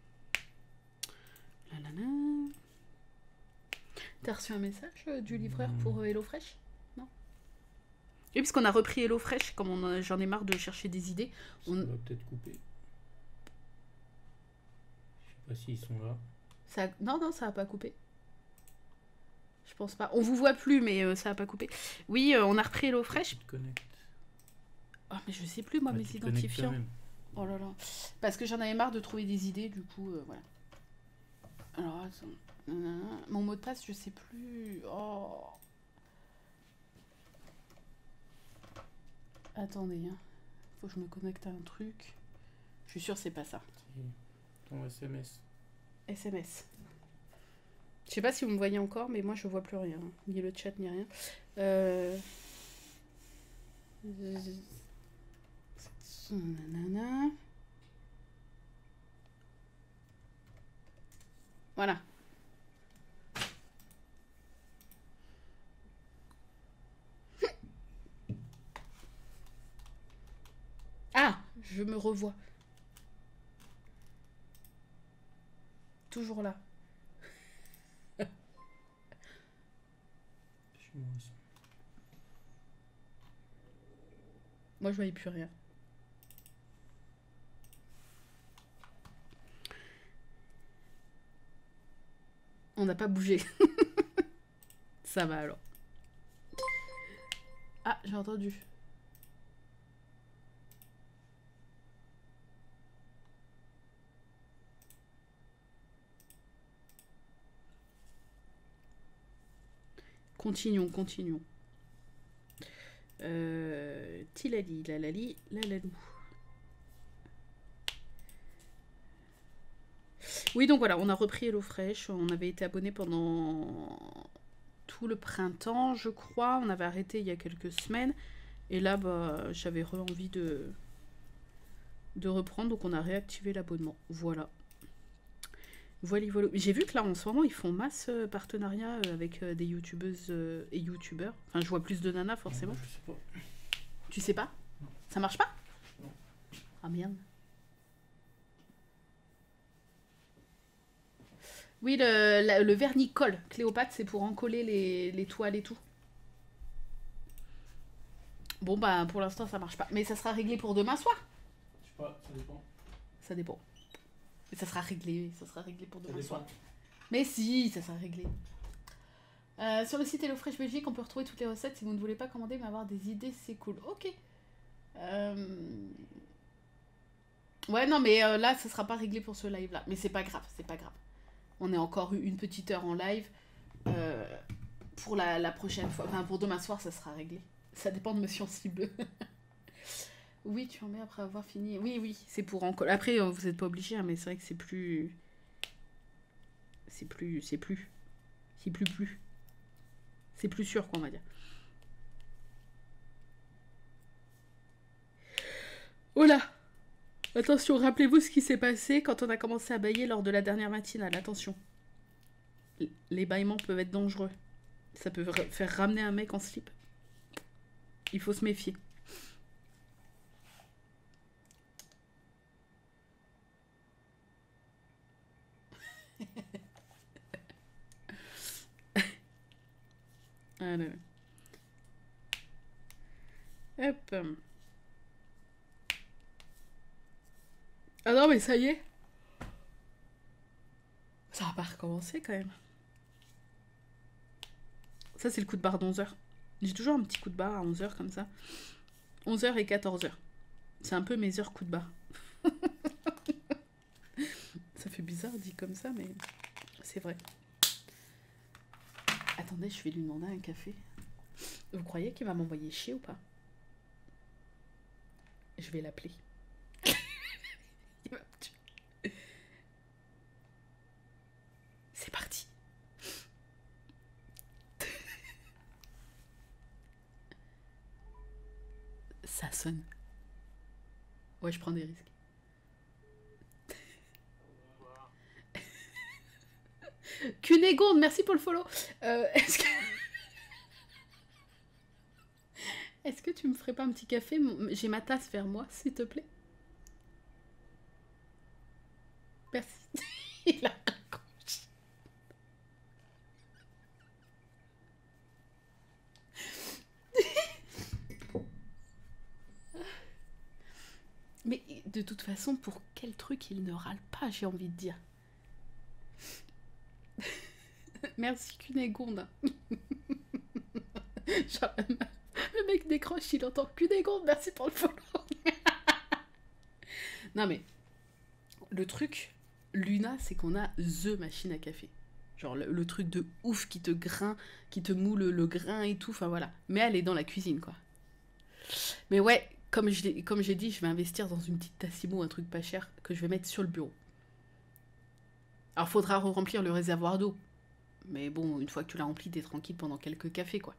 T'as reçu un message du livreur pour HelloFresh? Non? Et puisqu'on a repris HelloFresh, comme j'en ai marre de chercher des idées. Ça va peut-être couper. Je sais pas s'ils sont là. Non, ça va pas couper. Je pense pas. On vous voit plus, mais ça va pas couper. Oui, on a repris HelloFresh. Tu te connectes. Oh, mais je sais plus, moi, mes identifiants. Oh là là. Parce que j'en avais marre de trouver des idées, du coup, voilà. Alors, attends. Mon mot de passe, je sais plus. Oh. Attendez, hein. Faut que je me connecte à un truc. Je suis sûre que c'est pas ça. Ton SMS. SMS. Je sais pas si vous me voyez encore, mais moi je vois plus rien. Ni le chat, ni rien. Voilà. Ah, je me revois. Toujours là. Moi je voyais plus rien. On n'a pas bougé. Ça va alors. Ah, j'ai entendu. Continuons. Tilali, lalali, lalalou. Oui, donc voilà, on a repris HelloFresh. On avait été abonné pendant tout le printemps, je crois. On avait arrêté il y a quelques semaines. Et là, bah, j'avais envie de reprendre. Donc on a réactivé l'abonnement. Voilà. Voilà. J'ai vu que là, en ce moment, ils font masse partenariat avec des youtubeuses et youtubeurs. Enfin, je vois plus de nanas, forcément. Je sais pas. Tu sais pas? Non. Ça marche pas? Non. Ah merde. Oui, le vernis colle. Cléopâtre, c'est pour encoller les toiles et tout. Bon, bah, pour l'instant, ça marche pas. Mais ça sera réglé pour demain soir. Je sais pas, ça dépend. Ça dépend. Mais ça sera réglé. Ça sera réglé pour demain Ça soir. dépend. Mais si, ça sera réglé. Sur le site HelloFresh Belgique, on peut retrouver toutes les recettes. Si vous ne voulez pas commander, mais avoir des idées, c'est cool. Ok. Ouais, non, mais là, ça sera pas réglé pour ce live-là. Mais c'est pas grave, c'est pas grave. On est encore une petite heure en live. Pour la prochaine fois, enfin pour demain soir, ça sera réglé. Ça dépend de Monsieur Cible. Oui, tu en mets après avoir fini. Oui, c'est pour encore. Après, vous n'êtes pas obligé, hein, mais c'est vrai que c'est plus. C'est plus sûr, quoi, on va dire. Oh là! Attention, rappelez-vous ce qui s'est passé quand on a commencé à bâiller lors de la dernière matinale. Attention. Les bâillements peuvent être dangereux. Ça peut faire ramener un mec en slip. Il faut se méfier. Allez. Hop. Ah non, mais ça y est. Ça va pas recommencer quand même. Ça, c'est le coup de barre d'11h. J'ai toujours un petit coup de barre à 11h comme ça. 11h et 14h. C'est un peu mes heures coup de barre. Ça fait bizarre dit comme ça, mais c'est vrai. Attendez, je vais lui demander un café. Vous croyez qu'il va m'envoyer chier ou pas? Je vais l'appeler. Il va me tuer. C'est parti. Ça sonne. Ouais, je prends des risques. Cunégonde, merci pour le follow. Est-ce que... Est-ce que tu me ferais pas un petit café? J'ai ma tasse vers moi, s'il te plaît. Merci. Il a raccroché. Mais de toute façon, pour quel truc il ne râle pas, j'ai envie de dire. Merci Cunégonde. Genre, le mec décroche, il entend Cunégonde, merci pour le follow. Non mais, le truc, Luna, c'est qu'on a THE machine à café. Genre le truc de ouf qui te moule le grain et tout, enfin voilà. Mais elle est dans la cuisine, quoi. Mais ouais, comme j'ai dit, je vais investir dans une petite Tassimo, un truc pas cher, que je vais mettre sur le bureau. Alors faudra remplir le réservoir d'eau. Mais bon, une fois que tu l'as rempli, t'es tranquille pendant quelques cafés, quoi.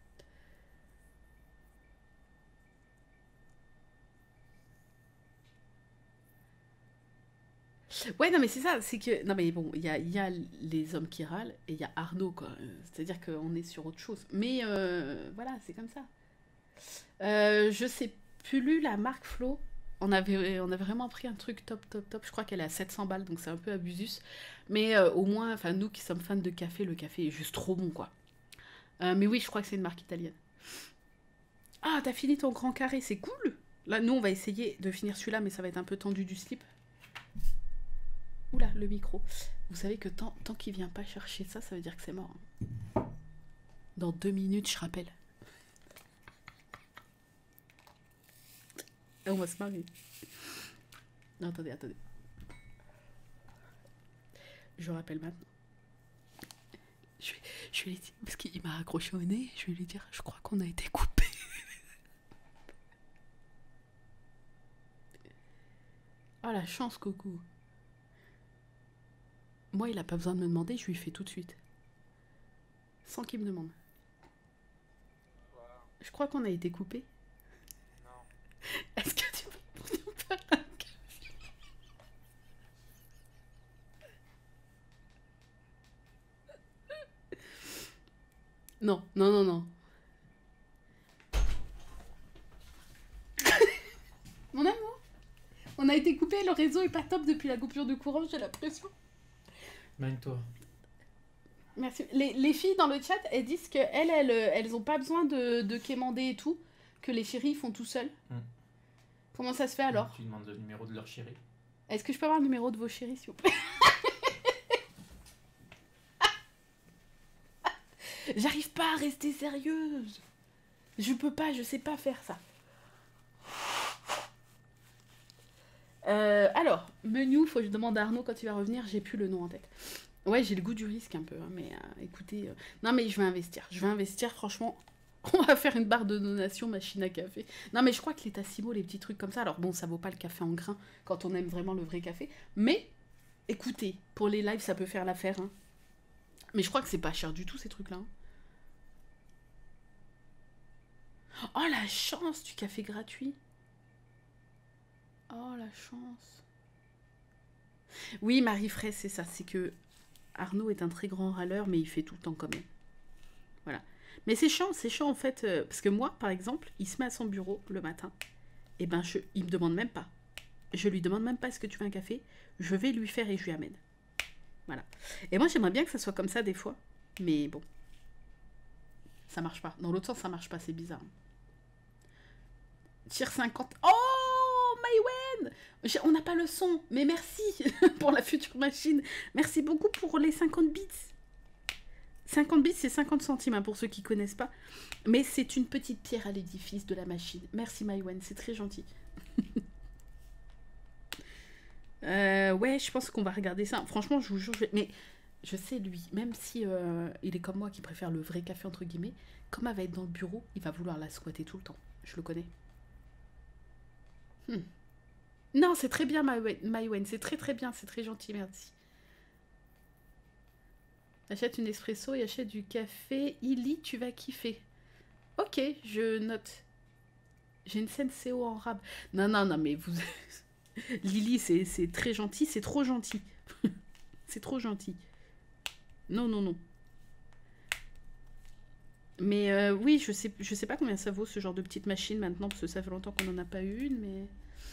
Ouais, non, mais c'est ça, c'est que... Non, mais bon, il y a les hommes qui râlent et il y a Arnaud, quoi. C'est-à-dire qu'on est sur autre chose. Mais voilà, c'est comme ça. Je sais plus la marque Flo. On avait vraiment pris un truc top. Je crois qu'elle est à 700 balles, donc c'est un peu abusus. Mais au moins, enfin, nous qui sommes fans de café, le café est juste trop bon, quoi. Mais oui, je crois que c'est une marque italienne. Ah, t'as fini ton grand carré, c'est cool. Là, nous, on va essayer de finir celui-là, mais ça va être un peu tendu du slip. Oula, le micro. Vous savez que tant qu'il vient pas chercher ça, ça veut dire que c'est mort. Dans 2 minutes, je rappelle. Et on va se marier. Non, attendez. Je rappelle maintenant. Je vais lui dire, parce qu'il m'a accroché au nez, je vais lui dire, je crois qu'on a été coupé. Oh la chance, coucou. Moi, il a pas besoin de me demander, je lui fais tout de suite. Sans qu'il me demande. Je crois qu'on a été coupé. Non. Est-ce que tu peux nous faire un café? Non. Mon amour, on a été coupé, le réseau est pas top depuis la coupure de courant, j'ai l'impression. Mène-toi. Merci. Les filles dans le chat, elles disent qu'elles ont pas besoin de quémander et tout, que les chéris font tout seuls. Comment ça se fait alors? Tu demandes le numéro de leur chéri. Est-ce que je peux avoir le numéro de vos chéris, s'il vous plaît? J'arrive pas à rester sérieuse. Je peux pas, je sais pas faire ça. Alors, menu, faut que je demande à Arnaud quand il va revenir, j'ai plus le nom en tête. Ouais, j'ai le goût du risque un peu, hein, mais écoutez... Non, mais je vais investir, franchement. On va faire une barre de donation, machine à café. Non, mais je crois que les Tassimo, les petits trucs comme ça, alors bon, ça vaut pas le café en grain quand on aime vraiment le vrai café, mais écoutez, pour les lives, ça peut faire l'affaire. Hein. Mais je crois que c'est pas cher du tout, ces trucs-là. Hein. Oh, la chance du café gratuit. Oh, la chance. Oui, Marie-Fraise, c'est ça. C'est que Arnaud est un très grand râleur, mais il fait tout le temps comme elle. Voilà. Mais c'est chiant en fait. Parce que moi, par exemple, il se met à son bureau le matin. Et ben, il me demande même pas. Je lui demande même pas est-ce que tu veux un café. Je vais lui faire et je lui amène. Voilà. Et moi, j'aimerais bien que ça soit comme ça des fois. Mais bon. Ça marche pas. Dans l'autre sens, ça marche pas. C'est bizarre. Tier 50. Oh, Maïwen! On n'a pas le son. Mais merci pour la future machine. Merci beaucoup pour les 50 bits. 50 bits, c'est 50 centimes, hein, pour ceux qui connaissent pas. Mais c'est une petite pierre à l'édifice de la machine. Merci, Maïwen. C'est très gentil. Ouais, je pense qu'on va regarder ça. Franchement, je vous jure, mais je sais, lui, même si il est comme moi qui préfère le vrai café, entre guillemets, comme elle va être dans le bureau, il va vouloir la squatter tout le temps. Je le connais. Non, c'est très bien, Maïwen. C'est très très bien, c'est très gentil, merci. Achète une espresso et achète du café. Illy, tu vas kiffer. Ok, je note. J'ai une scène CO en rab. Non, mais vous... Lily, c'est très gentil, c'est trop gentil. C'est trop gentil. Non. Mais oui, je sais pas combien ça vaut ce genre de petite machine maintenant, parce que ça fait longtemps qu'on n'en a pas eu une, mais...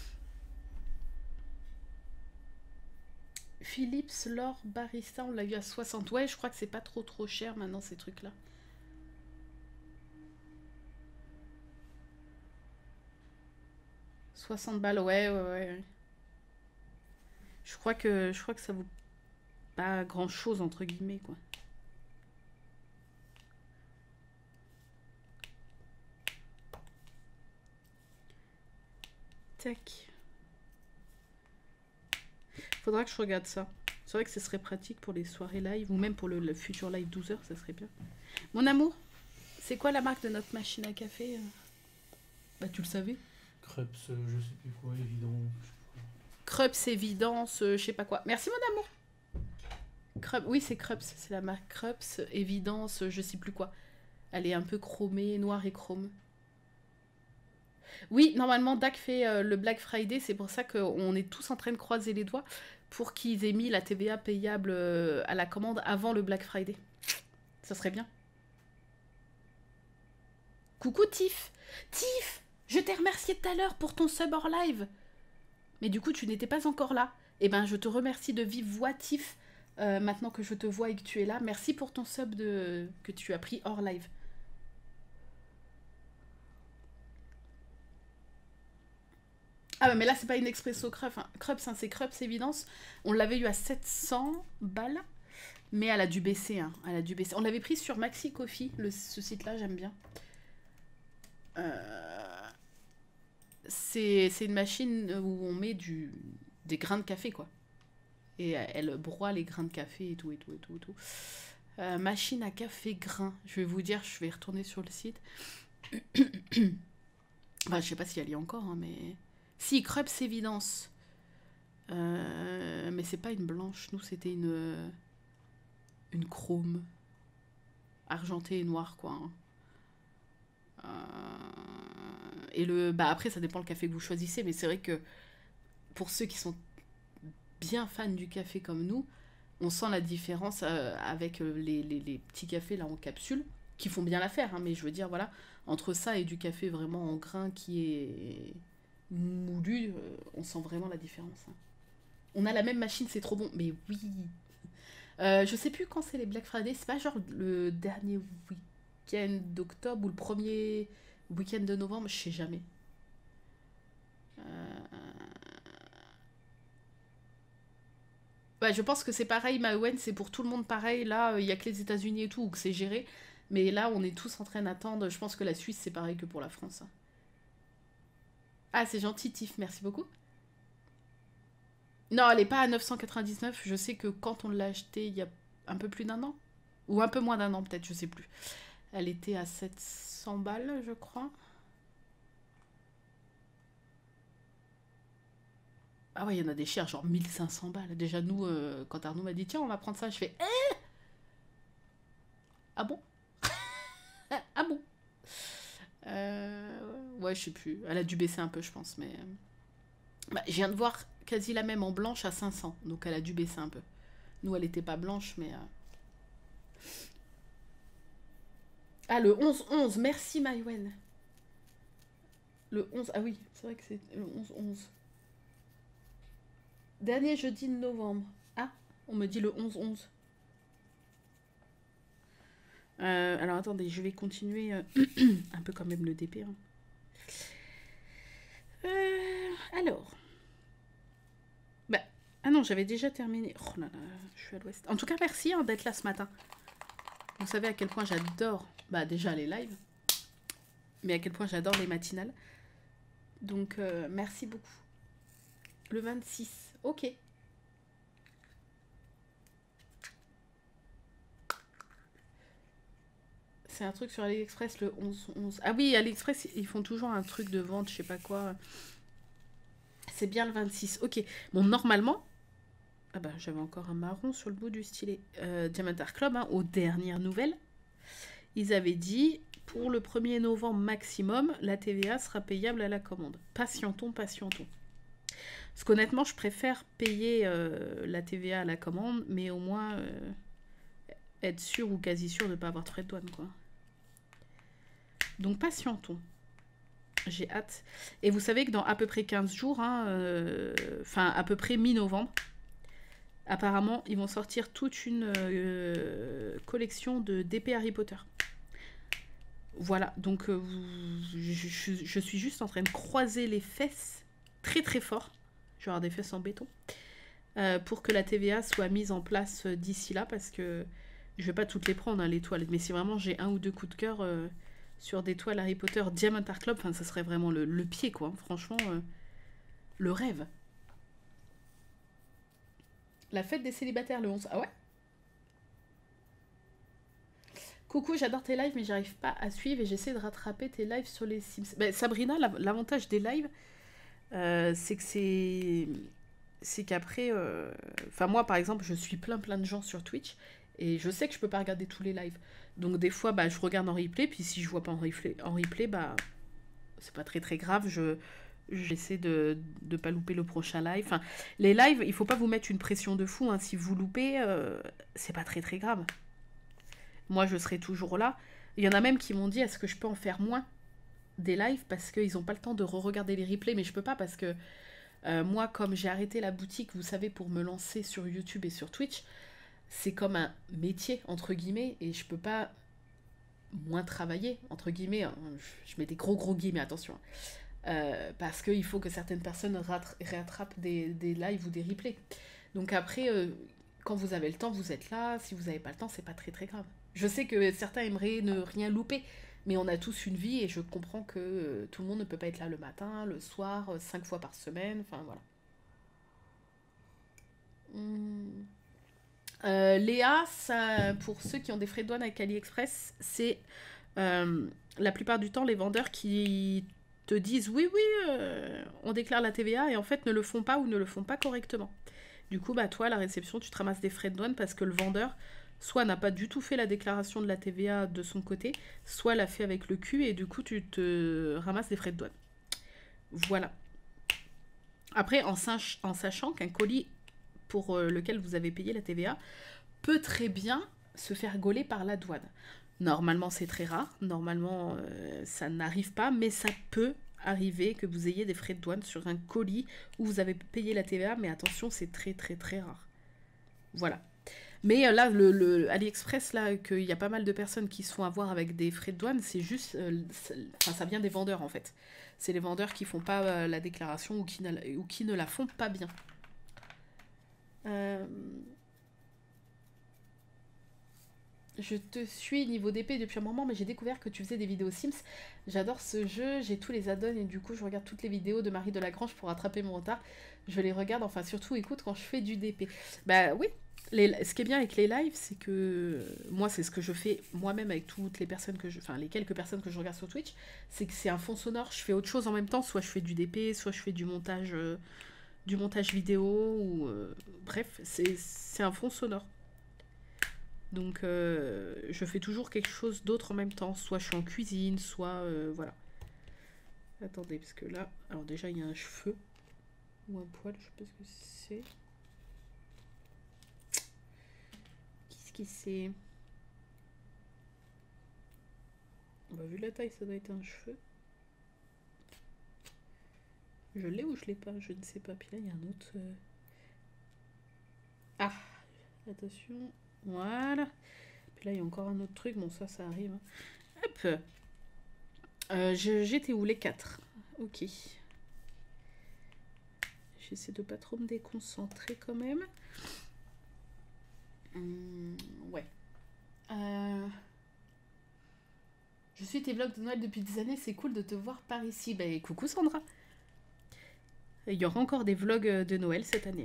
Philips, L'Or, Barista, on l'a eu à 60. Ouais, je crois que c'est pas trop cher maintenant, ces trucs-là. « 60 balles, ouais. Je crois que ça vaut pas grand-chose, entre guillemets, quoi. Tac. Faudra que je regarde ça. C'est vrai que ce serait pratique pour les soirées live, ou même pour le futur live 12h, ça serait bien. Mon amour, c'est quoi la marque de notre machine à café? Bah, tu le savais. Krups, je sais plus quoi, évident. Krups, évidence, je sais pas quoi. Merci, mon amour. Oui, c'est Krups, c'est la marque Krups, évidence, je sais plus quoi. Elle est un peu chromée, noire et chrome. Oui, normalement, DAC fait le Black Friday, c'est pour ça qu'on est tous en train de croiser les doigts pour qu'ils aient mis la TVA payable à la commande avant le Black Friday. Ça serait bien. Coucou Tiff. Tiff, je t'ai remercié tout à l'heure pour ton sub hors live. Mais du coup, tu n'étais pas encore là. Eh ben, je te remercie de vive voix, Tiff, maintenant que je te vois et que tu es là. Merci pour ton sub que tu as pris hors live. Ah mais là c'est pas une expresso Krups, hein, c'est Krups évidence. On l'avait eu à 700 balles, mais elle a dû baisser, hein. Elle a dû baisser. On l'avait pris sur Maxi Coffee, ce site-là, j'aime bien. C'est une machine où on met des grains de café, quoi. Et elle broie les grains de café et tout. Machine à café grain. Je vais vous dire, je vais retourner sur le site. Enfin, je sais pas si elle y est encore, hein, mais... Si, Krups évidence. Mais c'est pas une blanche. Nous, c'était une chrome. Argentée et noire, quoi. Et après, ça dépend le café que vous choisissez. Mais c'est vrai que pour ceux qui sont bien fans du café comme nous, on sent la différence avec les petits cafés là en capsule, qui font bien l'affaire. Hein, mais je veux dire, voilà, entre ça et du café vraiment en grain qui est... moulu, on sent vraiment la différence. Hein. On a la même machine, c'est trop bon. Mais oui. Je sais plus quand c'est les Black Friday. C'est pas genre le dernier week-end d'octobre ou le premier week-end de novembre. Je sais jamais. Ouais, je pense que c'est pareil, Mawen. C'est pour tout le monde pareil. Là, il y a que les États-Unis et tout où que c'est géré. Mais là, on est tous en train d'attendre. Je pense que la Suisse, c'est pareil que pour la France. Hein. Ah, c'est gentil, Tiff, merci beaucoup. Non, elle n'est pas à 999. Je sais que quand on l'a achetée il y a un peu plus d'un an, ou un peu moins d'un an peut-être, je sais plus. Elle était à 700 balles, je crois. Ah ouais, il y en a des chers, genre 1500 balles. Déjà, nous, quand Arnaud m'a dit, tiens, on va prendre ça, je fais, ah bon? Ah bon? Ouais, je sais plus. Elle a dû baisser un peu, je pense, mais Bah, je viens de voir quasi la même en blanche à 500. Donc elle a dû baisser un peu. Nous, elle était pas blanche, mais... Ah, le 11-11. Merci, Maïwen. Le 11... Ah oui, c'est vrai que c'est le 11-11. Dernier jeudi de novembre. Ah, on me dit le 11-11. Alors attendez, je vais continuer un peu quand même le DP. Hein. Alors. Bah, ah non, j'avais déjà terminé. Oh là là, je suis à l'ouest. En tout cas, merci hein, d'être là ce matin. Vous savez à quel point j'adore, bah déjà les lives, mais à quel point j'adore les matinales. Donc, merci beaucoup. Le 26, ok. C'est un truc sur AliExpress, le 11-11. Ah oui, AliExpress, ils font toujours un truc de vente, je sais pas quoi. C'est bien le 26, ok. Bon, normalement... Ah bah, j'avais encore un marron sur le bout du stylet. Diamond Art Club, hein, aux dernières nouvelles, ils avaient dit, pour le 1er novembre maximum, la TVA sera payable à la commande. Patientons, patientons. Parce qu'honnêtement, je préfère payer la TVA à la commande, mais au moins être sûr ou quasi sûr de ne pas avoir de frais de douane, quoi. Donc, patientons. J'ai hâte. Et vous savez que dans à peu près 15 jours, enfin, à peu près mi-novembre, apparemment, ils vont sortir toute une collection de DP Harry Potter. Voilà, donc je suis juste en train de croiser les fesses très très fort. Je vais avoir des fesses en béton. Pour que la TVA soit mise en place d'ici là, parce que je vais pas toutes les prendre, hein, les toiles. Mais si vraiment j'ai un ou deux coups de cœur sur des toiles Harry Potter Diamond Art Club, enfin, ça serait vraiment le pied, quoi. Franchement, le rêve. La fête des célibataires le 11. Ah ouais? Coucou, j'adore tes lives, mais j'arrive pas à suivre et j'essaie de rattraper tes lives sur les Sims. Ben, Sabrina, l'avantage des lives, c'est que c'est qu'après... Enfin, moi, par exemple, je suis plein de gens sur Twitch et je sais que je peux pas regarder tous les lives. Donc, des fois, bah, je regarde en replay, puis si je vois pas en replay, bah, c'est pas très grave, j'essaie de pas louper le prochain live. Enfin, les lives, il faut pas vous mettre une pression de fou. Hein. Si vous loupez, c'est pas très grave. Moi, je serai toujours là. Il y en a même qui m'ont dit, est-ce que je peux en faire moins des lives parce qu'ils n'ont pas le temps de re-regarder les replays, mais je peux pas parce que moi, comme j'ai arrêté la boutique, vous savez, pour me lancer sur YouTube et sur Twitch, c'est comme un métier, entre guillemets, et je peux pas moins travailler, entre guillemets. Hein. Je mets des gros guillemets, attention. Parce qu'il faut que certaines personnes rattrapent des lives ou des replays. Donc après, quand vous avez le temps, vous êtes là. Si vous n'avez pas le temps, c'est pas très grave. Je sais que certains aimeraient ne rien louper, mais on a tous une vie et je comprends que tout le monde ne peut pas être là le matin, le soir, 5 fois par semaine, enfin voilà. Léa, ça, pour ceux qui ont des frais de douane avec AliExpress, c'est la plupart du temps les vendeurs qui te disent oui, on déclare la TVA et en fait ne le font pas ou ne le font pas correctement. Du coup, bah toi, à la réception, tu te ramasses des frais de douane parce que le vendeur, soit n'a pas du tout fait la déclaration de la TVA de son côté, soit l'a fait avec le cul et du coup, tu te ramasses des frais de douane. Voilà. Après, en sachant qu'un colis pour lequel vous avez payé la TVA peut très bien se faire gauler par la douane. Normalement, c'est très rare. Normalement, ça n'arrive pas, mais ça peut arriver que vous ayez des frais de douane sur un colis où vous avez payé la TVA, mais attention, c'est très rare. Voilà. Mais là, le AliExpress, là, qu'il y a pas mal de personnes qui se font avoir avec des frais de douane, c'est juste... ça vient des vendeurs, en fait. C'est les vendeurs qui font pas la déclaration ou qui ne la font pas bien. Je te suis niveau d'épée depuis un moment, mais j'ai découvert que tu faisais des vidéos Sims. J'adore ce jeu, j'ai tous les add-ons et du coup je regarde toutes les vidéos de Marie Delagrange pour rattraper mon retard. Je les regarde, enfin surtout écoute quand je fais du DP. Bah oui, ce qui est bien avec les lives, c'est que moi c'est ce que je fais moi-même avec toutes les personnes enfin les quelques personnes que je regarde sur Twitch, c'est que c'est un fond sonore, je fais autre chose en même temps, soit je fais du DP, soit je fais du montage vidéo, ou bref, c'est un fond sonore. Donc, je fais toujours quelque chose d'autre en même temps. Soit je suis en cuisine, soit... voilà. Attendez, parce que là... Alors déjà, il y a un cheveu. Ou un poil, je sais pas ce que c'est. Qu'est-ce que c'est? Bah, vu la taille, ça doit être un cheveu. Je l'ai ou je l'ai pas? Je ne sais pas. Puis là, il y a un autre... Ah! Attention. Voilà. Puis là, il y a encore un autre truc. Bon, ça arrive. Hop! J'étais où? Les 4. Ok. J'essaie de pas trop me déconcentrer quand même. Ouais. Je suis tes vlogs de Noël depuis des années, c'est cool de te voir par ici. Bah, coucou Sandra. Il y aura encore des vlogs de Noël cette année.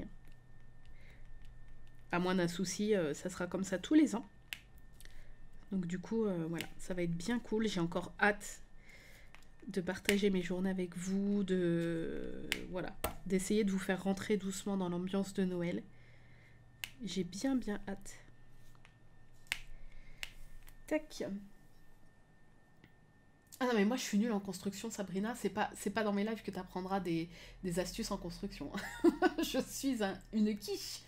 À moins d'un souci, ça sera comme ça tous les ans. Donc du coup, voilà, ça va être bien cool. J'ai encore hâte de partager mes journées avec vous, voilà, d'essayer de vous faire rentrer doucement dans l'ambiance de Noël. J'ai bien hâte. Tac. Ah non mais moi je suis nulle en construction, Sabrina, c'est pas dans mes lives que tu apprendras des astuces en construction. Je suis une quiche.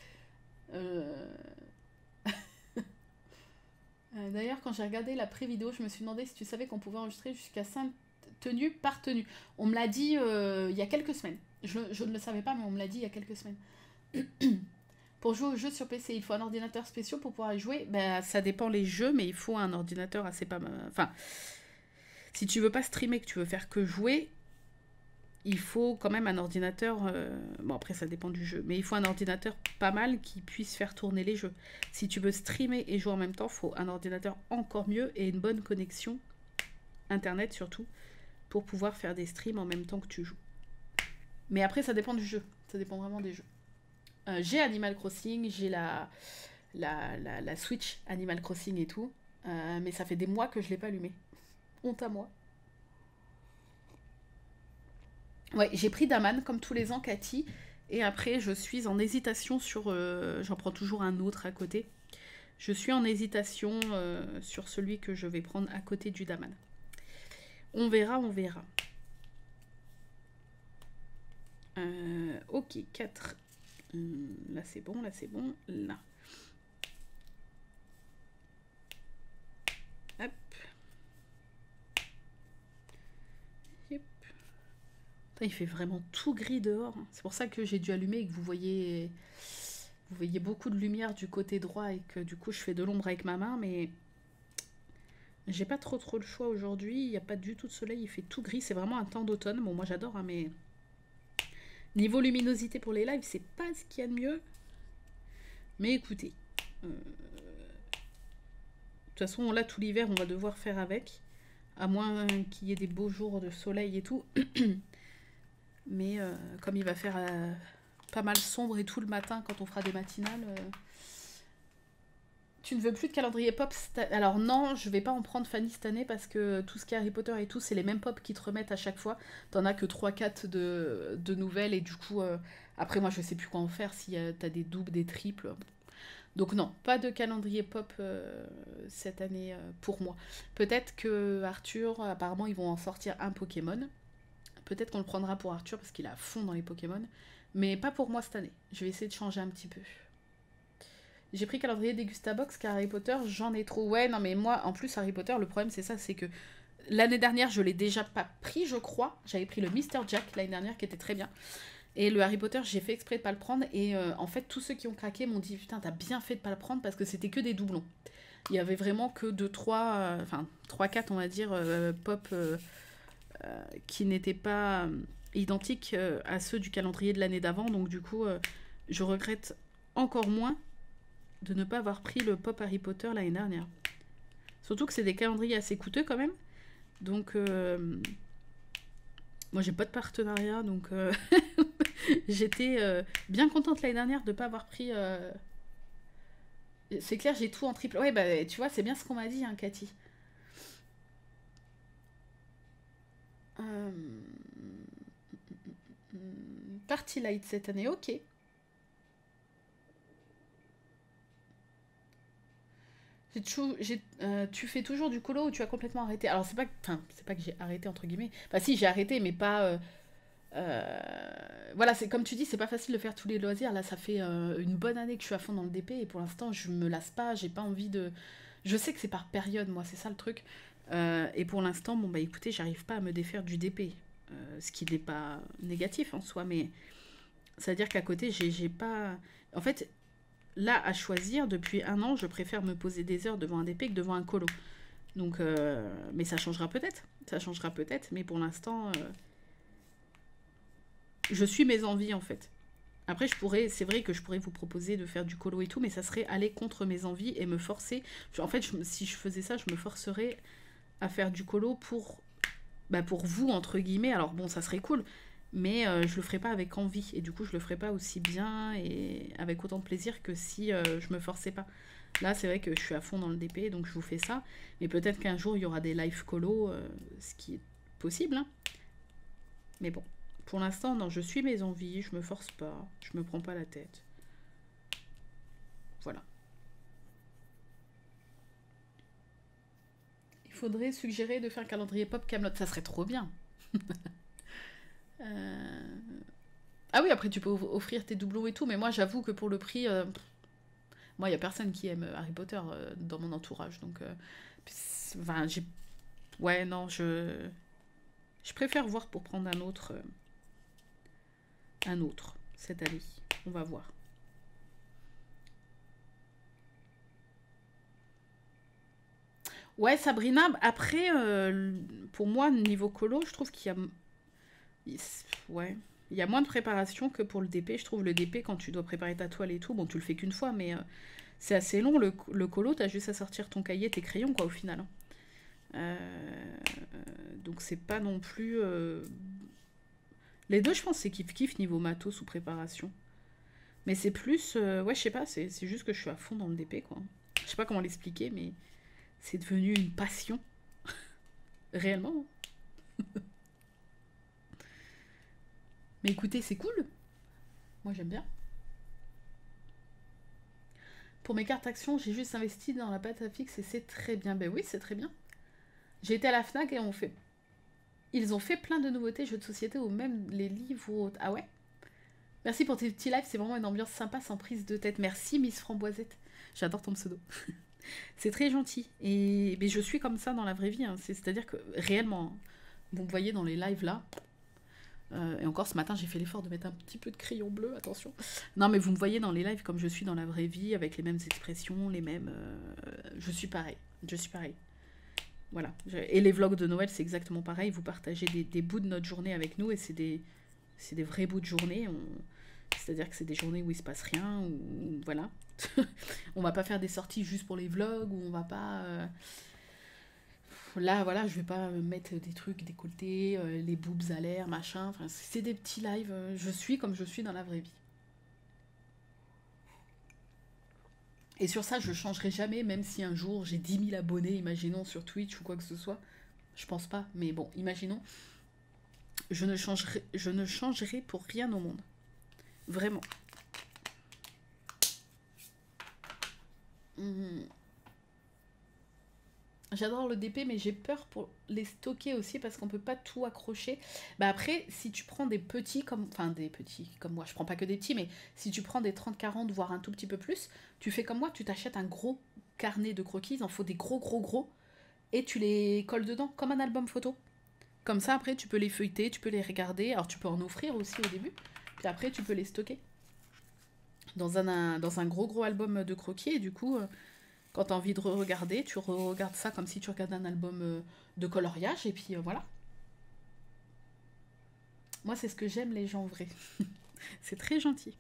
D'ailleurs quand j'ai regardé la pré-vidéo, je me suis demandé si tu savais qu'on pouvait enregistrer jusqu'à 5 tenues par tenue. On me l'a dit il y a quelques semaines. Je ne le savais pas mais on me l'a dit il y a quelques semaines. Pour jouer aux jeux sur PC, il faut un ordinateur spécial pour pouvoir y jouer. Ben, ça dépend les jeux, mais il faut un ordinateur assez pas mal. Enfin, si tu veux pas streamer, que tu veux faire que jouer, il faut quand même un ordinateur... Bon, après, ça dépend du jeu. Mais il faut un ordinateur pas mal qui puisse faire tourner les jeux. Si tu veux streamer et jouer en même temps, il faut un ordinateur encore mieux et une bonne connexion, Internet surtout, pour pouvoir faire des streams en même temps que tu joues. Mais après, ça dépend du jeu. Ça dépend vraiment des jeux. J'ai Animal Crossing, j'ai la Switch Animal Crossing et tout, mais ça fait des mois que je l'ai pas allumé. Honte à moi. Ouais, j'ai pris Daman comme tous les ans, Cathy, et après je suis en hésitation sur... j'en prends toujours un autre à côté. Je suis en hésitation sur celui que je vais prendre à côté du Daman. On verra, on verra. Ok, 4. Là c'est bon, là c'est bon, là. Hop. Yep. Il fait vraiment tout gris dehors. C'est pour ça que j'ai dû allumer et que vous voyez beaucoup de lumière du côté droit et que du coup je fais de l'ombre avec ma main, mais j'ai pas trop le choix aujourd'hui. Il n'y a pas du tout de soleil, il fait tout gris. C'est vraiment un temps d'automne. Bon, moi j'adore, hein, mais... Niveau luminosité pour les lives, c'est pas ce qu'il y a de mieux. Mais écoutez, de toute façon, là, tout l'hiver, on va devoir faire avec. À moins qu'il y ait des beaux jours de soleil et tout. Mais comme il va faire pas mal sombre et tout le matin quand on fera des matinales... Tu ne veux plus de calendrier pop? Alors non, je vais pas en prendre, Fanny, cette année, parce que tout ce qui est Harry Potter et tout, c'est les mêmes pop qui te remettent à chaque fois. T'en as que 3-4 de nouvelles, et du coup, après moi je sais plus quoi en faire, si t'as des doubles, des triples. Donc non, pas de calendrier pop cette année pour moi. Peut-être que Arthur, apparemment ils vont en sortir un Pokémon. Peut-être qu'on le prendra pour Arthur, parce qu'il est à fond dans les Pokémon. Mais pas pour moi cette année. Je vais essayer de changer un petit peu. J'ai pris calendrier Dégustabox car Harry Potter, j'en ai trop. Ouais, non mais moi, en plus, Harry Potter, le problème c'est ça, c'est que l'année dernière, je l'ai déjà pas pris, je crois. J'avais pris le Mr. Jack l'année dernière, qui était très bien. Et le Harry Potter, j'ai fait exprès de pas le prendre. Et en fait, tous ceux qui ont craqué m'ont dit, putain, t'as bien fait de pas le prendre parce que c'était que des doublons. Il y avait vraiment que 2-3, enfin 3-4, on va dire, pop qui n'étaient pas identiques à ceux du calendrier de l'année d'avant. Donc du coup, je regrette encore moins de ne pas avoir pris le pop Harry Potter l'année dernière. Surtout que c'est des calendriers assez coûteux quand même. Donc, moi j'ai pas de partenariat, donc j'étais bien contente l'année dernière de ne pas avoir pris... C'est clair, j'ai tout en triple. Ouais, bah tu vois, c'est bien ce qu'on m'a dit, hein, Cathy. Party Light cette année, ok. Tu fais toujours du colo ou tu as complètement arrêté? Alors c'est pas que j'ai arrêté entre guillemets. Enfin si, j'ai arrêté mais pas Voilà, c'est comme tu dis, c'est pas facile de faire tous les loisirs. Là, ça fait une bonne année que je suis à fond dans le DP et pour l'instant, je me lasse pas. J'ai pas envie de. Je sais que c'est par période, moi, c'est ça le truc. Et pour l'instant, bon, bah écoutez, j'arrive pas à me défaire du DP. Ce qui n'est pas négatif en soi, mais c'est-à-dire qu'à côté, j'ai pas. En fait, là, à choisir, depuis un an, je préfère me poser des heures devant un DP que devant un colo. Donc, mais ça changera peut-être. Ça changera peut-être, mais pour l'instant, je suis mes envies en fait. Après, c'est vrai que je pourrais vous proposer de faire du colo et tout, mais ça serait aller contre mes envies et me forcer. En fait, si je faisais ça, je me forcerais à faire du colo pour vous, entre guillemets. Alors bon, ça serait cool, mais je le ferais pas avec envie. Et du coup, je le ferais pas aussi bien et avec autant de plaisir que si je me forçais pas. Là, c'est vrai que je suis à fond dans le DP, donc je vous fais ça. Mais peut-être qu'un jour, il y aura des live colo, ce qui est possible. Hein. Mais bon, pour l'instant, non, je suis mes envies, je me force pas, je me prends pas la tête. Voilà. Il faudrait suggérer de faire un calendrier pop Camelot, ça serait trop bien. Ah oui, après tu peux offrir tes doublons et tout, mais moi j'avoue que pour le prix, moi il y a personne qui aime Harry Potter dans mon entourage, donc enfin j'ai, ouais non je préfère voir pour prendre un autre cette année, on va voir. Ouais, Sabrina, après, pour moi, niveau colo, je trouve qu'il y a. Ouais. Il y a moins de préparation que pour le DP. Je trouve le DP, quand tu dois préparer ta toile et tout, bon, tu le fais qu'une fois, mais c'est assez long. Le colo, t'as juste à sortir ton cahier, tes crayons, quoi, au final. Hein. Donc, c'est pas non plus. Les deux, je pense, c'est kiff-kiff niveau matos ou préparation. Mais c'est plus. Ouais, je sais pas, c'est juste que je suis à fond dans le DP, quoi. Je sais pas comment l'expliquer, mais c'est devenu une passion. Réellement. Mais écoutez, c'est cool. Moi, j'aime bien. Pour mes cartes actions, j'ai juste investi dans la pâte à fixe et c'est très bien. Ben oui, c'est très bien. J'ai été à la FNAC et ils ont fait plein de nouveautés, jeux de société ou même les livres ou autres. Ah ouais. Merci pour tes petits lives, c'est vraiment une ambiance sympa sans prise de tête. Merci Miss Framboisette. J'adore ton pseudo. C'est très gentil. Et mais je suis comme ça dans la vraie vie. Hein. C'est-à-dire que réellement, vous me voyez dans les lives là. Et encore ce matin, j'ai fait l'effort de mettre un petit peu de crayon bleu, attention. Non, mais vous me voyez dans les lives comme je suis dans la vraie vie, avec les mêmes expressions, les mêmes. Je suis pareil. Je suis pareil. Voilà. Et les vlogs de Noël, c'est exactement pareil. Vous partagez des bouts de notre journée avec nous et c'est des vrais bouts de journée. C'est-à-dire que c'est des journées où il se passe rien, ou voilà. On va pas faire des sorties juste pour les vlogs, ou on va pas. Là, voilà, je vais pas mettre des trucs décolletés, les boobs à l'air, machin. Enfin, c'est des petits lives. Je suis comme je suis dans la vraie vie. Et sur ça, je changerai jamais, même si un jour j'ai 10 000 abonnés, imaginons, sur Twitch ou quoi que ce soit. Je pense pas, mais bon, imaginons. Je ne changerai pour rien au monde. Vraiment. J'adore le DP, mais j'ai peur pour les stocker aussi parce qu'on peut pas tout accrocher. Bah après, si tu prends des petits comme... Enfin, des petits comme moi, je prends pas que des petits, mais si tu prends des 30-40, voire un tout petit peu plus, tu fais comme moi, tu t'achètes un gros carnet de croquis, il en faut des gros, et tu les colles dedans, comme un album photo. Comme ça, après, tu peux les feuilleter, tu peux les regarder. Alors, tu peux en offrir aussi au début. Puis après, tu peux les stocker dans un gros album de croquis. Et du coup, quand tu as envie de regarder, tu regardes ça comme si tu regardais un album de coloriage. Et puis voilà. Moi, c'est ce que j'aime, les gens vrais. C'est très gentil.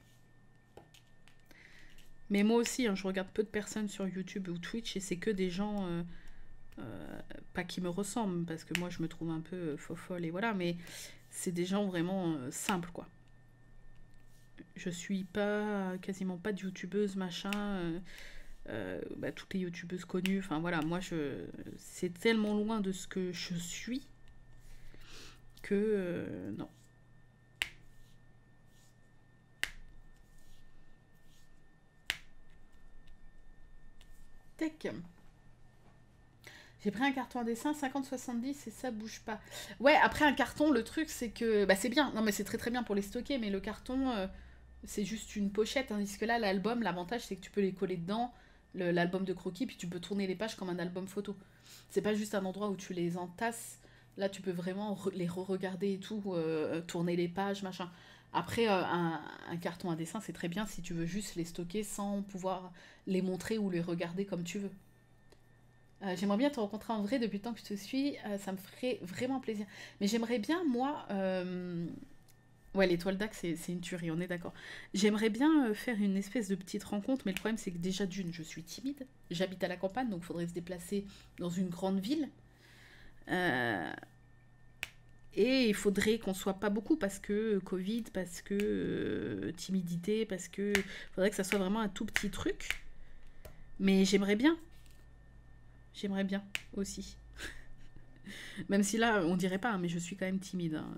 Mais moi aussi, hein, je regarde peu de personnes sur YouTube ou Twitch. Et c'est que des gens... pas qui me ressemblent, parce que moi, je me trouve un peu fofolle. Et voilà, mais c'est des gens vraiment simples, quoi. Je suis quasiment pas de youtubeuse, machin... toutes les youtubeuses connues, enfin voilà, moi c'est tellement loin de ce que je suis que non. Tech. J'ai pris un carton à dessin, 50-70 et ça bouge pas. Ouais, après un carton, le truc c'est que... Bah c'est bien, non mais c'est très très bien pour les stocker, mais le carton, c'est juste une pochette, tandis que là, l'album, l'avantage c'est que tu peux les coller dedans, l'album de croquis, puis tu peux tourner les pages comme un album photo. C'est pas juste un endroit où tu les entasses, là tu peux vraiment les re-regarder et tout, tourner les pages, machin. Après, un carton à dessin, c'est très bien si tu veux juste les stocker sans pouvoir les montrer ou les regarder comme tu veux. J'aimerais bien te rencontrer en vrai depuis le temps que je te suis, ça me ferait vraiment plaisir. Mais j'aimerais bien, moi... Ouais, l'étoile d'Ac, c'est une tuerie, on est d'accord. J'aimerais bien faire une espèce de petite rencontre, mais le problème, c'est que déjà, d'une, je suis timide. J'habite à la campagne, donc il faudrait se déplacer dans une grande ville. Euh, Et il faudrait qu'on soit pas beaucoup parce que Covid, parce que timidité, parce que... Il faudrait que ça soit vraiment un tout petit truc. Mais j'aimerais bien. J'aimerais bien aussi. Même si là, on dirait pas, hein, mais je suis quand même timide. Hein.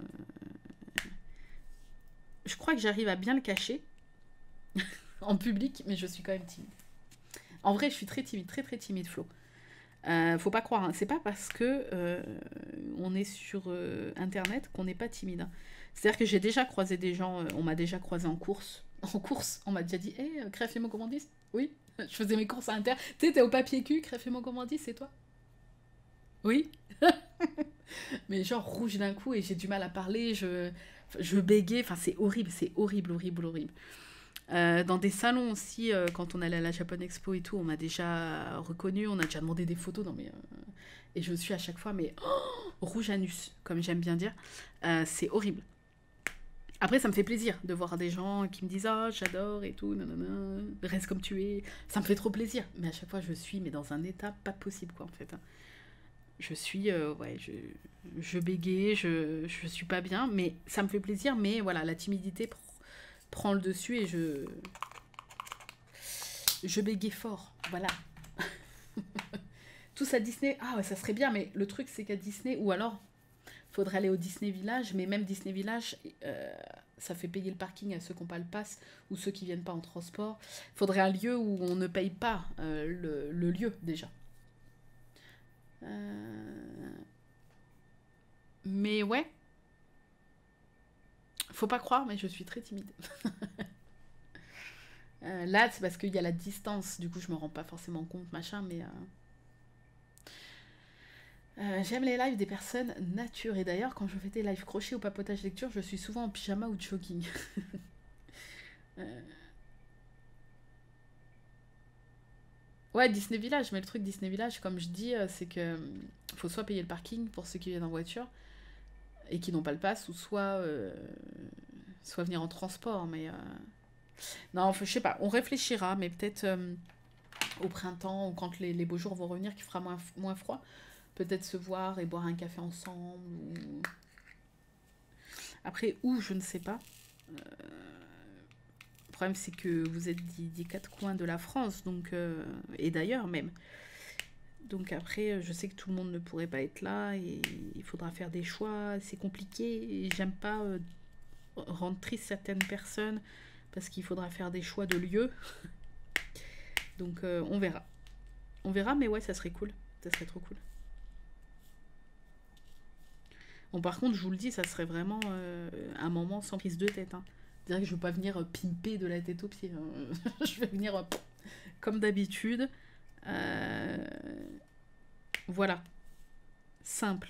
Je crois que j'arrive à bien le cacher en public, mais je suis quand même timide. En vrai, je suis très timide, très très timide, Flo. Faut pas croire, hein. C'est pas parce que on est sur internet qu'on n'est pas timide. Hein. C'est-à-dire que j'ai déjà croisé des gens, on m'a déjà croisé en course. En course, on m'a déjà dit hey, crève et mon commandiste. Oui, je faisais mes courses à Inter. Tu sais, t'es au papier cul, crève et mon commandiste, c'est toi. Oui. Mais genre rouge d'un coup et j'ai du mal à parler, je bégayais, enfin c'est horrible, horrible, horrible. Dans des salons aussi, quand on allait à la Japan Expo et tout, on m'a déjà reconnu, on a déjà demandé des photos, non mais... et je suis à chaque fois, mais rouge anus, comme j'aime bien dire. C'est horrible. Après, ça me fait plaisir de voir des gens qui me disent « Ah, oh, j'adore et tout, nanana, reste comme tu es. » Ça me fait trop plaisir. Mais à chaque fois, je suis mais dans un état pas possible, quoi, en fait. Hein. Je suis, ouais, je bégaye, je suis pas bien, mais ça me fait plaisir. Mais voilà, la timidité prend le dessus et je bégaye fort. Voilà. Tous à Disney, ah ouais, ça serait bien, mais le truc, c'est qu'à Disney, ou alors, faudrait aller au Disney Village, mais même Disney Village, ça fait payer le parking à ceux qui n'ont pas le pass ou ceux qui viennent pas en transport. Faudrait un lieu où on ne paye pas le lieu, déjà. Mais ouais. Faut pas croire, mais je suis très timide. Là, c'est parce qu'il y a la distance, du coup, je me rends pas forcément compte, machin, mais... j'aime les lives des personnes nature. Et d'ailleurs, quand je fais des lives crochet ou papotage lecture, je suis souvent en pyjama ou de jogging. Ouais, Disney Village, mais le truc Disney Village, comme je dis, c'est que faut soit payer le parking pour ceux qui viennent en voiture et qui n'ont pas le pass, ou soit venir en transport. Mais non, je sais pas, on réfléchira, mais peut-être au printemps ou quand les beaux jours vont revenir, qu'il fera moins froid, peut-être se voir et boire un café ensemble. Ou... Après, où, je ne sais pas. Le problème, c'est que vous êtes des quatre coins de la France, donc et d'ailleurs même. Donc après, je sais que tout le monde ne pourrait pas être là et il faudra faire des choix. C'est compliqué et j'aime pas rendre triste certaines personnes parce qu'il faudra faire des choix de lieu. Donc on verra. On verra, mais ouais, ça serait cool. Ça serait trop cool. Bon, par contre, je vous le dis, ça serait vraiment un moment sans prise de tête. Hein. C'est-à-dire que je ne veux pas venir pimper de la tête aux pieds. Hein. Je vais venir comme d'habitude. Voilà. Simple.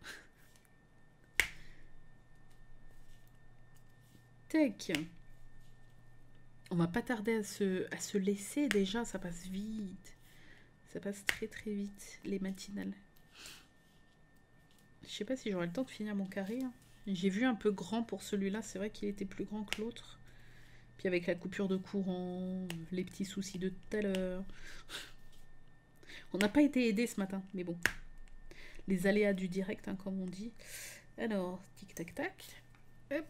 Tac. On va pas tarder à se laisser déjà. Ça passe vite. Ça passe très très vite, les matinales. Je sais pas si j'aurai le temps de finir mon carré. Hein. J'ai vu un peu grand pour celui-là. C'est vrai qu'il était plus grand que l'autre. Puis avec la coupure de courant, les petits soucis de tout à l'heure. On n'a pas été aidé ce matin, mais bon. Les aléas du direct, hein, comme on dit. Alors, tic-tac-tac. Hop.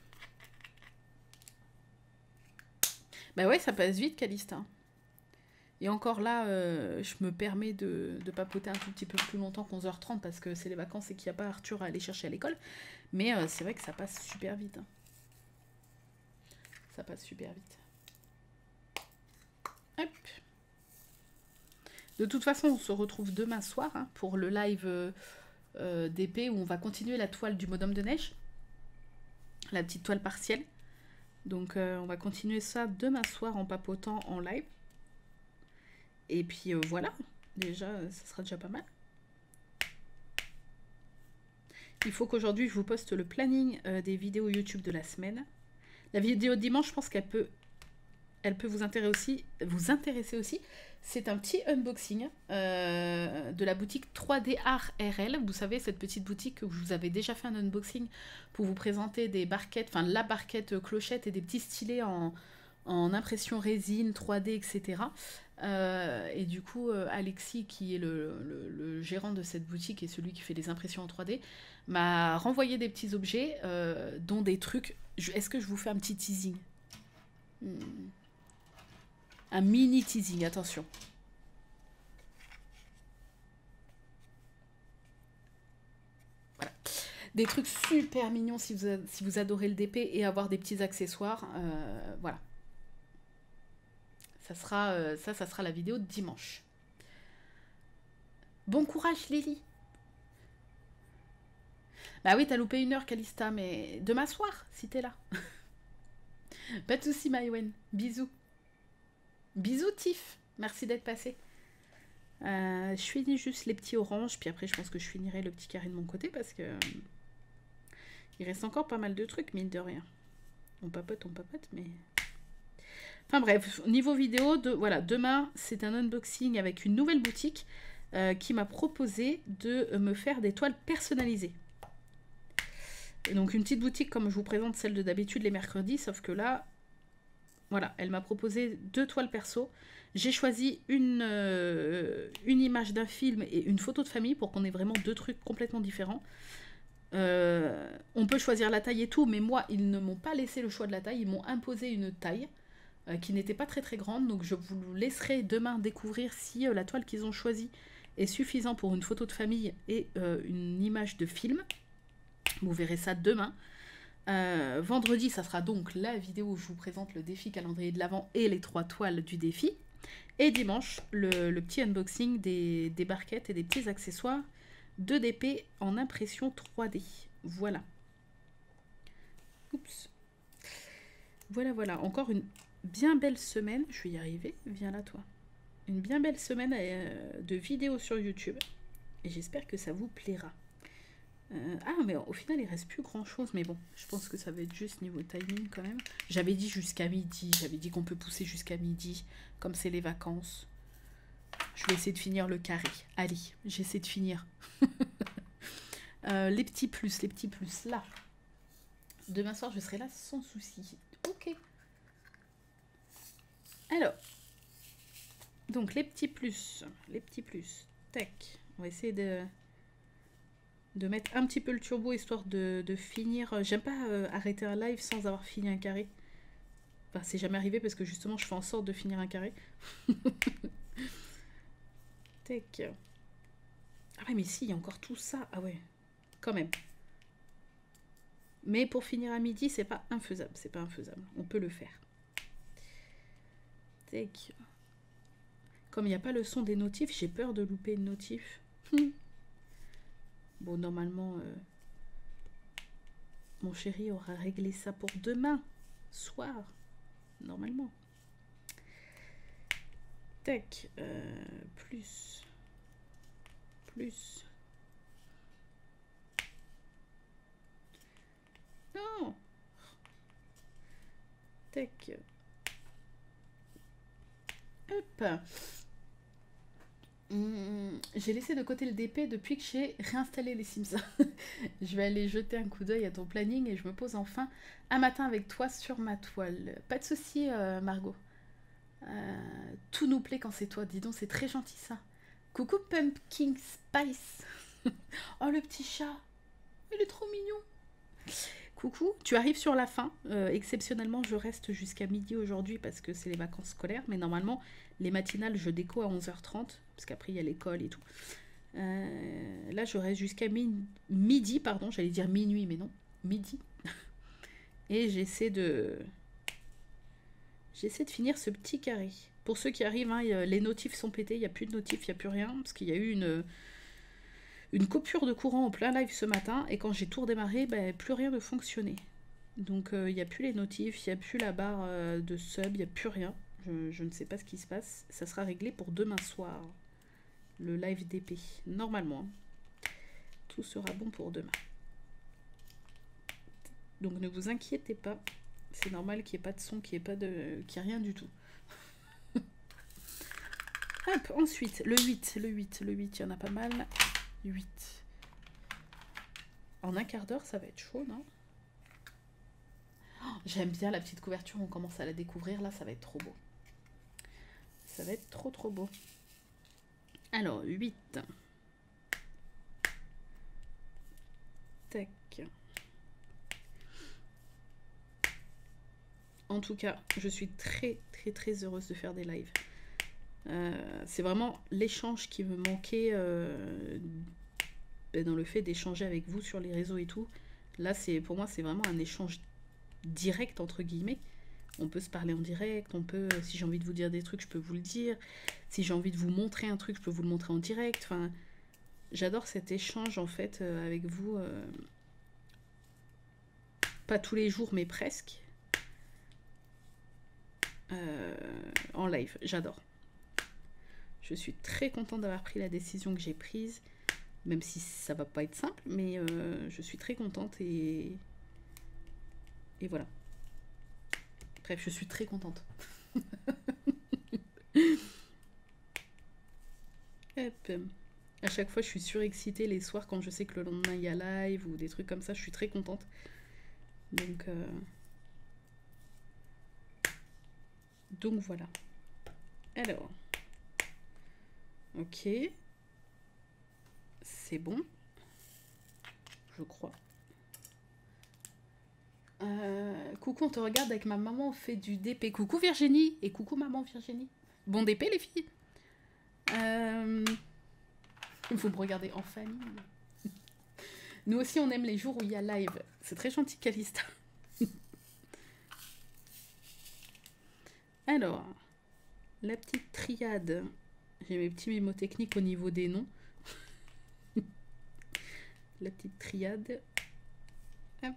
Bah ouais, ça passe vite, Calista. Et encore là, je me permets de papoter un tout petit peu plus longtemps qu'11h30 parce que c'est les vacances et qu'il n'y a pas Arthur à aller chercher à l'école. Mais c'est vrai que ça passe super vite. Hein. Ça passe super vite. Hop. De toute façon, on se retrouve demain soir hein, pour le live d'épée où on va continuer la toile du bonhomme de neige. La petite toile partielle. Donc on va continuer ça demain soir en papotant en live. Et puis voilà, déjà ça sera déjà pas mal. Il faut qu'aujourd'hui je vous poste le planning des vidéos YouTube de la semaine. La vidéo de dimanche, je pense qu'elle peut vous intéresser aussi. C'est un petit unboxing de la boutique 3D Art RL. Vous savez, cette petite boutique où je vous avais déjà fait un unboxing pour vous présenter des barquettes, enfin la barquette clochette et des petits stylets en impression résine, 3D, etc. Et du coup, Alexis, qui est le gérant de cette boutique et celui qui fait les impressions en 3D, m'a renvoyé des petits objets, dont des trucs... Est-ce que je vous fais un petit teasing? Un mini teasing, attention. Voilà. Des trucs super mignons si vous adorez le DP et avoir des petits accessoires. Voilà. Ça sera la vidéo de dimanche. Bon courage, Lily. Bah oui, t'as loupé 1 heure, Calista, mais demain soir, si t'es là. Pas de soucis, Maïwen. Bisous. Bisous, Tiff. Merci d'être passé. Je finis juste les petits oranges, puis après, je pense que je finirai le petit carré de mon côté, parce que... il reste encore pas mal de trucs, mine de rien. On papote, mais... Enfin bref, niveau vidéo, voilà, demain, c'est un unboxing avec une nouvelle boutique qui m'a proposé de me faire des toiles personnalisées. Et donc une petite boutique comme je vous présente celle de d'habitude les mercredis, sauf que là, voilà, elle m'a proposé 2 toiles perso. J'ai choisi une image d'un film et une photo de famille pour qu'on ait vraiment 2 trucs complètement différents. On peut choisir la taille et tout, mais moi, ils ne m'ont pas laissé le choix de la taille, ils m'ont imposé une taille qui n'était pas très très grande, donc je vous laisserai demain découvrir si la toile qu'ils ont choisie est suffisante pour une photo de famille et une image de film. Vous verrez ça demain. Vendredi, ça sera donc la vidéo où je vous présente le défi calendrier de l'Avent et les 3 toiles du défi. Et dimanche, le petit unboxing des barquettes et des petits accessoires de DP en impression 3D. Voilà. Oups. Voilà, voilà. Encore une bien belle semaine. Je vais y arriver. Viens là, toi. Une bien belle semaine de vidéos sur YouTube. Et j'espère que ça vous plaira. Ah, mais au final, il reste plus grand-chose. Mais bon, je pense que ça va être juste niveau timing quand même. J'avais dit jusqu'à midi. J'avais dit qu'on peut pousser jusqu'à midi. Comme c'est les vacances. Je vais essayer de finir le carré. Allez, j'essaie de finir. Les petits plus, là. Demain soir, je serai là sans souci. Ok. Alors. Donc, les petits plus. Tac. On va essayer de mettre un petit peu le turbo, histoire de finir. J'aime pas arrêter un live sans avoir fini un carré. Enfin, c'est jamais arrivé parce que justement, je fais en sorte de finir un carré. Tac. Ah ouais, mais si, il y a encore tout ça. Ah ouais, quand même. Mais pour finir à midi, c'est pas infaisable. C'est pas infaisable. On peut le faire. Tac. Comme il n'y a pas le son des notifs, j'ai peur de louper une notif. Bon, normalement, mon chéri aura réglé ça pour demain soir. Normalement. Tac. Plus. Non. Tac. Hop. J'ai laissé de côté le DP depuis que j'ai réinstallé les Sims. Je vais aller jeter un coup d'œil à ton planning et je me pose enfin un matin avec toi sur ma toile. Pas de souci, Margot. Tout nous plaît quand c'est toi. Dis donc, c'est très gentil ça. Coucou Pumpkin Spice. Oh, le petit chat. Il est trop mignon. Coucou, tu arrives sur la fin. Exceptionnellement, je reste jusqu'à midi aujourd'hui parce que c'est les vacances scolaires. Mais normalement, les matinales, je déco à 11h30. Parce qu'après, il y a l'école et tout. Là, je reste jusqu'à midi, pardon. J'allais dire minuit, mais non. Midi. Et j'essaie de finir ce petit carré. Pour ceux qui arrivent, hein, les notifs sont pétés, il n'y a plus de notifs, il n'y a plus rien, parce qu'il y a eu une coupure de courant en plein live ce matin, et quand j'ai tout redémarré, ben, plus rien ne fonctionnait. Donc il n'y a plus les notifs, il n'y a plus la barre de sub, il n'y a plus rien. Je ne sais pas ce qui se passe. Ça sera réglé pour demain soir, le live d'épée. Normalement, hein. Tout sera bon pour demain. Donc ne vous inquiétez pas, c'est normal qu'il n'y ait pas de son, qu'il n'y ait rien du tout. Hop, ensuite, le 8, il y en a pas mal. 8. En un quart d'heure, ça va être chaud, non? Oh, j'aime bien la petite couverture, on commence à la découvrir, là, ça va être trop beau. Ça va être trop beau. Alors, 8. Tac. En tout cas, je suis très heureuse de faire des lives. C'est vraiment l'échange qui me manquait dans le fait d'échanger avec vous sur les réseaux et tout. Là, pour moi, c'est vraiment un échange direct, entre guillemets. On peut se parler en direct, on peut, si j'ai envie de vous dire des trucs, je peux vous le dire. Si j'ai envie de vous montrer un truc, je peux vous le montrer en direct. Enfin, j'adore cet échange, en fait, avec vous. Pas tous les jours, mais presque. En live, j'adore. Je suis très contente d'avoir pris la décision que j'ai prise, même si ça va pas être simple, mais je suis très contente et voilà. Bref, je suis très contente. Hop. À chaque fois, je suis surexcitée les soirs quand je sais que le lendemain il y a live ou des trucs comme ça, je suis très contente. Donc voilà. Alors. Ok. C'est bon. Je crois. Coucou, on te regarde avec ma maman, on fait du DP. Coucou Virginie. Et coucou maman Virginie. Bon DP les filles. Vous me regardez en famille. Nous aussi on aime les jours où il y a live. C'est très gentil Calista. Alors, la petite triade. J'ai mes petits mémotechniques au niveau des noms. La petite triade. Hop.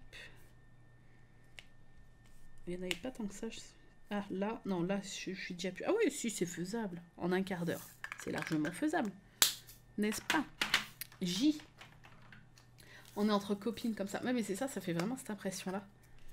Il n'y en avait pas tant que ça. Ah, là, non, là, je suis déjà plus... Ah oui, si, c'est faisable. En un quart d'heure. C'est largement faisable. N'est-ce pas? J. On est entre copines comme ça. Ouais, mais c'est ça, ça fait vraiment cette impression-là.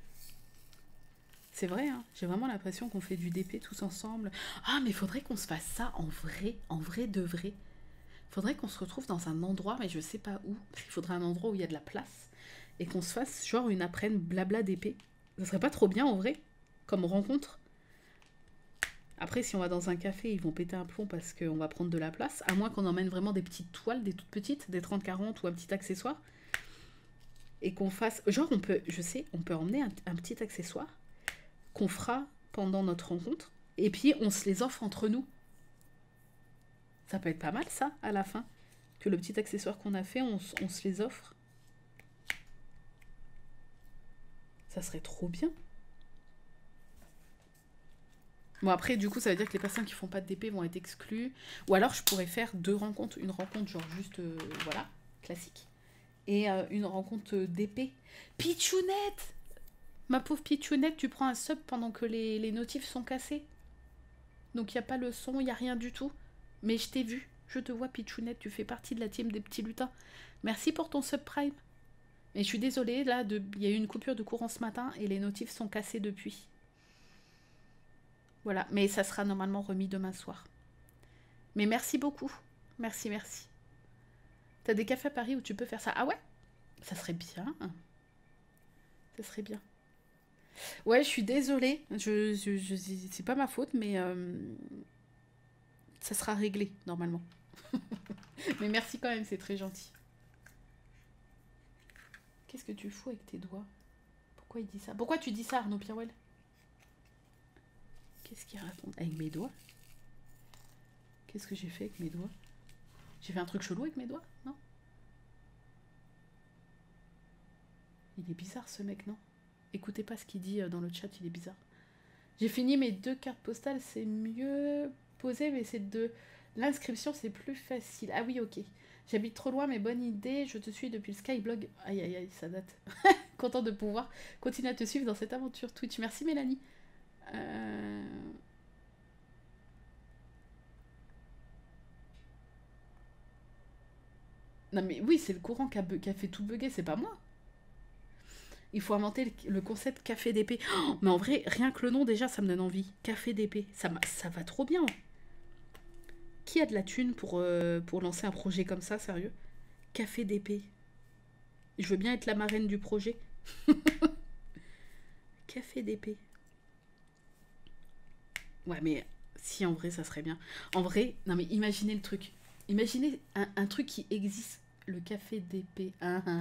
C'est vrai, hein. J'ai vraiment l'impression qu'on fait du DP tous ensemble. Ah, mais il faudrait qu'on se fasse ça en vrai de vrai. Faudrait qu'on se retrouve dans un endroit, mais je sais pas où. Parce qu'il faudrait un endroit où il y a de la place. Et qu'on se fasse genre une après-midi blabla d'épée. Ça serait pas trop bien en vrai, comme rencontre. Après, si on va dans un café, ils vont péter un plomb parce qu'on va prendre de la place. À moins qu'on emmène vraiment des petites toiles, des toutes petites, des 30-40 ou un petit accessoire. Et qu'on fasse... Genre, on peut, je sais, on peut emmener un petit accessoire qu'on fera pendant notre rencontre. Et puis, on se les offre entre nous. Ça peut être pas mal, ça, à la fin. Que le petit accessoire qu'on a fait, on se les offre. Ça serait trop bien. Bon, après, du coup, ça veut dire que les personnes qui font pas de DP vont être exclues. Ou alors, je pourrais faire 2 rencontres. Une rencontre, genre juste, voilà, classique. Et une rencontre d'épée. Pichounette! Ma pauvre Pichounette, tu prends un sub pendant que les notifs sont cassés. Donc, il n'y a pas le son, il n'y a rien du tout. Mais je t'ai vu. Je te vois, Pichounette. Tu fais partie de la team des petits lutins. Merci pour ton subprime. Mais je suis désolée, là, il y a eu une coupure de courant ce matin et les notifs sont cassés depuis. Voilà, mais ça sera normalement remis demain soir. Mais merci beaucoup. Merci, merci. T'as des cafés à Paris où tu peux faire ça? Ah ouais? Ça serait bien. Ça serait bien. Ouais, je suis désolée. C'est pas ma faute, mais ça sera réglé, normalement. Mais merci quand même, c'est très gentil. Qu'est-ce que tu fous avec tes doigts? Pourquoi il dit ça? Pourquoi tu dis ça, Arnaud Pirwell? Qu'est-ce qu'il raconte? Avec mes doigts? Qu'est-ce que j'ai fait avec mes doigts? J'ai fait un truc chelou avec mes doigts? Non? Il est bizarre ce mec, non? Écoutez pas ce qu'il dit dans le chat, il est bizarre. J'ai fini mes 2 cartes postales, c'est mieux posé, mais c'est de l'inscription, c'est plus facile. Ah oui, ok. J'habite trop loin, mais bonne idée. Je te suis depuis le Skyblog. Aïe, aïe, aïe, ça date. Content de pouvoir continuer à te suivre dans cette aventure Twitch. Merci, Mélanie. Non, mais oui, c'est le courant qui a fait tout bugger, c'est pas moi. Il faut inventer le concept café d'épée. Oh, mais en vrai, rien que le nom, déjà, ça me donne envie. Café d'épée. Ça va trop bien. Qui a de la thune pour lancer un projet comme ça, sérieux? Café d'épée. Je veux bien être la marraine du projet. Café d'épée. Ouais, mais si, en vrai, ça serait bien. En vrai, non, mais imaginez le truc. Imaginez un truc qui existe. Le café d'épée.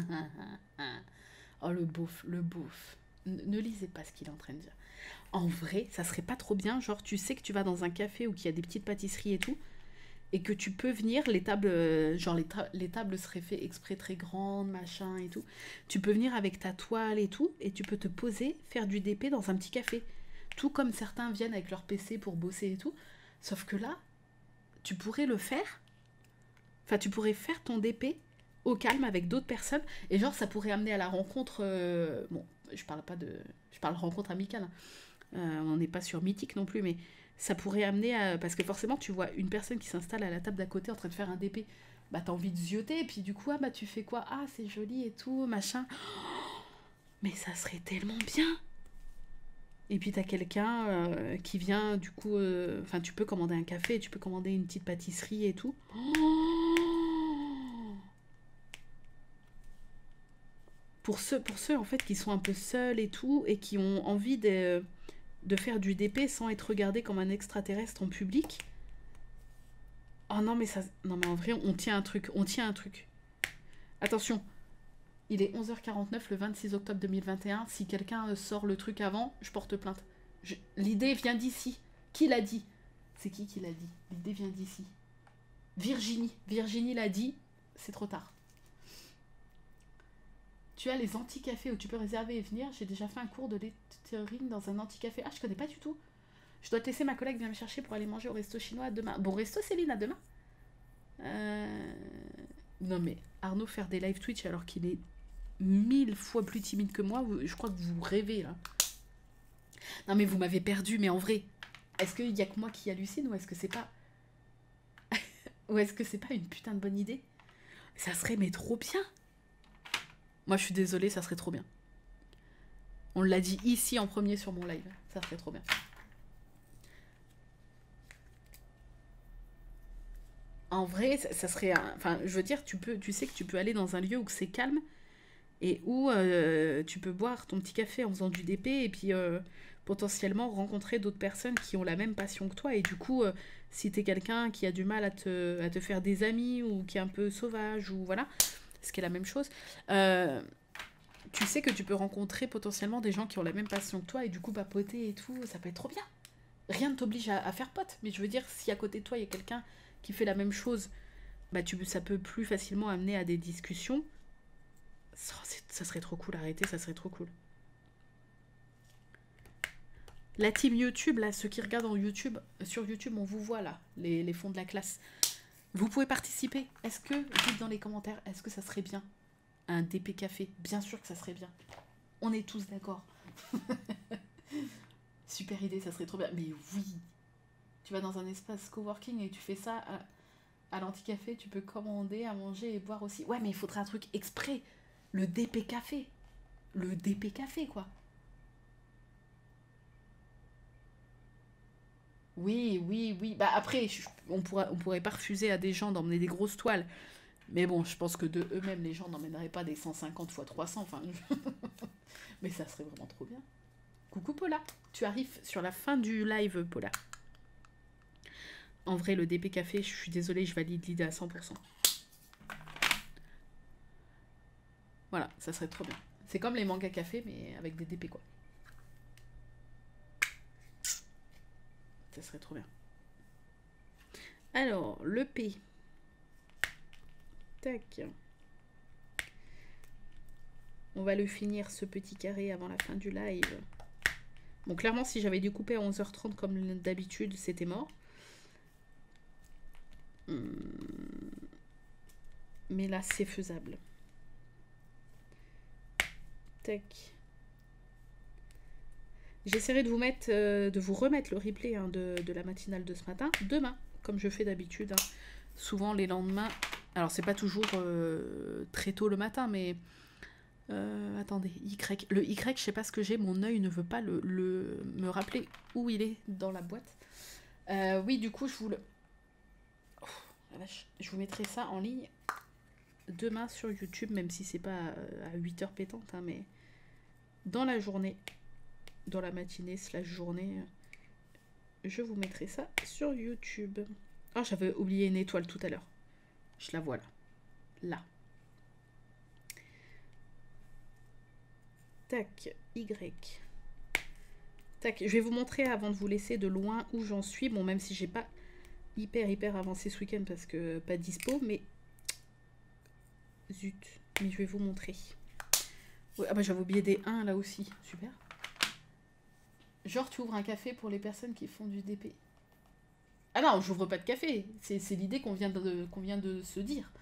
Oh, le beauf, le beauf. Ne lisez pas ce qu'il est en train de dire. En vrai, ça serait pas trop bien. Genre, tu sais que tu vas dans un café où il y a des petites pâtisseries et tout. Et que tu peux venir, les tables, genre les tables seraient faites exprès très grandes, machin et tout. Tu peux venir avec ta toile et tout, et tu peux te poser, faire du DP dans un petit café. Tout comme certains viennent avec leur PC pour bosser et tout. Sauf que là, tu pourrais le faire. Enfin, tu pourrais faire ton DP au calme avec d'autres personnes. Et genre, ça pourrait amener à la rencontre... bon, je parle rencontre amicale. Hein. On n'est pas sur Mythique non plus, mais... ça pourrait amener à... Parce que forcément, tu vois une personne qui s'installe à la table d'à côté en train de faire un DP. Bah, t'as envie de zioter, et puis du coup, ah, bah, tu fais quoi? Ah, c'est joli et tout, machin. Oh, mais ça serait tellement bien! Et puis, t'as quelqu'un qui vient, du coup... Enfin, tu peux commander un café, tu peux commander une petite pâtisserie et tout. Oh, pour ceux, en fait, qui sont un peu seuls et tout, et qui ont envie de faire du DP sans être regardé comme un extraterrestre en public. Oh non mais ça... Non mais en vrai, on tient un truc. Attention, il est 11h49 le 26 octobre 2021. Si quelqu'un sort le truc avant, je porte plainte. L'idée vient d'ici. Qui l'a dit? C'est qui l'a dit? L'idée vient d'ici. Virginie. Virginie l'a dit. C'est trop tard. Tu as les anti-cafés où tu peux réserver et venir. J'ai déjà fait un cours de lettering dans un anti-café. Ah, je connais pas du tout. Je dois te laisser, ma collègue vient me chercher pour aller manger au resto chinois demain. Bon resto, Céline, à demain. Non mais, Arnaud faire des live Twitch alors qu'il est 1000 fois plus timide que moi, je crois que vous rêvez, là. Non mais vous m'avez perdu, mais en vrai, est-ce qu'il y a que moi qui hallucine ou est-ce que c'est pas... ou est-ce que c'est pas une putain de bonne idée? Ça serait mais trop bien. Moi, je suis désolée, ça serait trop bien. On l'a dit ici en premier sur mon live. Ça serait trop bien. En vrai, ça serait... Enfin, je veux dire, tu sais que tu peux aller dans un lieu où c'est calme et où tu peux boire ton petit café en faisant du DP et puis potentiellement rencontrer d'autres personnes qui ont la même passion que toi. Et du coup, si t'es quelqu'un qui a du mal à te faire des amis ou qui est un peu sauvage ou voilà... ce qui est la même chose, tu sais que tu peux rencontrer potentiellement des gens qui ont la même passion que toi et du coup papoter et tout, ça peut être trop bien. Rien ne t'oblige à faire pote, mais je veux dire, si à côté de toi il y a quelqu'un qui fait la même chose, bah ça peut plus facilement amener à des discussions. Ça serait trop cool, arrêtez, ça serait trop cool. La team YouTube, là, ceux qui regardent sur YouTube, on vous voit là, les fonds de la classe. Vous pouvez participer. Est-ce que, dites dans les commentaires, est-ce que ça serait bien un DP café? Bien sûr que ça serait bien. On est tous d'accord. Super idée, ça serait trop bien. Mais oui, tu vas dans un espace coworking et tu fais ça à l'anti-café, tu peux commander à manger et boire aussi. Ouais, mais il faudrait un truc exprès. Le DP café. Le DP café, quoi. Oui, oui, oui. Bah après, on pourrait pas refuser à des gens d'emmener des grosses toiles. Mais bon, je pense que de eux-mêmes, les gens n'emmèneraient pas des 150 x 300. Enfin, mais ça serait vraiment trop bien. Coucou Paula, tu arrives sur la fin du live, Paula. En vrai, le DP Café, je suis désolée, je valide l'idée à 100%. Voilà, ça serait trop bien. C'est comme les mangas café, mais avec des DP, quoi. Ça serait trop bien. Alors, le P. Tac. On va le finir, ce petit carré, avant la fin du live. Bon, clairement, si j'avais dû couper à 11h30 comme d'habitude, c'était mort. Mais là, c'est faisable. Tac. J'essaierai de vous mettre, de vous remettre le replay hein, de la matinale de ce matin, demain, comme je fais d'habitude. Hein. Souvent les lendemains. Alors c'est pas toujours très tôt le matin, mais attendez, Y. Le Y, je sais pas ce que j'ai, mon œil ne veut pas me rappeler où il est dans la boîte. Oui, du coup, je vous le. Oh, la vache. Je vous mettrai ça en ligne demain sur YouTube, même si c'est pas à 8h pétante, hein, mais dans la journée. Dans la matinée / journée, je vous mettrai ça sur YouTube. Oh, j'avais oublié une étoile tout à l'heure. Je la vois là. Là. Tac, Y. Tac, je vais vous montrer avant de vous laisser de loin où j'en suis. Bon, même si j'ai pas hyper avancé ce week-end parce que pas dispo, mais... Zut. Mais je vais vous montrer. Ouais, ah bah j'avais oublié des 1 là aussi. Super. Genre, tu ouvres un café pour les personnes qui font du DP. Ah non, j'ouvre pas de café. C'est l'idée qu'on vient de se dire.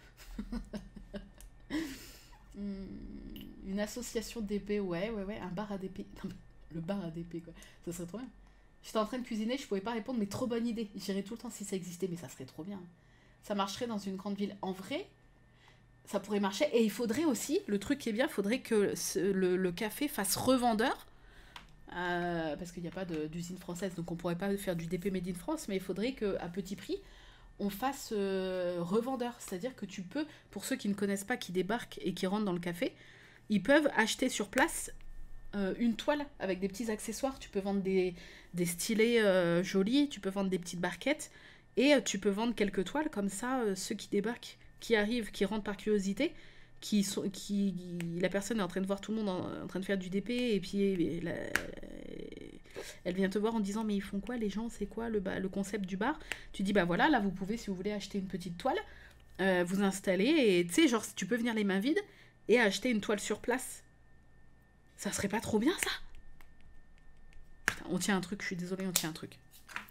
Une association DP, ouais. Un bar à DP. Non, le bar à DP, quoi. Ça serait trop bien. J'étais en train de cuisiner, je pouvais pas répondre, mais trop bonne idée. J'irais tout le temps si ça existait, mais ça serait trop bien. Ça marcherait dans une grande ville. En vrai, ça pourrait marcher. Et il faudrait aussi, le truc qui est bien, il faudrait que le café fasse revendeur. Parce qu'il n'y a pas d'usine française, donc on pourrait pas faire du DP Made in France, mais il faudrait qu'à petit prix, on fasse revendeur. C'est-à-dire que tu peux, pour ceux qui ne connaissent pas, qui débarquent et qui rentrent dans le café, ils peuvent acheter sur place une toile avec des petits accessoires. Tu peux vendre des stylets jolis, tu peux vendre des petites barquettes, et tu peux vendre quelques toiles, comme ça, ceux qui débarquent, qui arrivent, qui rentrent par curiosité, la personne est en train de voir tout le monde en train de faire du DP et puis elle vient te voir en disant mais ils font quoi les gens, c'est quoi le concept du bar. Tu dis bah voilà, là vous pouvez, si vous voulez, acheter une petite toile, vous installer et tu sais, genre tu peux venir les mains vides et acheter une toile sur place. Ça serait pas trop bien ça? Putain, on tient un truc, je suis désolée, on tient un truc.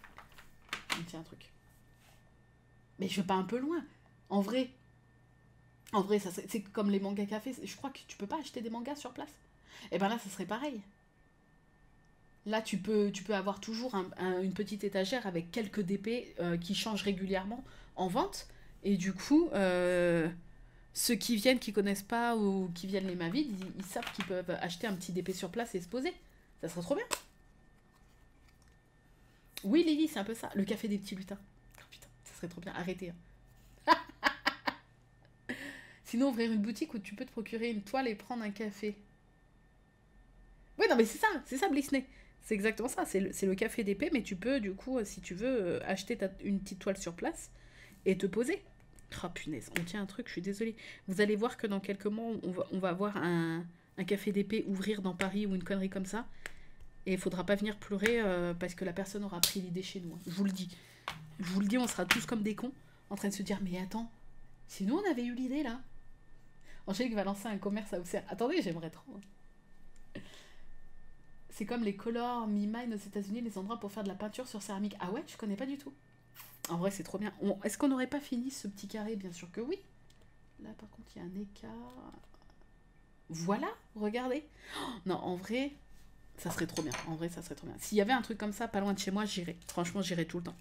Mais je vais pas un peu loin. En vrai, c'est comme les mangas cafés. Je crois que tu peux pas acheter des mangas sur place. Et ben là, ça serait pareil. Là, tu peux avoir toujours une petite étagère avec quelques DP qui changent régulièrement en vente. Et du coup, ceux qui viennent, qui connaissent pas ou qui viennent les mains vides, ils savent qu'ils peuvent acheter un petit DP sur place et se poser. Ça serait trop bien. Oui, Lily, c'est un peu ça. Le café des petits lutins. Oh, putain, ça serait trop bien. Arrêtez. Hein. Sinon, ouvrir une boutique où tu peux te procurer une toile et prendre un café. Oui, non, mais c'est ça, Blisney. C'est exactement ça, c'est le café d'épée, mais tu peux, du coup, si tu veux, acheter une petite toile sur place et te poser. Oh punaise, on tient un truc, je suis désolée. Vous allez voir que dans quelques mois, on va avoir un café d'épée ouvrir dans Paris ou une connerie comme ça. Et il faudra pas venir pleurer parce que la personne aura pris l'idée chez nous. Hein. Je vous le dis. On sera tous comme des cons, en train de se dire, mais attends, si nous on avait eu l'idée là. Angélique va lancer un commerce à Auxerre. Attendez, j'aimerais trop. C'est comme les Color Me Mine aux États-Unis, les endroits pour faire de la peinture sur céramique. Ah ouais, je connais pas du tout. En vrai, c'est trop bien. Est-ce qu'on n'aurait pas fini ce petit carré? Bien sûr que oui. Là, par contre, il y a un écart. Voilà, regardez. Oh, non, en vrai, ça serait trop bien. S'il y avait un truc comme ça, pas loin de chez moi, j'irais. Franchement, j'irais tout le temps.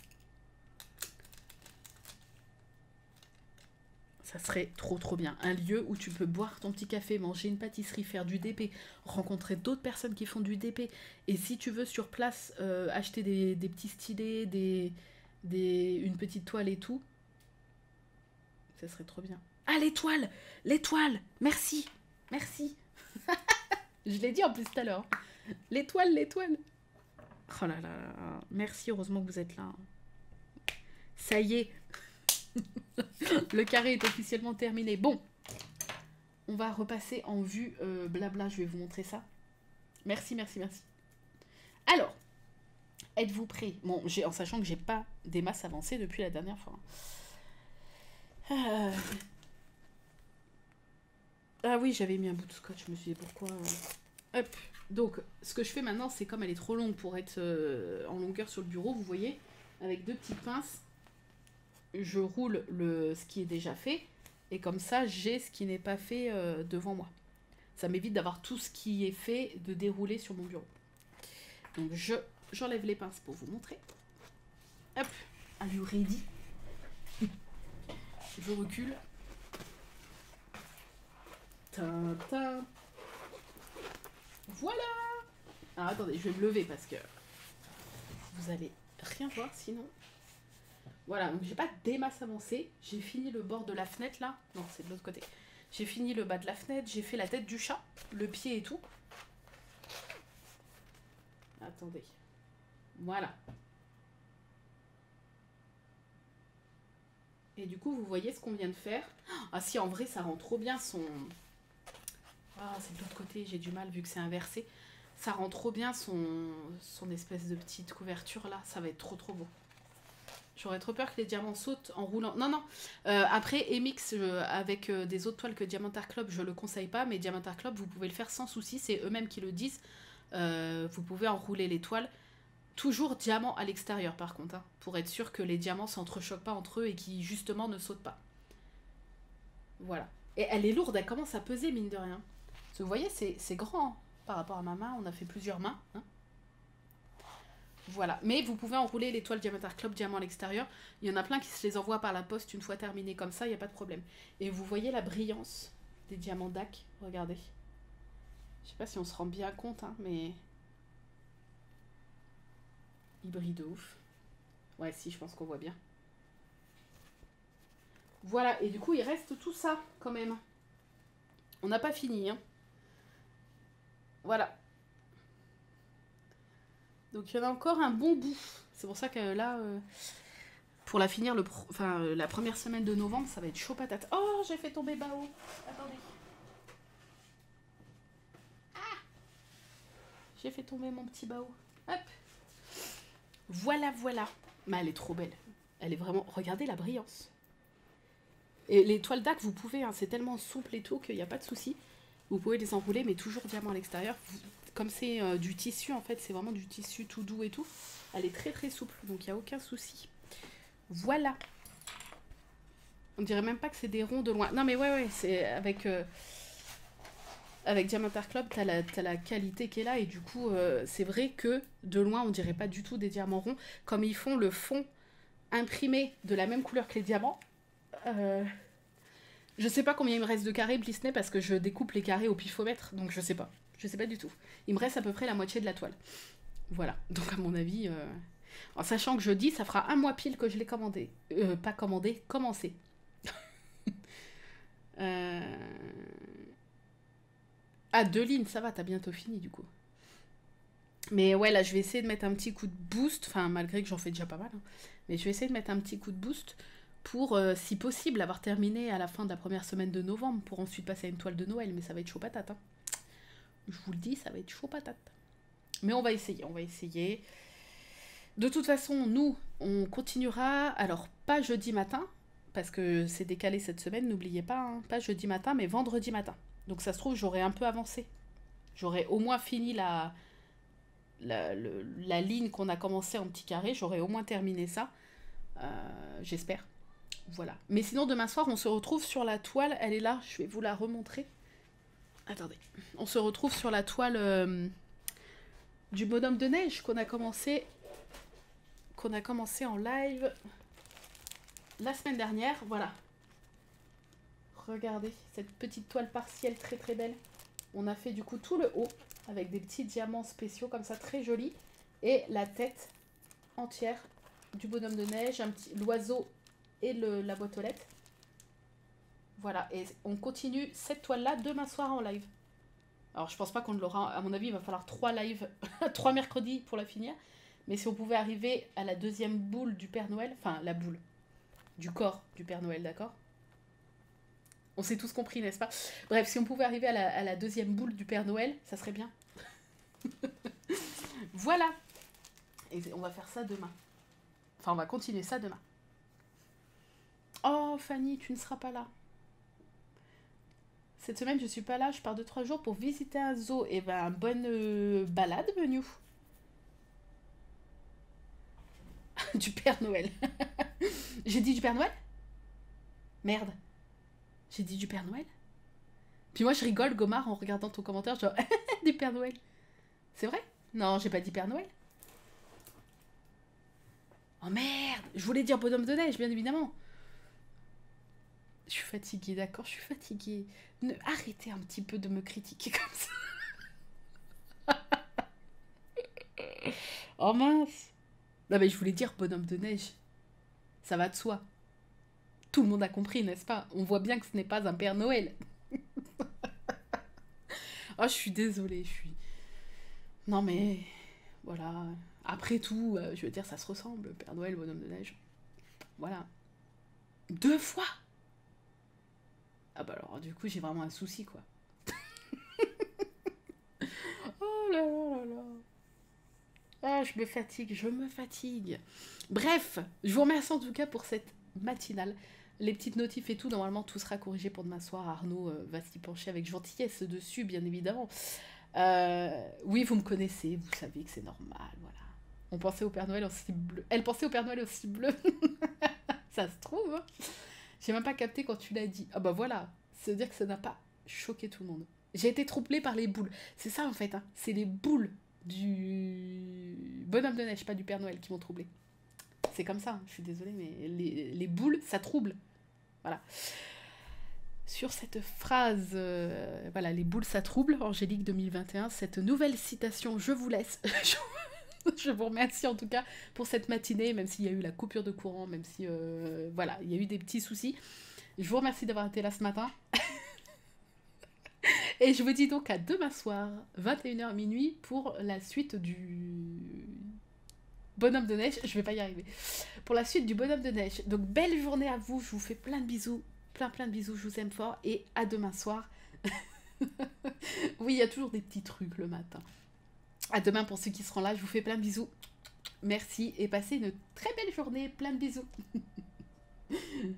Ça serait trop bien. Un lieu où tu peux boire ton petit café, manger une pâtisserie, faire du DP, rencontrer d'autres personnes qui font du DP. Et si tu veux sur place acheter des petits stylets, une petite toile et tout, ça serait trop bien. Ah, l'étoile! Merci! Je l'ai dit en plus tout à l'heure. L'étoile! Oh là là, merci, heureusement que vous êtes là. Ça y est. Le carré est officiellement terminé. Bon, on va repasser en vue blabla, je vais vous montrer ça. Merci. Alors, êtes-vous prêts? Bon, en sachant que j'ai pas des masses avancées depuis la dernière fois. Ah oui, j'avais mis un bout de scotch, je me suis dit pourquoi... Hop. Donc, ce que je fais maintenant, c'est comme elle est trop longue pour être en longueur sur le bureau, vous voyez, avec 2 petites pinces, je roule ce qui est déjà fait, et comme ça, j'ai ce qui n'est pas fait devant moi. Ça m'évite d'avoir tout ce qui est fait de dérouler sur mon bureau. Donc, j'enlève les pinces pour vous montrer. Hop, are you ready? Je recule. Tintin. Voilà. Alors attendez, je vais me lever parce que vous allez rien voir sinon. Voilà, donc j'ai pas des masses avancées. J'ai fini le bord de la fenêtre là. Non, c'est de l'autre côté. J'ai fini le bas de la fenêtre. J'ai fait la tête du chat, le pied et tout. Attendez. Voilà. Et du coup, vous voyez ce qu'on vient de faire. Ah si, en vrai, ça rend trop bien son... Ah, c'est de l'autre côté, j'ai du mal vu que c'est inversé. Ça rend trop bien son espèce de petite couverture là. Ça va être trop trop beau. J'aurais trop peur que les diamants sautent en roulant. Non, non. Après, MX, avec des autres toiles que Diamantar Club, je le conseille pas. Mais Diamantar Club, vous pouvez le faire sans souci. C'est eux-mêmes qui le disent. Vous pouvez enrouler les toiles. Toujours diamant à l'extérieur par contre, hein, pour être sûr que les diamants s'entrechoquent pas entre eux et qui justement ne sautent pas. Voilà. Et elle est lourde, elle commence à peser mine de rien. Parce que vous voyez, c'est grand hein, par rapport à ma main, on a fait plusieurs mains. Hein. Voilà. Mais vous pouvez enrouler les toiles Diamantar Club diamant à l'extérieur. Il y en a plein qui se les envoient par la poste une fois terminé comme ça, il n'y a pas de problème. Et vous voyez la brillance des diamants DAC, regardez. Je sais pas si on se rend bien compte, hein, mais... Il brille de ouf. Ouais, si, je pense qu'on voit bien. Voilà, et du coup, il reste tout ça, quand même. On n'a pas fini, hein. Voilà. Donc, il y en a encore un bon bout. C'est pour ça que là, pour la finir, la première semaine de novembre, ça va être chaud patate. Oh, j'ai fait tomber Bao. Attendez. Ah, j'ai fait tomber mon petit Bao. Hop. Voilà, voilà. Mais elle est trop belle. Elle est vraiment... Regardez la brillance. Et les toiles d'Ac, vous pouvez, hein, c'est tellement souple et tout qu'il n'y a pas de souci. Vous pouvez les enrouler, mais toujours diamant à l'extérieur. Comme c'est du tissu, en fait, c'est vraiment du tissu tout doux et tout. Elle est très très souple, donc il n'y a aucun souci. Voilà. On dirait même pas que c'est des ronds de loin. Non mais ouais, c'est avec... Avec Diamantar Club, t'as la qualité qui est là et du coup, c'est vrai que de loin, on dirait pas du tout des diamants ronds. Comme ils font le fond imprimé de la même couleur que les diamants. Je sais pas combien il me reste de carrés Blisney parce que je découpe les carrés au pifomètre, donc je sais pas. Je sais pas du tout. Il me reste à peu près la moitié de la toile. Voilà, donc à mon avis... En sachant que jeudi, ça fera 1 mois pile que je l'ai commandé. Pas commandé, commencé. Ah, 2 lignes, ça va, t'as bientôt fini du coup. Mais ouais, là, je vais essayer de mettre un petit coup de boost, enfin, malgré que j'en fais déjà pas mal, hein. Mais je vais essayer de mettre un petit coup de boost pour, si possible, avoir terminé à la fin de la première semaine de novembre, pour ensuite passer à une toile de Noël, mais ça va être chaud patate, hein. Je vous le dis, ça va être chaud patate. Mais on va essayer, on va essayer. De toute façon, nous, on continuera, alors pas jeudi matin, parce que c'est décalé cette semaine, n'oubliez pas, hein, pas jeudi matin, mais vendredi matin. Donc ça se trouve, j'aurais un peu avancé. J'aurais au moins fini la ligne qu'on a commencé en petit carré. J'aurais au moins terminé ça. J'espère. Voilà. Mais sinon, demain soir, on se retrouve sur la toile. Elle est là, je vais vous la remontrer. Attendez. On se retrouve sur la toile du bonhomme de neige qu'on a commencé en live la semaine dernière. Voilà. Regardez, cette petite toile partielle très très belle. On a fait du coup tout le haut avec des petits diamants spéciaux comme ça, très jolis. Et la tête entière du bonhomme de neige, l'oiseau et la boîte aux lettres. Voilà, et on continue cette toile-là demain soir en live. Alors je pense pas qu'on l'aura, à mon avis il va falloir 3 lives, 3 mercredis pour la finir. Mais si on pouvait arriver à la deuxième boule du Père Noël, enfin la boule du corps du Père Noël, d'accord ? On s'est tous compris, n'est-ce pas? Bref, si on pouvait arriver à la deuxième boule du Père Noël, ça serait bien. Voilà. Et on va faire ça demain. Enfin, on va continuer ça demain. Oh, Fanny, tu ne seras pas là. Cette semaine, je suis pas là, je pars 2-3 jours pour visiter un zoo. Et ben, bonne balade, Menu. Du Père Noël. J'ai dit du Père Noël? Merde. J'ai dit du Père Noël? Puis moi, je rigole, Gomard, en regardant ton commentaire, genre, du Père Noël. C'est vrai? Non, j'ai pas dit Père Noël. Oh merde! Je voulais dire bonhomme de neige, bien évidemment. Je suis fatiguée, d'accord? Je suis fatiguée. Arrêtez un petit peu de me critiquer comme ça. Oh mince! Non mais je voulais dire bonhomme de neige. Ça va de soi. Tout le monde a compris, n'est-ce pas? On voit bien que ce n'est pas un Père Noël. Oh, je suis désolée, Non mais... Voilà. Après tout, je veux dire, ça se ressemble. Père Noël, bonhomme de neige. Voilà. 2 fois! Ah bah alors, du coup, j'ai vraiment un souci, quoi. Oh là là là là. Ah, je me fatigue. Bref, je vous remercie en tout cas pour cette matinale. Les petites notifs et tout, normalement, tout sera corrigé pour demain soir. Arnaud va s'y pencher avec gentillesse dessus, bien évidemment. Oui, vous me connaissez, vous savez que c'est normal, voilà. On pensait au Père Noël en slip bleu. Elle pensait au Père Noël au slip bleu. Ça se trouve, hein. J'ai même pas capté quand tu l'as dit. Ah bah voilà, c'est-à-dire que ça n'a pas choqué tout le monde. J'ai été troublée par les boules. C'est ça en fait, hein. C'est les boules du bonhomme de neige, pas du Père Noël, qui m'ont troublée. C'est comme ça, hein. Je suis désolée, mais les boules, ça trouble. Voilà. Sur cette phrase, voilà, les boules, ça trouble, Angélique 2021, cette nouvelle citation, je vous laisse. Je vous remercie en tout cas pour cette matinée, même s'il y a eu la coupure de courant, même si, voilà, il y a eu des petits soucis. Je vous remercie d'avoir été là ce matin. Et je vous dis donc à demain soir, 21h minuit, pour la suite du bonhomme de neige. Je vais pas y arriver. Pour la suite du bonhomme de neige. Donc, belle journée à vous. Je vous fais plein de bisous. Plein de bisous. Je vous aime fort. Et à demain soir. Oui, il y a toujours des petits trucs le matin. À demain pour ceux qui seront là. Je vous fais plein de bisous. Merci et passez une très belle journée. Plein de bisous.